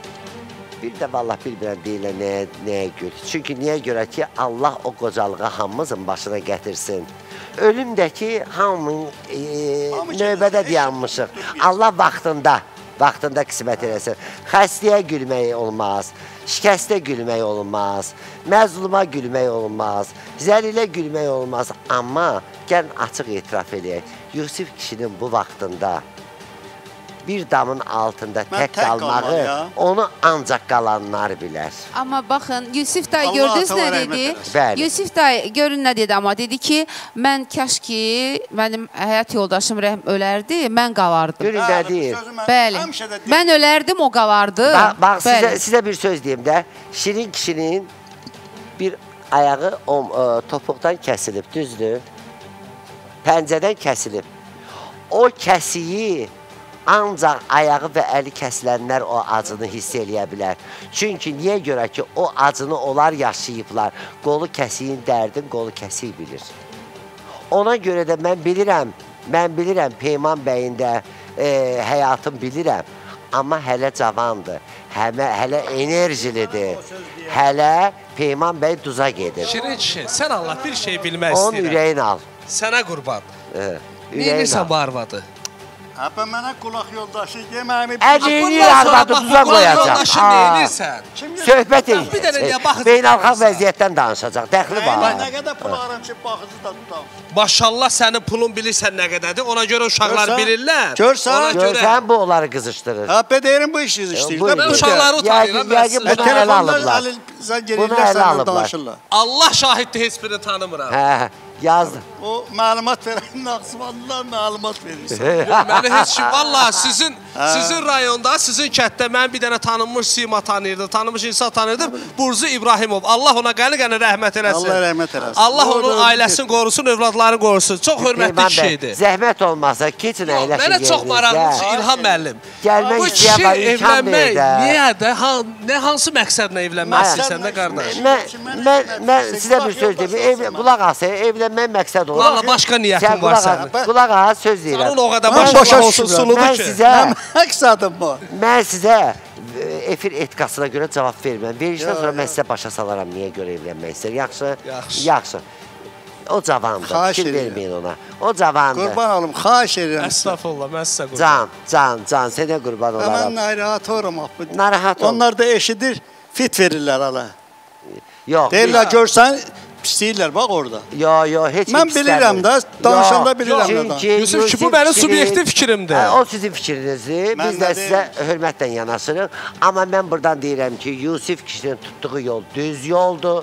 S2: Bir də vallahi bilmirəm deyirlər nəyə gül. Çünki niyə görə ki, Allah o qocalığa hamımızın başına gətirsin. Ölümdəki hamının növbədə dayanmışıq. Allah vaxtında qismət eləsin. Xəstəyə gülmək olmaz, şikəstə gülmək olmaz, məzluma gülmək olmaz, zəlilə gülmək olmaz. Amma gəlin açıq etiraf eləyək. Yusuf kişinin bu vaxtında bir damın altında tək qalmağı, onu ancaq qalanlar bilər.
S5: Amma baxın, Yusuf dayı gördünüz nə dedi? Yusuf dayı görün nə dedi, amma dedi ki, mən kaş ki, mənim həyat yoldaşım rəhm ölərdi, mən qalardım.
S2: Görün nə deyir?
S5: Bəli, mən ölərdim, o qalardı.
S2: Bax, sizə bir söz deyim də, Şirin kişinin bir ayağı topuqdan kəsilib, düzdür? Pəncədən kəsilib. O kəsiyi ancaq ayağı və əli kəsilənlər o acını hiss eləyə bilər. Çünki niyə görə ki, o acını onlar yaşayıblar. Qolu kəsiyin dərdin, qolu kəsiyi bilir. Ona görə də mən bilirəm Peyman bəyin də həyatını bilirəm. Amma hələ cavandır, hələ enerjilidir. Hələ Peyman bəy duza gedir.
S6: Şirin kişi, sən Allah bir şey bilmək istəyirəm.
S2: Onun ürəyin al.
S6: Sənə qurban. Neyirsən bu arvadı?
S4: Həpə mənə qulaq yoldaşı deməyimi...
S2: Ədiyini arvadı tuza qoyacaq.
S6: Yoldaşı neyirsən?
S2: Söhbət edin. Beynəlxalq vəziyyətdən danışacaq. Dəxli var.
S4: Nə qədər pul aram ki, baxıcı da tutam.
S6: Maşallah sənin pulun bilirsən nə qədərdir. Ona görə uşaqlar bilirlər.
S2: Görsən bu onları qızışdırır.
S4: Həpə deyirəm bu iş qızışdırır.
S6: Mən uşaqları utanıram.
S2: Telefonlar
S4: bunu ələ alıblar.
S6: Allah şahiddir, heç birini tanımıram.
S2: Yazdım.
S4: O məlumat verən Naxçıvanlılar məlumat verirsən.
S6: Məni heç kim, valla sizin rayonda, sizin kətdə mən bir dənə tanınmış sima tanıyırdım, tanınmış insan tanıyırdım. Burcu İbrahimov. Allah ona qəni-qəni rəhmət eləsin.
S4: Allah rəhmət eləsin.
S6: Allah onun ailəsini qorusun, övladlarını qorusun. Çox hörmətli kişiydi.
S2: Zəhmət olmasa, keçin əyləşin.
S6: Mənə çox maraqlıdır İlham müəllim.
S2: Gəlmək istəyən var, imkan verir də.
S6: Niyə də, hansı məqsədlə evlənmək istəyirsən də qardaş?
S2: Mən sizə bir söz deyim, qulaq asın, evlənmək məqsəd olur.
S6: Valla başqa niyyətin var sənin.
S2: Qulaq as, söz deyirəm.
S6: Sənin o qədər başqa olsun suludur ki.
S4: Məqsədim bu.
S2: Mən sizə efir etikasına görə cavab verməm. Verişdən sonra mən sizə başa salaram niyə görə evlənmək istəyir. Yaxşı. O cavandır. Fikir verməyin ona. O cavandır.
S4: Qurban olum, xahiş edirəm.
S6: Əstəğfurullah, mən sizə qurban.
S2: Can, sənə qurban olaram.
S4: Mən narahat olurum.
S2: Narahat ol.
S4: Onlar da eşidir, fit verirlər hala.
S2: Yox.
S4: Deyirlər, görsən, istəyirlər, bax orada.
S2: Yo, heç
S4: mən bilirəm də, danışanda bilirəm də.
S6: Yusuf ki, bu mənim subyektiv fikrimdir.
S2: O sizin fikrinizdir, biz də sizə hörmətlə yanaşırıq. Amma mən buradan deyirəm ki, Yusif kişinin tutduğu yol düz yoldur.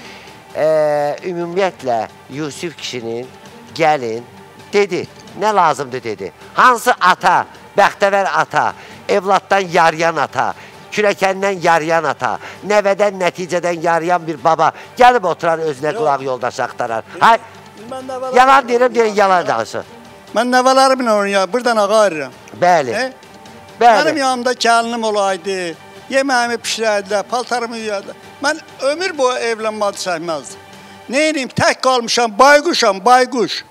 S2: Ümumiyyətlə, Yusuf kişinin gəlin, dedi, nə lazımdır dedi. Hansı ata, bəxtəvər ata, evladdan yarayan ata, kürəkəndən yarayan ata, nəvədən, nəticədən yarayan bir baba gəlib oturan özünə qulaq yoldaşı axtarar. Yalan deyirəm, yalan danışır.
S4: Mən nəvələrimlə oynayam, buradan ağa erirəm.
S2: Bəli.
S4: Mənim yanımda gəlinim olaydı, yeməyimi pişirəydilər, paltarımı yuyardılar. Mən ömür boyu evlənmədi çəkməzdim. Neyiniyim, tək qalmışam, bayquşam, bayquş.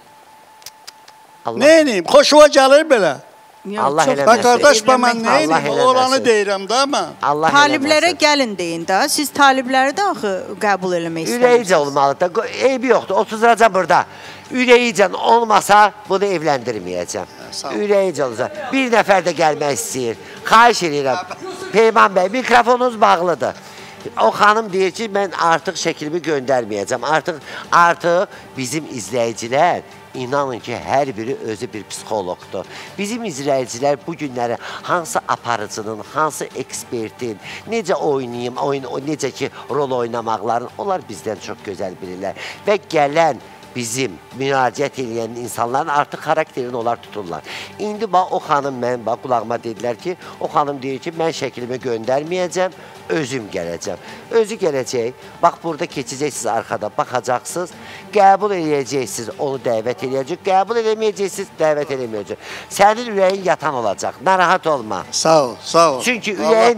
S4: Neyiniyim, xoşuma gəlir belə.
S2: Allah eləməsin.
S4: Bax, qardaş, mən neyiniyim, olanı deyirəm da mən.
S7: Taliblərə gəlin deyin də, siz talibləri də axı qəbul eləmək istəyirsiniz.
S2: Ürəyicə olmalıdır, eybi yoxdur, oturacaq burada. Ürəyicə olmasa bunu evləndirməyəcəm. Ürəyicə olacaq. Bir nəfər də gəlmək istəyir. Xahiş edirəm. Peyman bəy, mikrofonunuz bağlıdır. O xanım deyir ki, mən artıq şəklimi göndərməyəcəm. Artıq bizim izləyicilər, İnanın ki, hər biri özü bir psixologdur. Bizim izləyicilər bu günləri hansı aparıcının, hansı ekspertin, necə oynayım, necə ki, rol oynamaqların, onlar bizdən çox gözəl bilirlər. Və gələn bizim müraciət edən insanların artıq xarakterini onlar tuturlar. İndi bax, o xanım mən, bax, qulağıma dedilər ki, o xanım deyir ki, mən şəklimi göndərməyəcəm, özüm gələcəm. Özü gələcək, bax, burada keçəcəksiniz arkada, baxacaqsınız, qəbul edəcəksiniz, onu dəvət edəcək, qəbul edəməyəcəksiniz, dəvət edəməyəcək. Sənin ürəyin yatan olacaq, narahat olma.
S4: Sağ ol, sağ ol.
S2: Çünki ürəyin...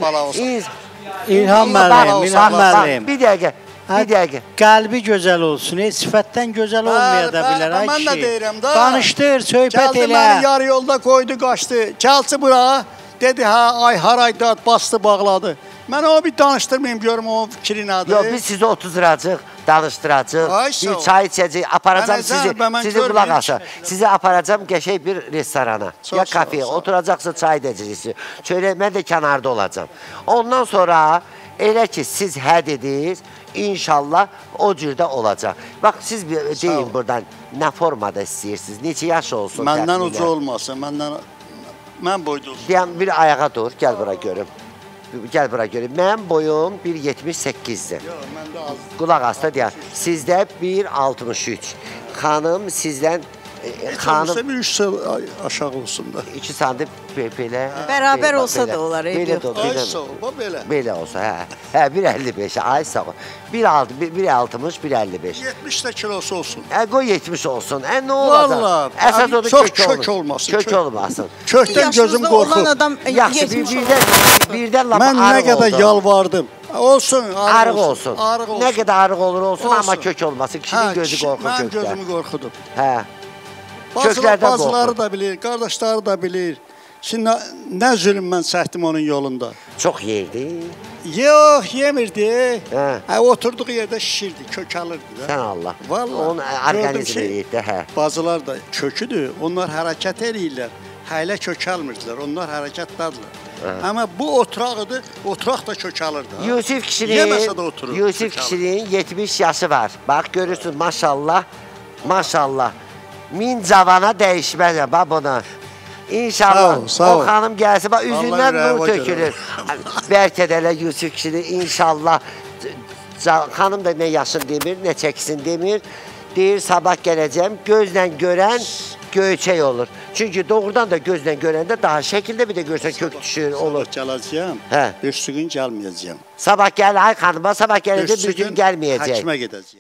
S3: İlham müəllim.
S2: Bir dəqiqə. Bir dəqiqə.
S3: Qəlbi gözəl olsun, sifətdən gözəl olmaya da bilər.
S4: Mən də deyirəm da.
S3: Danışdır, söhbət elə.
S4: Gəldi məni yarı yolda qoydu, qaçdı. Gəlsi bura, dedi, ay harayda bastı, bağladı. Mən onu bir danışdırmayayım, görüm o fikri nədir.
S2: Yox, biz sizi oturacaq, danışdıracaq, bir çay içəcək, aparacam sizi qulaq aşağı. Sizi aparacam qəşək bir restorana, ya kafeye, oturacaqsınız, çay edəcəksiniz. Çörək, mən də kənarda olacam. Ondan sonra elə ki, siz hə dediniz, İnşallah o cürdə olacaq. Bax, siz deyin buradan, nə formada istəyirsiniz, neçə yaş olsun?
S4: Məndən ucu olmasın, mən boyda olsun.
S2: Deyəm, bir ayağa dur, gəl bura görüm. Gəl bura görüm. Mənim boyum 1.78-dir.
S4: Yox, məndə az.
S2: Qulaq asda deyəm, sizdə 1.63. Xanım, sizdən...
S4: Heç olmasa bir 3 aşağı olsun da.
S2: 2 santim belə.
S7: Bərabər olsa da olar.
S4: Ay sağ ol, bu belə.
S2: Belə olsa, hə. 1.55, ay sağ ol. 1.60, 1.55.
S4: 70 də kilosu olsun.
S2: Qoy 70 olsun. Nə olacaq?
S4: Valla, çox kök olmasın.
S2: Kök olmasın.
S4: Kökdən gözüm qorxur.
S2: Yaxşı, birdən lapa arıq oldu.
S4: Mən nə qədər yalvardım. Olsun,
S2: arıq olsun. Nə qədər arıq olur olsun, amma kök olmasın. Kişinin gözü qorxur kökdən.
S4: Mən gözümü qorxudum.
S2: Hə.
S4: Bazıları da bilir, qardaşları da bilir. Şimdi nə zülüm mən çəkdim onun yolunda.
S2: Çox yerdi?
S4: Yox, yemirdi. Oturduğu yerdə şişirdi, kökəlirdi.
S2: Sən Allah.
S4: Vallahi.
S2: Onun orqanizmi yerdə, hə.
S4: Bazılar da köküdür, onlar hərəkət edirlər. Hələ kökəlmirdilər, onlar hərəkətdədirlər. Amma bu oturaqdır, oturaq da kökəlirdi.
S2: Yusif kişinin 70 yaşı var. Bax, görürsün, maşallah, maşallah. Min cavana dəyişməyəm, bax bunu. İnşallah o xanım gəlsin, bax üzündən nur tökülür. Bəlkə də elə Yusuf kişinin inşallah, xanım da nə yaşın demir, nə çəksin demir. Deyir, sabah gələcəm, gözlə görən göyçək olur. Çünki doğrudan da gözlə görəndə daha şəkildə bir də görsən kök düşür, olur.
S4: Sabah gələcəm, bir gün gəlməyəcəm.
S2: Sabah gəl, ay xanıma, sabah gələcəm, bir gün gəlməyəcək.
S4: Həkimə gedəcəm.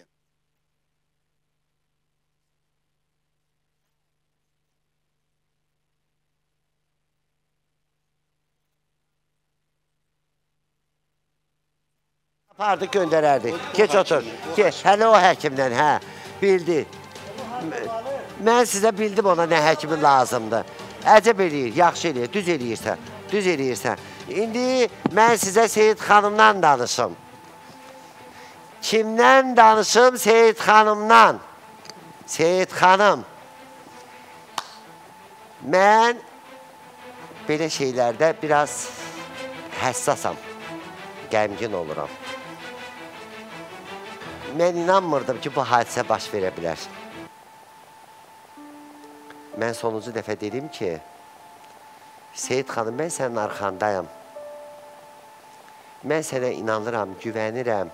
S2: Apardı, göndərərdik. Keç otur. Hələ o həkimdən, hə, bildi. Mən sizə bildim ona nə həkimin lazımdır. Əcəb eləyir, yaxşı eləyir, düz eləyirsən, düz eləyirsən. İndi mən sizə Seyid xanımdan danışım. Kimdən danışım? Seyid xanımdan. Seyid xanım. Mən belə şeylərdə biraz həssasam, qəmgin oluram. mən inanmırdım ki, bu hadisə baş verə bilər. Mən sonuncu dəfə dedim ki, Seyid xanım, mən sənin arxandayım. Mən sənə inanıram, güvənirəm.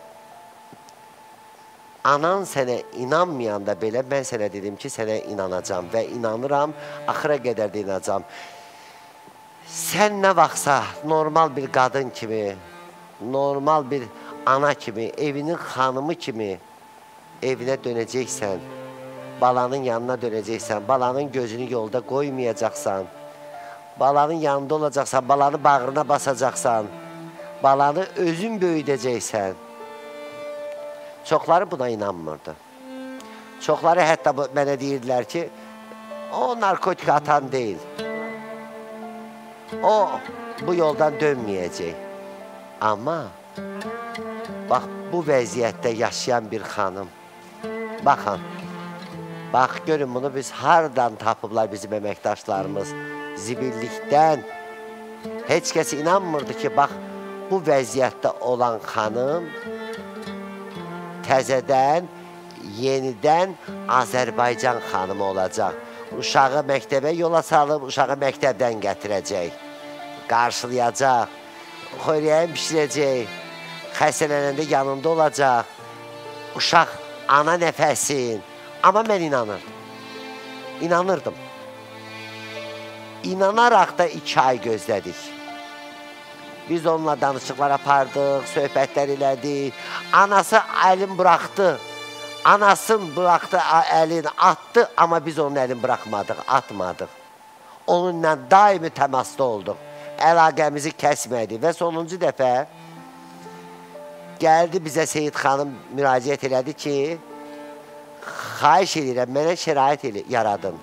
S2: Anan sənə inanmayanda belə mən sənə dedim ki, sənə inanacam və inanıram, axıra qədər də inanacam. Sən nə vaxtsa normal bir qadın kimi, normal bir ana kimi, evinin xanımı kimi evinə dönəcəksən, balanın yanına dönəcəksən, balanın gözünü yolda qoymayacaqsan, balanın yanında olacaqsan, balanı bağrına basacaqsan, balanı özün böyüdəcəksən. Çoxları buna inanmırdı. Çoxları hətta mənə deyirdilər ki, o narkotik atan deyil. O, bu yoldan dönməyəcək. Amma, bax, bu vəziyyətdə yaşayan bir xanım, baxın, bax, görün bunu biz hardan tapıblar bizim əməkdaşlarımız, zibillikdən. Heç kəs inanmırdı ki, bax, bu vəziyyətdə olan xanım təzədən, yenidən Azərbaycan xanımı olacaq. Uşağı məktəbə yola salıb, uşağı məktəbdən gətirəcək, qarşılayacaq, xörəyin pişirəcək, xəstələnəndə yanında olacaq, uşaq ana nəfəsin. Amma mən inanırdım. İnanaraq da 2 ay gözlədik. Biz onunla danışıqlar apardıq, söhbətlər elədik. Anası əlin buraxdı. Anasın buraxdı, əlini atdı, amma biz onun əlini buraxmadıq, atmadıq. Onunla daimi təmasda olduq. Əlaqəmizi kəsmədik və sonuncu dəfə gəldi bizə Seyid xanım müraciət elədi ki, xahiş edirəm, mənə şərait yaradın.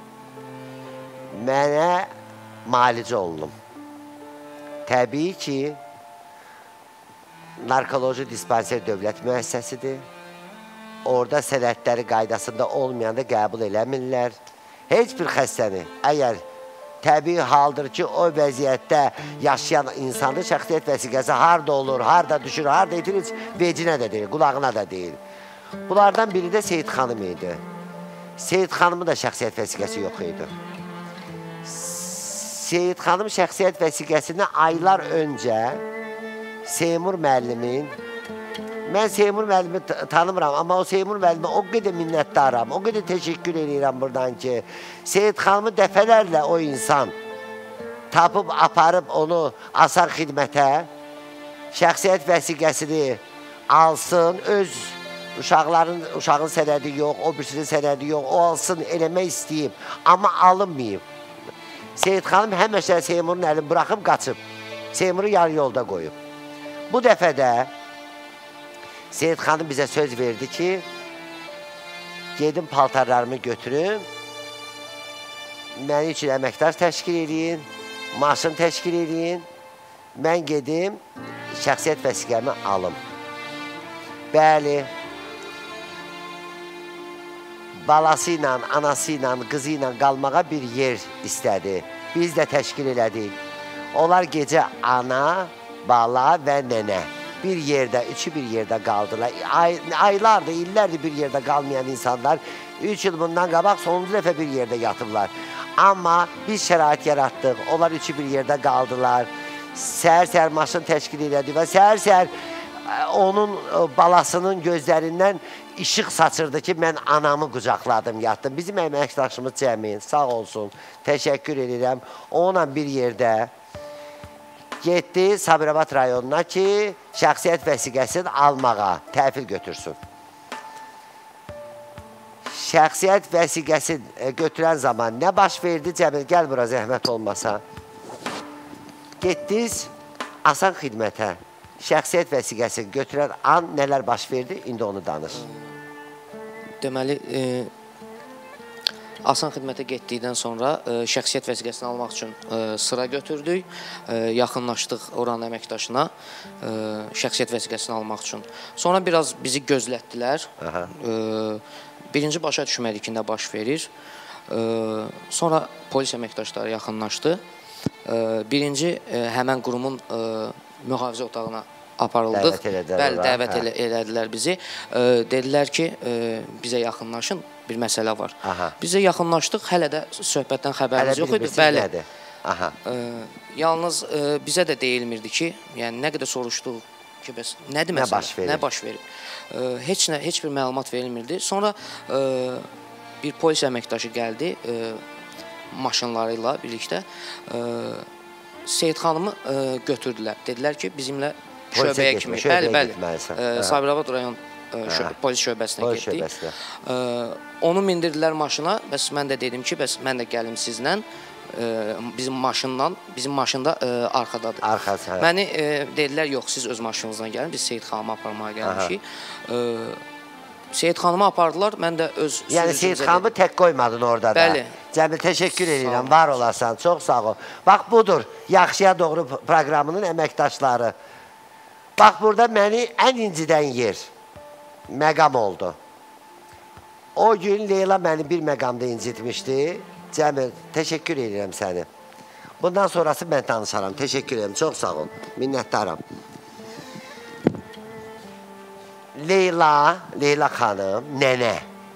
S2: Mənə malicə olunum. Təbii ki, narkoloji dispanser dövlət müəssisəsidir. Orada sənədləri qaydasında olmayanda qəbul eləmirlər. Heç bir xəstəni, əgər təbii haldır ki, o vəziyyətdə yaşayan insanın şəxsiyyət vəsiqəsi harada olur, harada düşür, harada itirir, vecinə də deyil, qulağına da deyil. Bunlardan biri də Seyid xanım idi. Seyid xanımın da şəxsiyyət vəsiqəsi yox idi. Seyid xanım şəxsiyyət vəsiqəsini aylar öncə Seymur müəllimin, mən Seymur müəllimi tanımıram, amma o Seymur müəllimi o qədər minnətdaram, o qədər təşəkkür edirəm buradan ki, Seyid xanımı dəfələrlə o insan tapıb, aparıb onu asar xidmətə, şəxsiyyət vəsiqəsini alsın, öz uşağın sənədi yox, o birisinin sənədi yox, o alsın, eləmək istəyib, amma alınmayıb. Seyid xanım həmişə Seymurun əlini buraxıb, qaçıb. Seymuru yarı yolda qoyub. Bu dəfə də Seyid xanım bizə söz verdi ki, gedim paltarlarımı götürün, məni üçün əməkdaş təşkil edin, maşın təşkil edin, mən gedim, şəxsiyyət vəsiqəmi alım. Bəli, balası ilə, anası ilə, qızı ilə qalmağa bir yer istədi. Biz də təşkil elədik. Onlar gecə ana, bala və nənə bir yerdə, üçü bir yerdə qaldılar. Aylardır, illərdir bir yerdə qalmayan insanlar 3 il bundan qabaq sonuncu dəfə bir yerdə yatıblar. Amma biz şərait yaratdıq, onlar üçü bir yerdə qaldılar. Səhər-səhər maşın təşkil elədik və səhər-səhər onun balasının gözlərindən işıq saçırdı ki, mən anamı qucaqladım, yatdım. Bizim əməkdaşımız Cəmin, sağ olsun, təşəkkür edirəm. Onunla bir yerdə getdi Sabirabad rayonuna ki, şəxsiyyət vəsiqəsini almağa, təhvil götürsün. Şəxsiyyət vəsiqəsini götürən zaman nə baş verdi Cəmin? Gəl bura, zəhmət olmasa. Getdiniz asan xidmətə. Şəxsiyyət vəsiqəsini götürən an nələr baş verdi? İndi onu danış.
S12: Deməli, asan xidmətə getdikdən sonra şəxsiyyət vəsiqəsini almaq üçün sıra götürdük. Yaxınlaşdıq oranın əməkdaşına şəxsiyyət vəsiqəsini almaq üçün. Sonra biraz bizi gözlətdilər. Birinci başa düşmədik ki, nə baş verir. Sonra polis əməkdaşları yaxınlaşdı. Birinci həmən qurumun mühafizə otağına aparıldıq. Bəli, dəvət elədilər bizi. Dedilər ki, bizə yaxınlaşın, bir məsələ var. Bizə yaxınlaşdıq, hələ də söhbətdən xəbərimiz yox idi. Bəli. Yalnız bizə də deyilmirdi ki, yəni nə qədər soruşduq ki, bəs nədir məsələ, nə baş verib? Heç bir məlumat verilmirdi. Sonra bir polis əməkdaşı gəldi maşınları ilə birlikdə. Seyid xanımı götürdülər. Dedilər ki, bizimlə şöbəyə kimi. Bəli. Sabirabad rayon polis şöbəsinə getdik. Onu mindirdilər maşına. Bəs mən də dedim ki, bəs mən də gəlim sizlə. Bizim maşında arxadadır. Məni dedilər, yox, siz öz maşınınızla gəlin, biz Seyid xanımı aparmağa gəlmişik. Seyid xanımı apardılar, mən də öz sürücümüzə...
S2: Yəni Seyid xanımı tək qoymadın orada da.
S12: Bəli.
S2: Cəmil, təşəkkür edirəm, var olarsan, çox sağ ol. Bax, budur, Yaxşıya Doğru proqramının əməkdaşları. Bax, burada məni ən incidən yer, məqam oldu. O gün Leyla məni bir məqamda incitmişdi. Cəmil, təşəkkür edirəm səni. Bundan sonrası mən tanışaram. Təşəkkür edirəm, çox sağ ol. Minnətdaram. Leyla xanım, nənə.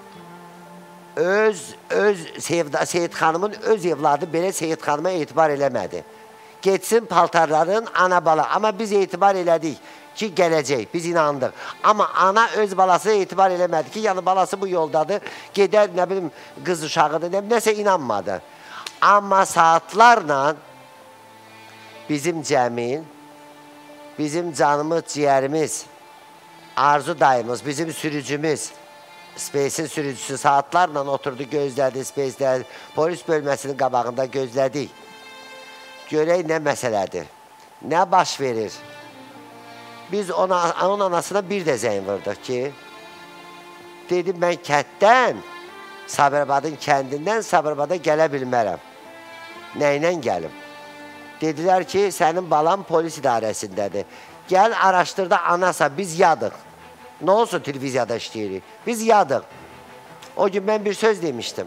S2: Seyid xanımın öz evladı belə Seyid xanıma etibar eləmədi. Getsin paltarların ana bala. Amma biz etibar elədik ki, gələcək. Biz inandıq. Amma ana öz balası etibar eləmədi ki, yəni balası bu yoldadır. Gedər, nə bilim, qız uşağıdır, nəsə inanmadı. Amma saatlarla bizim Cəmil, bizim canımız, ciyərimiz, Arzu dayımız, bizim sürücümüz, Space'in sürücüsü saatlarla oturdu, gözlədi, Space'də polis bölməsinin qabağında gözlədik. Görək nə məsələdir, nə baş verir. Biz onun anasına bir də zəng vurduk ki, dedim mən kətdən, Sabirabadın kəndindən Sabirabada gələ bilmərəm. Nə ilə gəlim? Dedilər ki, sənin balan polis idarəsindədir. Gəl araşdırda anasa, biz yadıq. Nə olsun televiziyada işləyirik? Biz yadıq. O gün mən bir söz demişdim.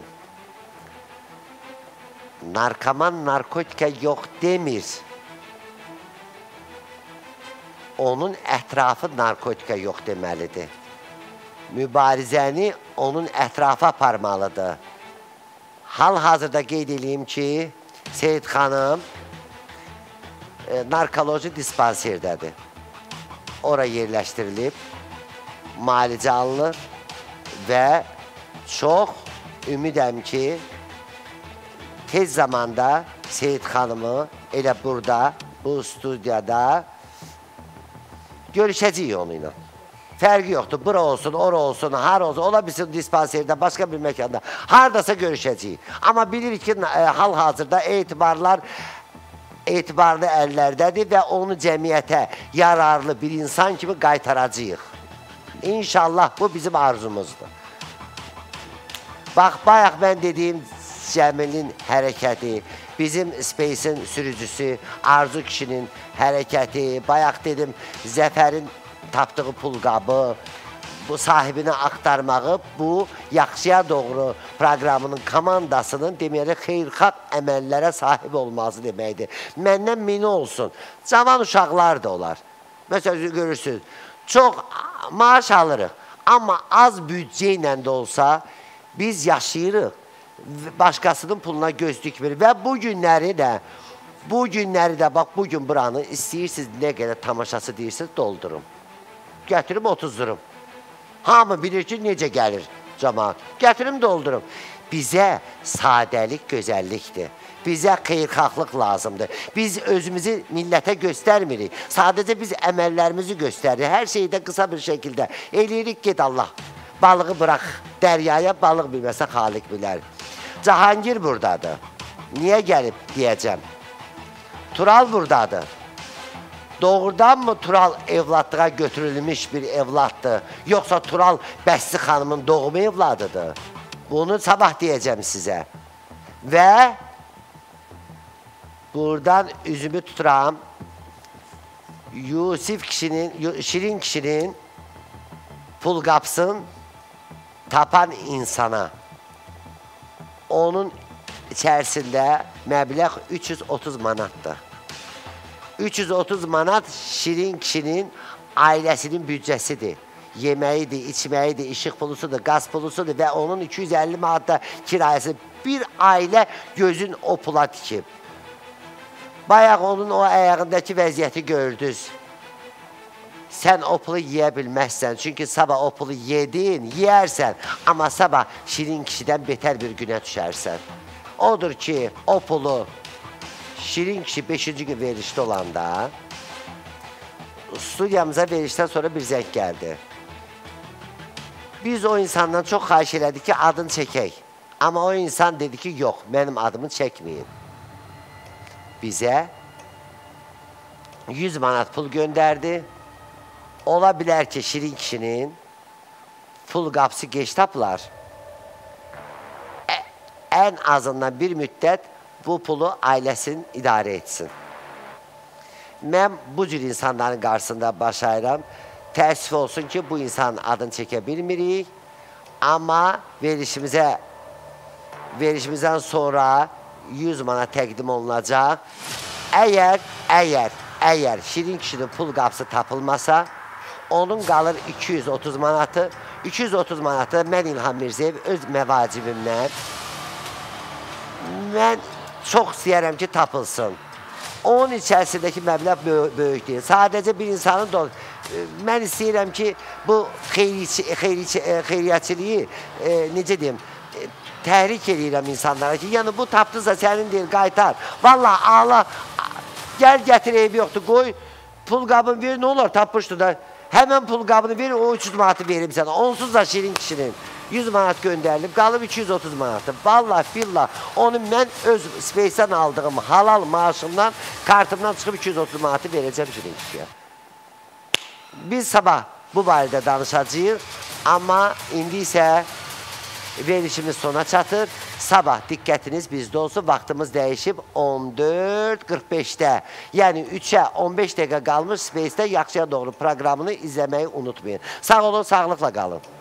S2: Narkoman narkotika yox demir. Onun ətrafı narkotika yox deməlidir. Mübarizəni onun ətrafı aparmalıdır. Hal-hazırda qeyd edeyim ki, Seyid xanım narkoloji dispanserdədir. Ora yerləşdirilib, müalicə alınır və çox ümidəm ki, tez zamanda Seyid xanımı elə burada, bu studiyada görüşəcəyik onunla. Fərqi yoxdur, bura olsun, ora olsun, har olsun, ola bilsin dispanserdə, başqa bir məkanda, haradasa görüşəcəyik. Amma bilirik ki, hal-hazırda etibarlı əllərdədir və onu cəmiyyətə yararlı bir insan kimi qaytaracağıq. İnşallah bu bizim arzumuzdur. Bax, bayaq mən dediyim Cəmilin hərəkəti, bizim Space'in sürücüsü Arzu kişinin hərəkəti, bayaq dedim Zəfərin tapdığı pulqabı, bu sahibini axtarmağı, bu Yaxşıya Doğru proqramının komandasının deməli xeyirxah əməllərə sahib olması deməkdir. Məndən mini olsun, cavan uşaqlar da olar. Məsələn, görürsünüz, çox maaş alırıq, amma az büdcə ilə də olsa biz yaşayırıq, başqasının puluna göz dikmirik və bu günləri də, bax, bugün buranı istəyirsiniz, nə qədər tamaşası deyirsiniz, doldurum. Gətirib 30-durum. Hamı bilir ki, necə gəlir cəmaat. Gətirim, doldurum. Bizə sadəlik gözəllikdir. Bizə xeyirxahlıq lazımdır. Biz özümüzü millətə göstərmirik. Sadəcə biz əməllərimizi göstəririk. Hər şeydə qısa bir şəkildə. Eləyirik, get Allah. Balığı bıraq dəryaya, balıq bilməsə xaliq bilər. Cahangir buradadır. Niyə gəlib deyəcəm. Tural buradadır. Doğrudan mı Tural evladlığa götürülmüş bir evladdır? Yoxsa Tural Bəsli xanımın doğumu evladıdır? Bunu sabah deyəcəm sizə. Və buradan üzümü tuturam. Yusif kişinin, Şirin kişinin pul qapsın tapan insana. Onun içərisində məbləğ 330 manatdır. 330 manat Şirin kişinin ailəsinin büdcəsidir. Yeməyidir, içməyidir, işıq pulusudur, qaz pulusudur və onun 250 manat da kirayəsi. Bir ailə gözün o pula tikib. Bayaq onun o ayağındakı vəziyyəti gördünüz. Sən o pulu yeyə bilməzsən. Çünki sabah o pulu yedin, yeyərsən. Amma sabah Şirin kişidən betər bir günə düşərsən. Odur ki, o pulu Şirin kişi 5-ci gün verilişdə olanda studiyamıza verilişdən sonra bir zəng gəldi. Biz o insandan çox xahiş elədik ki, adını çəkək. Amma o insan dedi ki, yox, mənim adımı çəkməyin. Bizə 100 manat pul göndərdi. Ola bilər ki, Şirin kişinin pul qapısı geç tapılar. Ən azından bir müddət bu pulu ailəsinin idarə etsin. Mən bu cür insanların qarşısında baş ayıram. Təəssüf olsun ki, bu insanın adını çəkə bilmirik. Amma verilişimizdən sonra 100 manat təqdim olunacaq. Əgər Şirin kişinin pul qapısı tapılmasa, onun qalır 230 manatı. 230 manatı mən İlham Mirzəyev öz məvacibimdən mən çox istəyərəm ki, tapılsın. Onun içərisindəki məbləğ böyük deyil. Sadəcə bir insanın da mən istəyirəm ki, bu xeyriyyəçiliyi, necə deyim, təhrik edirəm insanlara ki, yəni bu tapdınsa sənin deyil, qaytar. Vallahi Allah, gəl gətir eybi yoxdur, qoy, pul qabını ver, nə olar, tapmışdı da, həmən pul qabını ver, o 300 manatı verim sənə. Onsuz da Şirin kişinin 100 manat göndərilib, qalıb 230 manatı. Vallahi, fillah, onu mən öz Space'dən aldığım halal maaşımdan, kartımdan çıxıb 230 manatı verəcəm Şirin kişiyə. Biz sabah bu barədə danışacağıq, amma indi isə verilişimiz sona çatır. Sabah diqqətiniz bizdə olsun, vaxtımız dəyişib 14:45-də. Yəni 3-ə 15 dəqiqə qalmış Space'də Yaxşıya Doğru proqramını izləməyi unutmayın. Sağ olun, sağlıqla qalın.